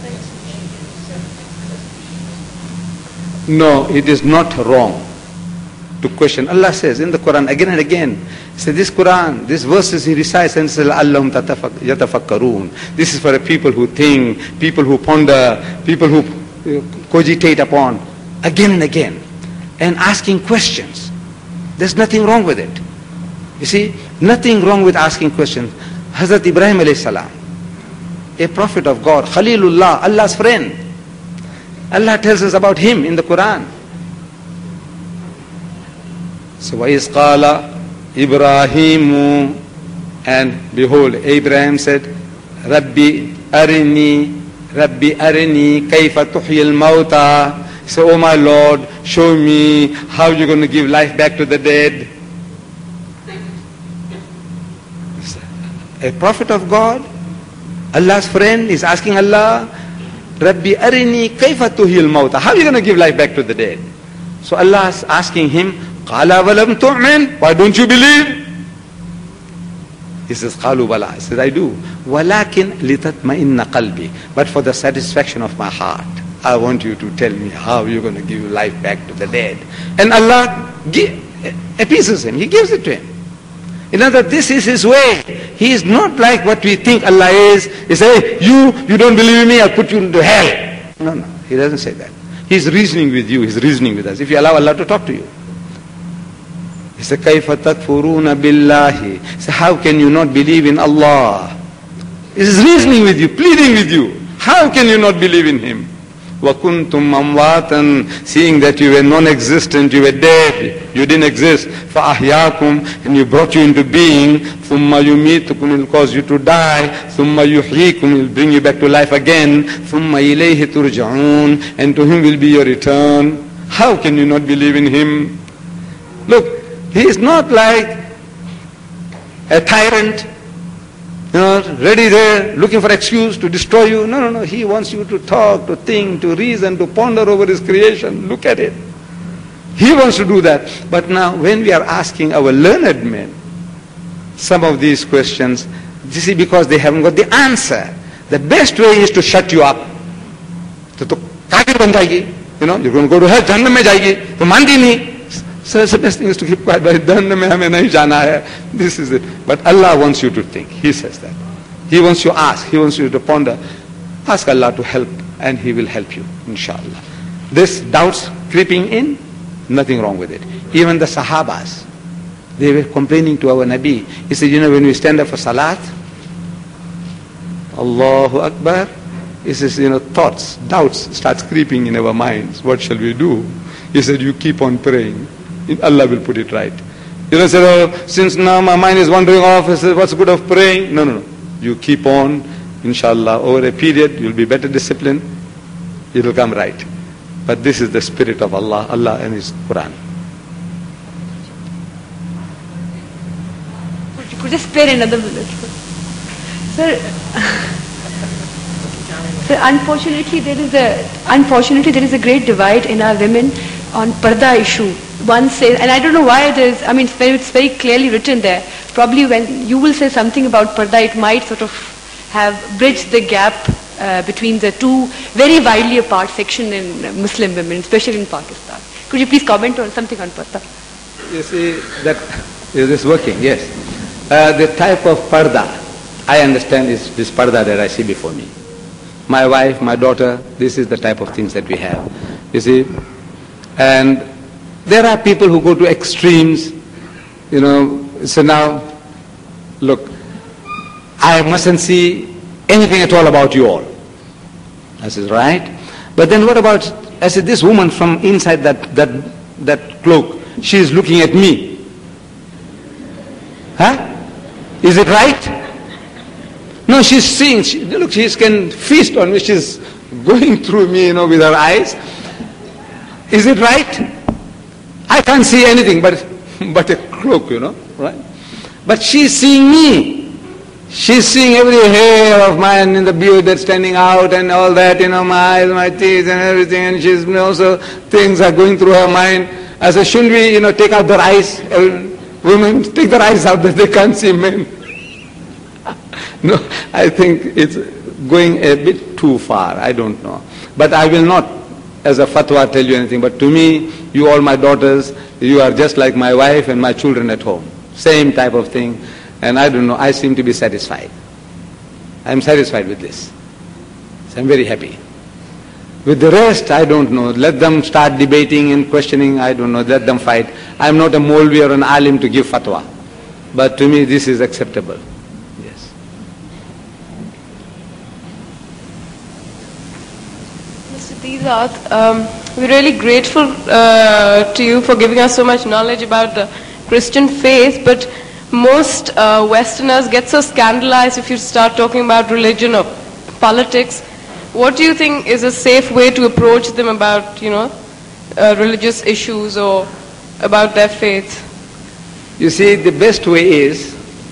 No, it is not wrong to question. Allah says in the Quran again and again, say this Quran, these verses he recites and says, Allahum yatafakkarun. This is for the people who think, people who ponder, people who cogitate upon again and again and asking questions. There's nothing wrong with it. You see, nothing wrong with asking questions. Hazrat Ibrahim alayhi salam, a prophet of God, Khalilullah, Allah's friend. Allah tells us about him in the Quran. So وَإِذْ قَالَ إِبْرَاهِيمُ, and behold, Abraham said, Rabbi arini, Rabbi arini kayfa tuhyil mauta. So, oh my Lord, show me how you're going to give life back to the dead. A prophet of God, Allah's friend, is asking Allah, Rabbi arini kayfa tuhyil mauta. How are you going to give life back to the dead? So Allah is asking him, Qala walam tu'min. Why don't you believe? He says, Qalu bala. He says, I do. Walakin litatma'inna qalbi. But for the satisfaction of my heart, I want you to tell me how you're going to give life back to the dead. And Allah give, appeases him. He gives it to him. In other words, this is his way. He is not like what we think Allah is. He says, hey, you, you don't believe in me, I'll put you into hell. No, no. He doesn't say that. He's reasoning with you. He's reasoning with us. If you allow Allah to talk to you. He said, كَيْفَ تَكْفُرُونَ بِاللَّهِ. He said, how can you not believe in Allah? He's reasoning with you, pleading with you. How can you not believe in Him? وَكُنْتُمْ أَمْوَاتًا, seeing that you were non-existent, you were dead, you didn't exist. فَأَحْيَاكُمْ, and you brought you into being. ثُمَّ يُمِيتُكُمْ, it will cause you to die. ثُمَّ يُحْيِيكُمْ, it will bring you back to life again. ثُمَّ إِلَيْهِ تُرْجَعُونَ, and to him will be your return. How can you not believe in him? Look, he is not like a tyrant, you know, ready there, looking for excuse to destroy you. No, no, no. He wants you to talk, to think, to reason, to ponder over his creation. Look at it. He wants to do that. But now, when we are asking our learned men some of these questions, you see, because they haven't got the answer, the best way is to shut you up. So, to kafir ban jayegi, you know, you're going to go to hell, jahannam mein jayegi, to mandi nahi. So the best thing is to keep quiet. This is it. But Allah wants you to think. He says that. He wants you to ask. He wants you to ponder. Ask Allah to help, and He will help you, inshallah. This doubts creeping in, nothing wrong with it. Even the Sahabas, they were complaining to our Nabi. He said, you know, when we stand up for Salat, Allahu Akbar, he says, you know, thoughts, doubts starts creeping in our minds. What shall we do? He said, you keep on praying. Allah will put it right. You don't say, oh, since now my mind is wandering off, I said, what's good of praying? No, no, no. You keep on, inshallah, over a period, you'll be better disciplined. It will come right. But this is the spirit of Allah, Allah and His Quran. You could just spare another minute. Sir, sir, unfortunately there is a, unfortunately there is a great divide in our women on parda issue. One says, and I don't know why it is, I mean, it's very, it's very clearly written there. Probably when you will say something about parda, it might sort of have bridged the gap uh, between the two very widely apart sections in uh, Muslim women, especially in Pakistan. Could you please comment on something on parda? You see, that is this working? Yes. Uh, the type of parda, I understand, is this parda that I see before me. My wife, my daughter, this is the type of things that we have. You see, and there are people who go to extremes, you know, so now, look, I mustn't see anything at all about you all. I said, right. But then what about, I said, this woman from inside that, that, that cloak, she is looking at me. Huh? Is it right? No, she's seeing, she, look, she can feast on me, she's going through me, you know, with her eyes. Is it right? I can't see anything but, but a cloak, you know, right? But she's seeing me. She's seeing every hair of mine in the beard that's standing out and all that, you know, my eyes, my teeth and everything, and she's also, things are going through her mind. I said, shouldn't we, you know, take out their eyes? Uh, women, take their eyes out that they can't see men. No, I think it's going a bit too far, I don't know. But I will not, as a fatwa, tell you anything, but to me, you all my daughters, you are just like my wife and my children at home. Same type of thing. And I don't know, I seem to be satisfied. I'm satisfied with this. So I'm very happy. With the rest, I don't know. Let them start debating and questioning, I don't know, let them fight. I'm not a Maulvi or an alim to give fatwa. But to me, this is acceptable. Yes. Mister Deedat, um, we're really grateful uh, to you for giving us so much knowledge about the Christian faith, but most uh, Westerners get so scandalized if you start talking about religion or politics. What do you think is a safe way to approach them about, you know, uh, religious issues or about their faith? You see, the best way is,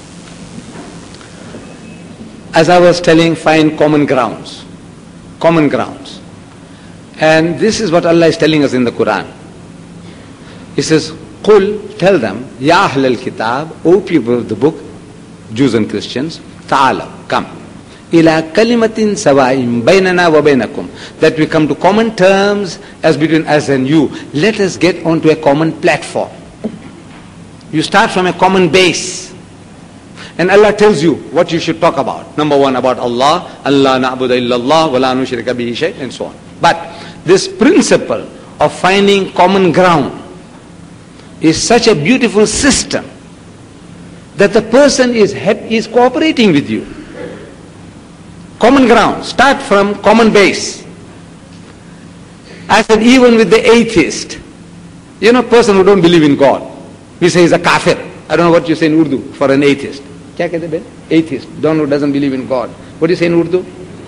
as I was telling, find common grounds. Common grounds. And this is what Allah is telling us in the Quran. He says, Qul, tell them, Ya Ahl al-Kitab, O people of the book, Jews and Christians, Ta'ala, come. Ila kalimatin sawa'im baynana wa baynakum. That we come to common terms as between us and you. Let us get onto a common platform. You start from a common base. And Allah tells you what you should talk about. Number one, about Allah, Allah na'budu illallah, wa la nushrika bihi shay, and so on. But this principle of finding common ground is such a beautiful system that the person is, is cooperating with you. Common ground. Start from common base. I said, even with the atheist, you know, person who don't believe in God, we say he's a kafir. I don't know what you say in Urdu for an atheist. Kya kehte hai? Atheist, one who doesn't believe in God. What do you say in Urdu?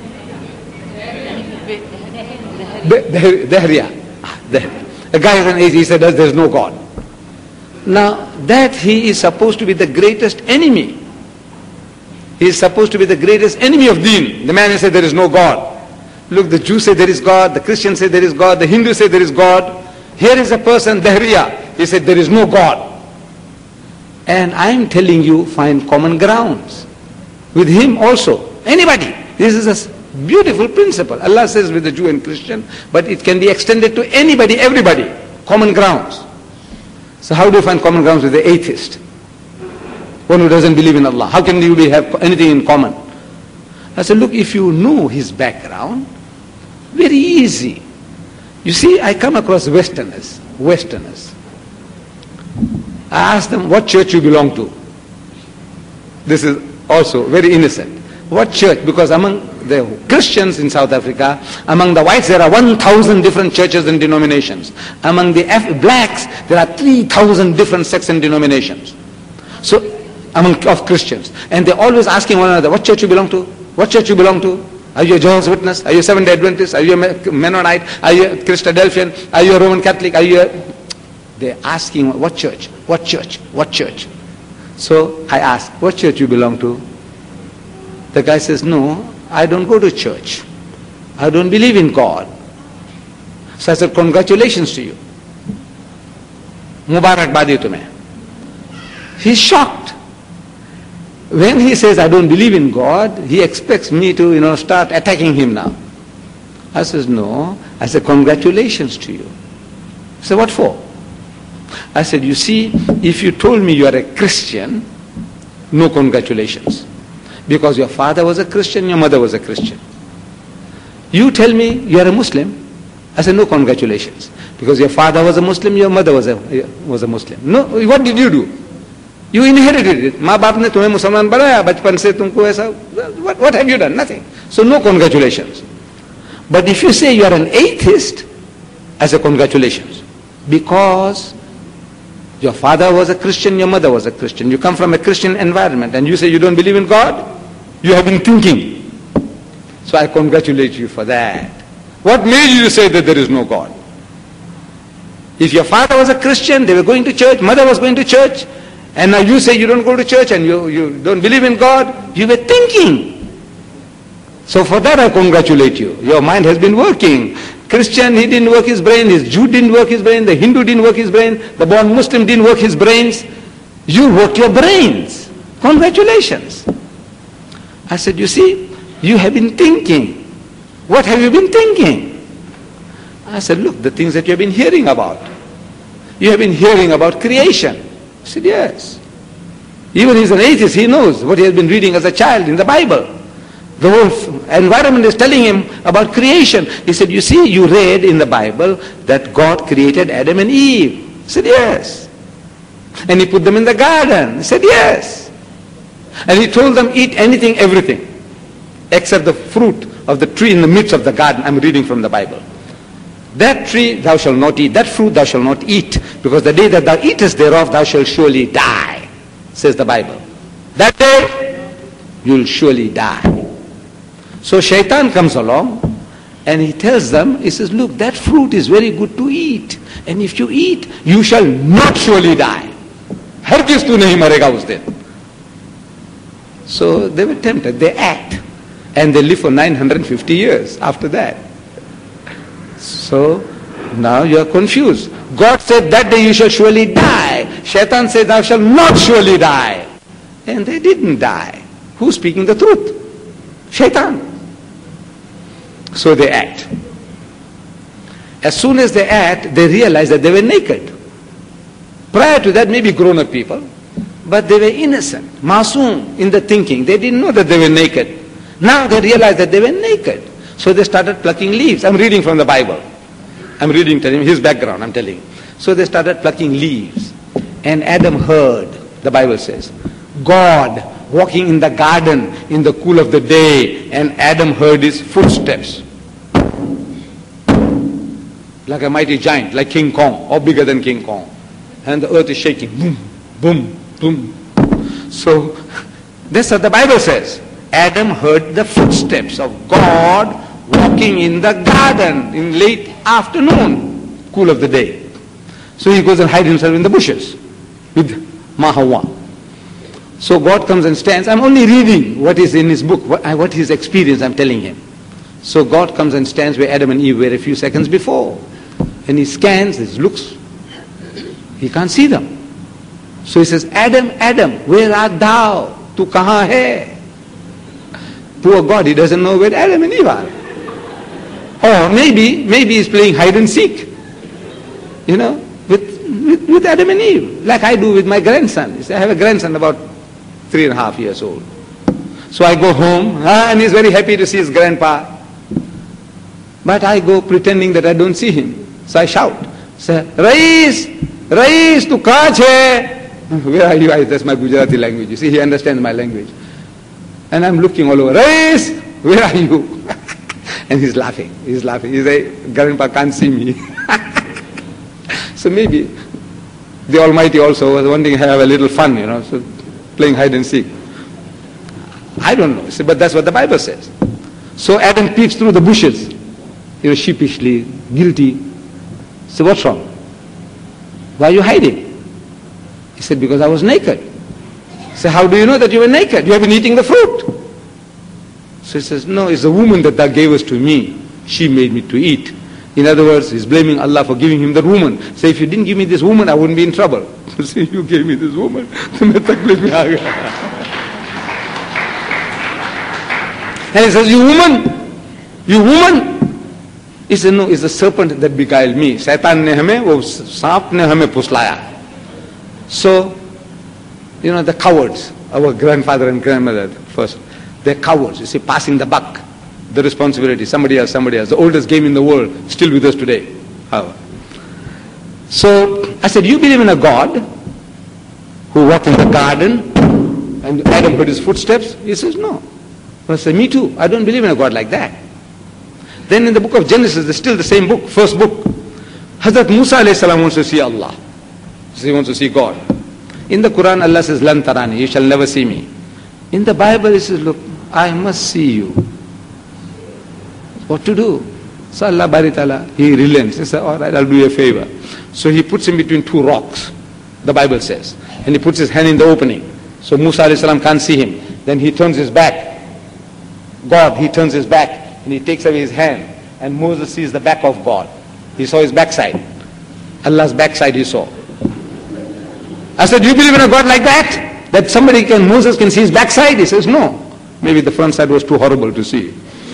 Dahriya. A guy is an atheist, he said there is no God. Now, that he is supposed to be the greatest enemy. He is supposed to be the greatest enemy of deen. The man who said there is no God. Look, the Jews say there is God, the Christians say there is God, the Hindus say there is God. Here is a person, Dahriya, he said there is no God. And I am telling you, find common grounds with him also. Anybody. This is a beautiful principle. Allah says with the Jew and Christian, but it can be extended to anybody, everybody. Common grounds. So how do you find common grounds with the atheist? One who doesn't believe in Allah. How can you have anything in common? I said, look, if you know his background, very easy. You see, I come across Westerners, Westerners. I ask them, what church you belong to? This is also very innocent. What church? Because among the Christians in South Africa, among the whites there are one thousand different churches and denominations. Among the Af- blacks there are three thousand different sects and denominations. So, among of Christians. And they're always asking one another, what church you belong to? What church you belong to? Are you a Jehovah's Witness? Are you a Seventh-day Adventist? Are you a Mennonite? Are you a Christadelphian? Are you a Roman Catholic? Are you a... They're asking, what church? What church? What church? So I ask, what church you belong to? The guy says, no, I don't go to church. I don't believe in God. So I said, congratulations to you. Mubarakbadi tumhe. He's shocked. When he says, I don't believe in God, he expects me to, you know, start attacking him now. I says, no. I said, congratulations to you. He said, what for? I said, you see, if you told me you are a Christian, no congratulations. Because your father was a Christian, your mother was a Christian. You tell me you are a Muslim, I said, no congratulations. Because your father was a Muslim, your mother was a, was a Muslim. No, what did you do? You inherited it. माँ बाप ने तुम्हें मुसलमान बनाया बचपन से तुमको ऐसा. What, what have you done? Nothing. So no congratulations. But if you say you are an atheist, I say congratulations. Because your father was a Christian, your mother was a Christian. You come from a Christian environment and you say you don't believe in God, you have been thinking. So I congratulate you for that. What made you say that there is no God? If your father was a Christian, they were going to church, mother was going to church, and now you say you don't go to church and you, you don't believe in God, you were thinking. So for that I congratulate you. Your mind has been working. Christian, he didn't work his brain, his Jew didn't work his brain, the Hindu didn't work his brain, the born Muslim didn't work his brains. You worked your brains. Congratulations. I said, you see, you have been thinking. What have you been thinking? I said, look, the things that you have been hearing about. You have been hearing about creation. I said, yes. Even he's an atheist, he knows what he has been reading as a child in the Bible. The whole environment is telling him about creation. He said, you see, you read in the Bible that God created Adam and Eve. I said, yes. And he put them in the garden. I said, yes. And he told them, eat anything, everything, except the fruit of the tree in the midst of the garden. I'm reading from the Bible. That tree thou shalt not eat, that fruit thou shalt not eat, because the day that thou eatest thereof thou shalt surely die, says the Bible. That day you'll surely die. So Shaitan comes along and he tells them, he says, look, that fruit is very good to eat, and if you eat, you shall not surely die. Hargiz tu nahi marega us din. So they were tempted, they act, and they live for nine hundred fifty years after that. So now you are confused. God said that day you shall surely die. Shaitan said thou shalt not surely die. And they didn't die. Who's speaking the truth? Shaitan. So they act. As soon as they act, they realize that they were naked. Prior to that, maybe grown-up people, but they were innocent, masoom in the thinking. They didn't know that they were naked. Now they realized that they were naked. So they started plucking leaves. I'm reading from the Bible. I'm reading telling his background, I'm telling you. So they started plucking leaves. And Adam heard, the Bible says, God walking in the garden in the cool of the day, and Adam heard his footsteps. like a mighty giant, like King Kong, or bigger than King Kong. And the earth is shaking, boom, boom, boom. So, that's what the Bible says. Adam heard the footsteps of God walking in the garden in late afternoon, cool of the day. So he goes and hides himself in the bushes with Mahawa. So God comes and stands. I'm only reading what is in his book, what, what his experience I'm telling him. So God comes and stands where Adam and Eve were a few seconds before. And he scans, he looks. He can't see them. So he says, Adam, Adam, where art thou? Tu kahan hai? Poor God, he doesn't know where Adam and Eve are. Or maybe, maybe he's playing hide and seek. You know, with, with, with Adam and Eve. Like I do with my grandson. I have a grandson about three and a half years old. So I go home, ah, and he's very happy to see his grandpa. But I go pretending that I don't see him. So I shout, say, Rais, Rais, tu kahan hai? Where are you? I, that's my Gujarati language. You see, he understands my language. And I'm looking all over, Rais, where are you? And he's laughing, he's laughing. He's like, Grandpa can't see me. So maybe the Almighty also was wanting to have a little fun, you know, so playing hide and seek. I don't know, but that's what the Bible says. So Adam peeps through the bushes, you know, sheepishly, guilty. So what's wrong? Why are you hiding? He said, because I was naked. So how do you know that you were naked? You have been eating the fruit. So he says, no, it's the woman that thou gavest to me. She made me to eat. In other words, he's blaming Allah for giving him that woman. So if you didn't give me this woman, I wouldn't be in trouble. So you gave me this woman. And he says, you woman, you woman. He said, no, it's the serpent that beguiled me. Shaitan ne hame, wo saap ne hame puslaya. So, you know, the cowards, our grandfather and grandmother first, they're cowards, you see, passing the buck, the responsibility, somebody else, somebody else. The oldest game in the world, still with us today. However. So, I said, you believe in a God who walked in the garden and Adam heard his footsteps? He says, no. I said, me too. I don't believe in a God like that. Then in the book of Genesis, it's still the same book, first book. Hazrat Musa alayhi salam wants to see Allah. So he wants to see God. In the Quran, Allah says, Lan tarani, you shall never see me. In the Bible, he says, look, I must see you. What to do? So Allah Bari Ta'ala, he relents. He says, all right, I'll do you a favor. So he puts him between two rocks, the Bible says. And he puts his hand in the opening. So Musa alayhi salam can't see him. Then he turns his back. God, he turns his back. And he takes away his hand. And Moses sees the back of God. He saw his backside. Allah's backside he saw. I said, do you believe in a God like that? That somebody can, Moses can see his backside? He says, no. Maybe the front side was too horrible to see.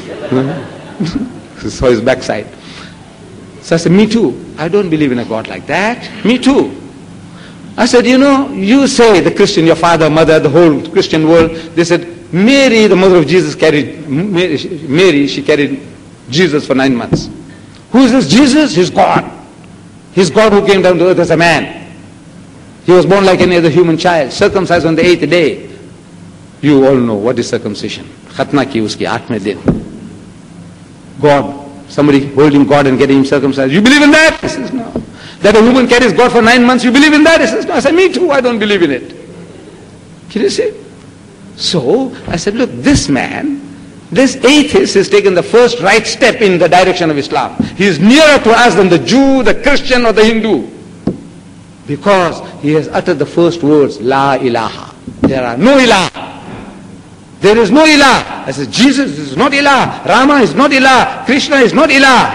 He saw his backside. So I said, me too. I don't believe in a God like that. Me too. I said, you know, you say the Christian, your father, mother, the whole Christian world, they said, Mary, the mother of Jesus, carried, Mary, Mary, she carried Jesus for nine months. Who is this Jesus? He's God. He's God who came down to earth as a man. He was born like any other human child, circumcised on the eighth day. You all know what is circumcision. Khatna ki uski aatme din. God, somebody holding God and getting him circumcised. You believe in that? He says, no. That a woman carries God for nine months, you believe in that? He says, no. I said, me too, I don't believe in it. Can you see? So, I said, look, this man, this atheist has taken the first right step in the direction of Islam. He is nearer to us than the Jew, the Christian or the Hindu. Because he has uttered the first words, La ilaha. There are no ilah. There is no ilah. I said, Jesus is not ilah. Rama is not ilah. Krishna is not ilah.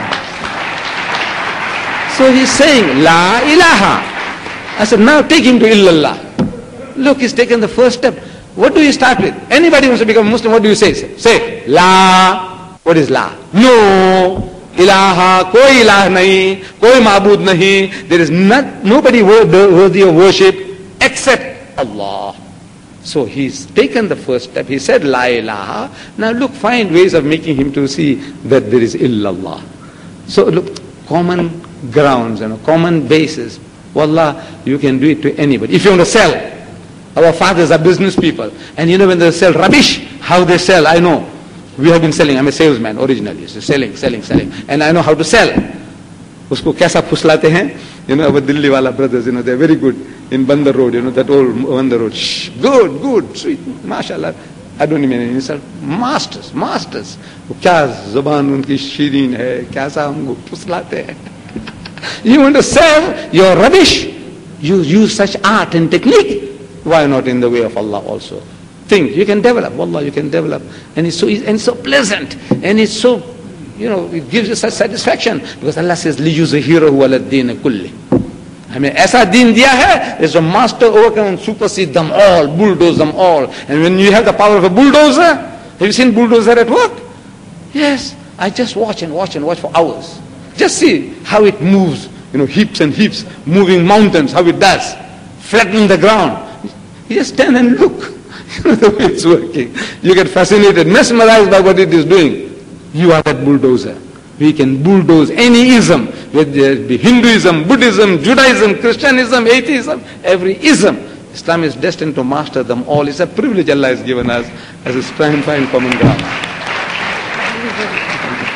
So he's saying, La ilaha. I said, now take him to illallah. Look, he's taken the first step. What do you start with? Anybody wants to become a Muslim, what do you say? Say, La. What is La? No. Ilaha, koi ilah nahi, koi ma'bud nahi. There is not, nobody worthy of worship except Allah. So he's taken the first step. He said, La ilaha. Now look, find ways of making him to see that there is illallah. So look, common grounds and a common basis. Wallah, you can do it to anybody. If you want to sell, our fathers are business people. And you know when they sell rubbish, how they sell, I know. We have been selling. I'm a salesman originally. So selling, selling, selling. And I know how to sell. उसको कैसा फुसलाते हैं. You know, our Delhi wala brothers, you know, they're very good in Bandar Road, you know, that old Bandar Road. Shh, good, good, sweet, mashallah. I don't even insult. Masters, masters. क्या ज़बान उनकी शीरीन है, कैसा हमको फुसलाते हैं. You want to serve your rubbish? You use such art and technique. Why not in the way of Allah also? Think, you can develop. Wallah, you can develop. And it's so easy, and it's so pleasant. And it's so, you know, it gives you such satisfaction. Because Allah says, لِيُزْهِرَهُ عَلَى الدِّينِ كُلِّهِ. हमें ऐसा दीन दिया है, is a master overcome and supersede them all, bulldoze them all. And when you have the power of a bulldozer, have you seen bulldozer at work? Yes, I just watch and watch and watch for hours. Just see how it moves, you know, heaps and heaps, moving mountains, how it does, flattening the ground. You just stand and look, you know, the way it's working. You get fascinated, mesmerized by what it is doing. You are that bulldozer. We can bulldoze any ism, whether it be Hinduism, Buddhism, Judaism, Christianism, atheism, every ism. Islam is destined to master them all. It's a privilege Allah has given us as a fine, fine common ground.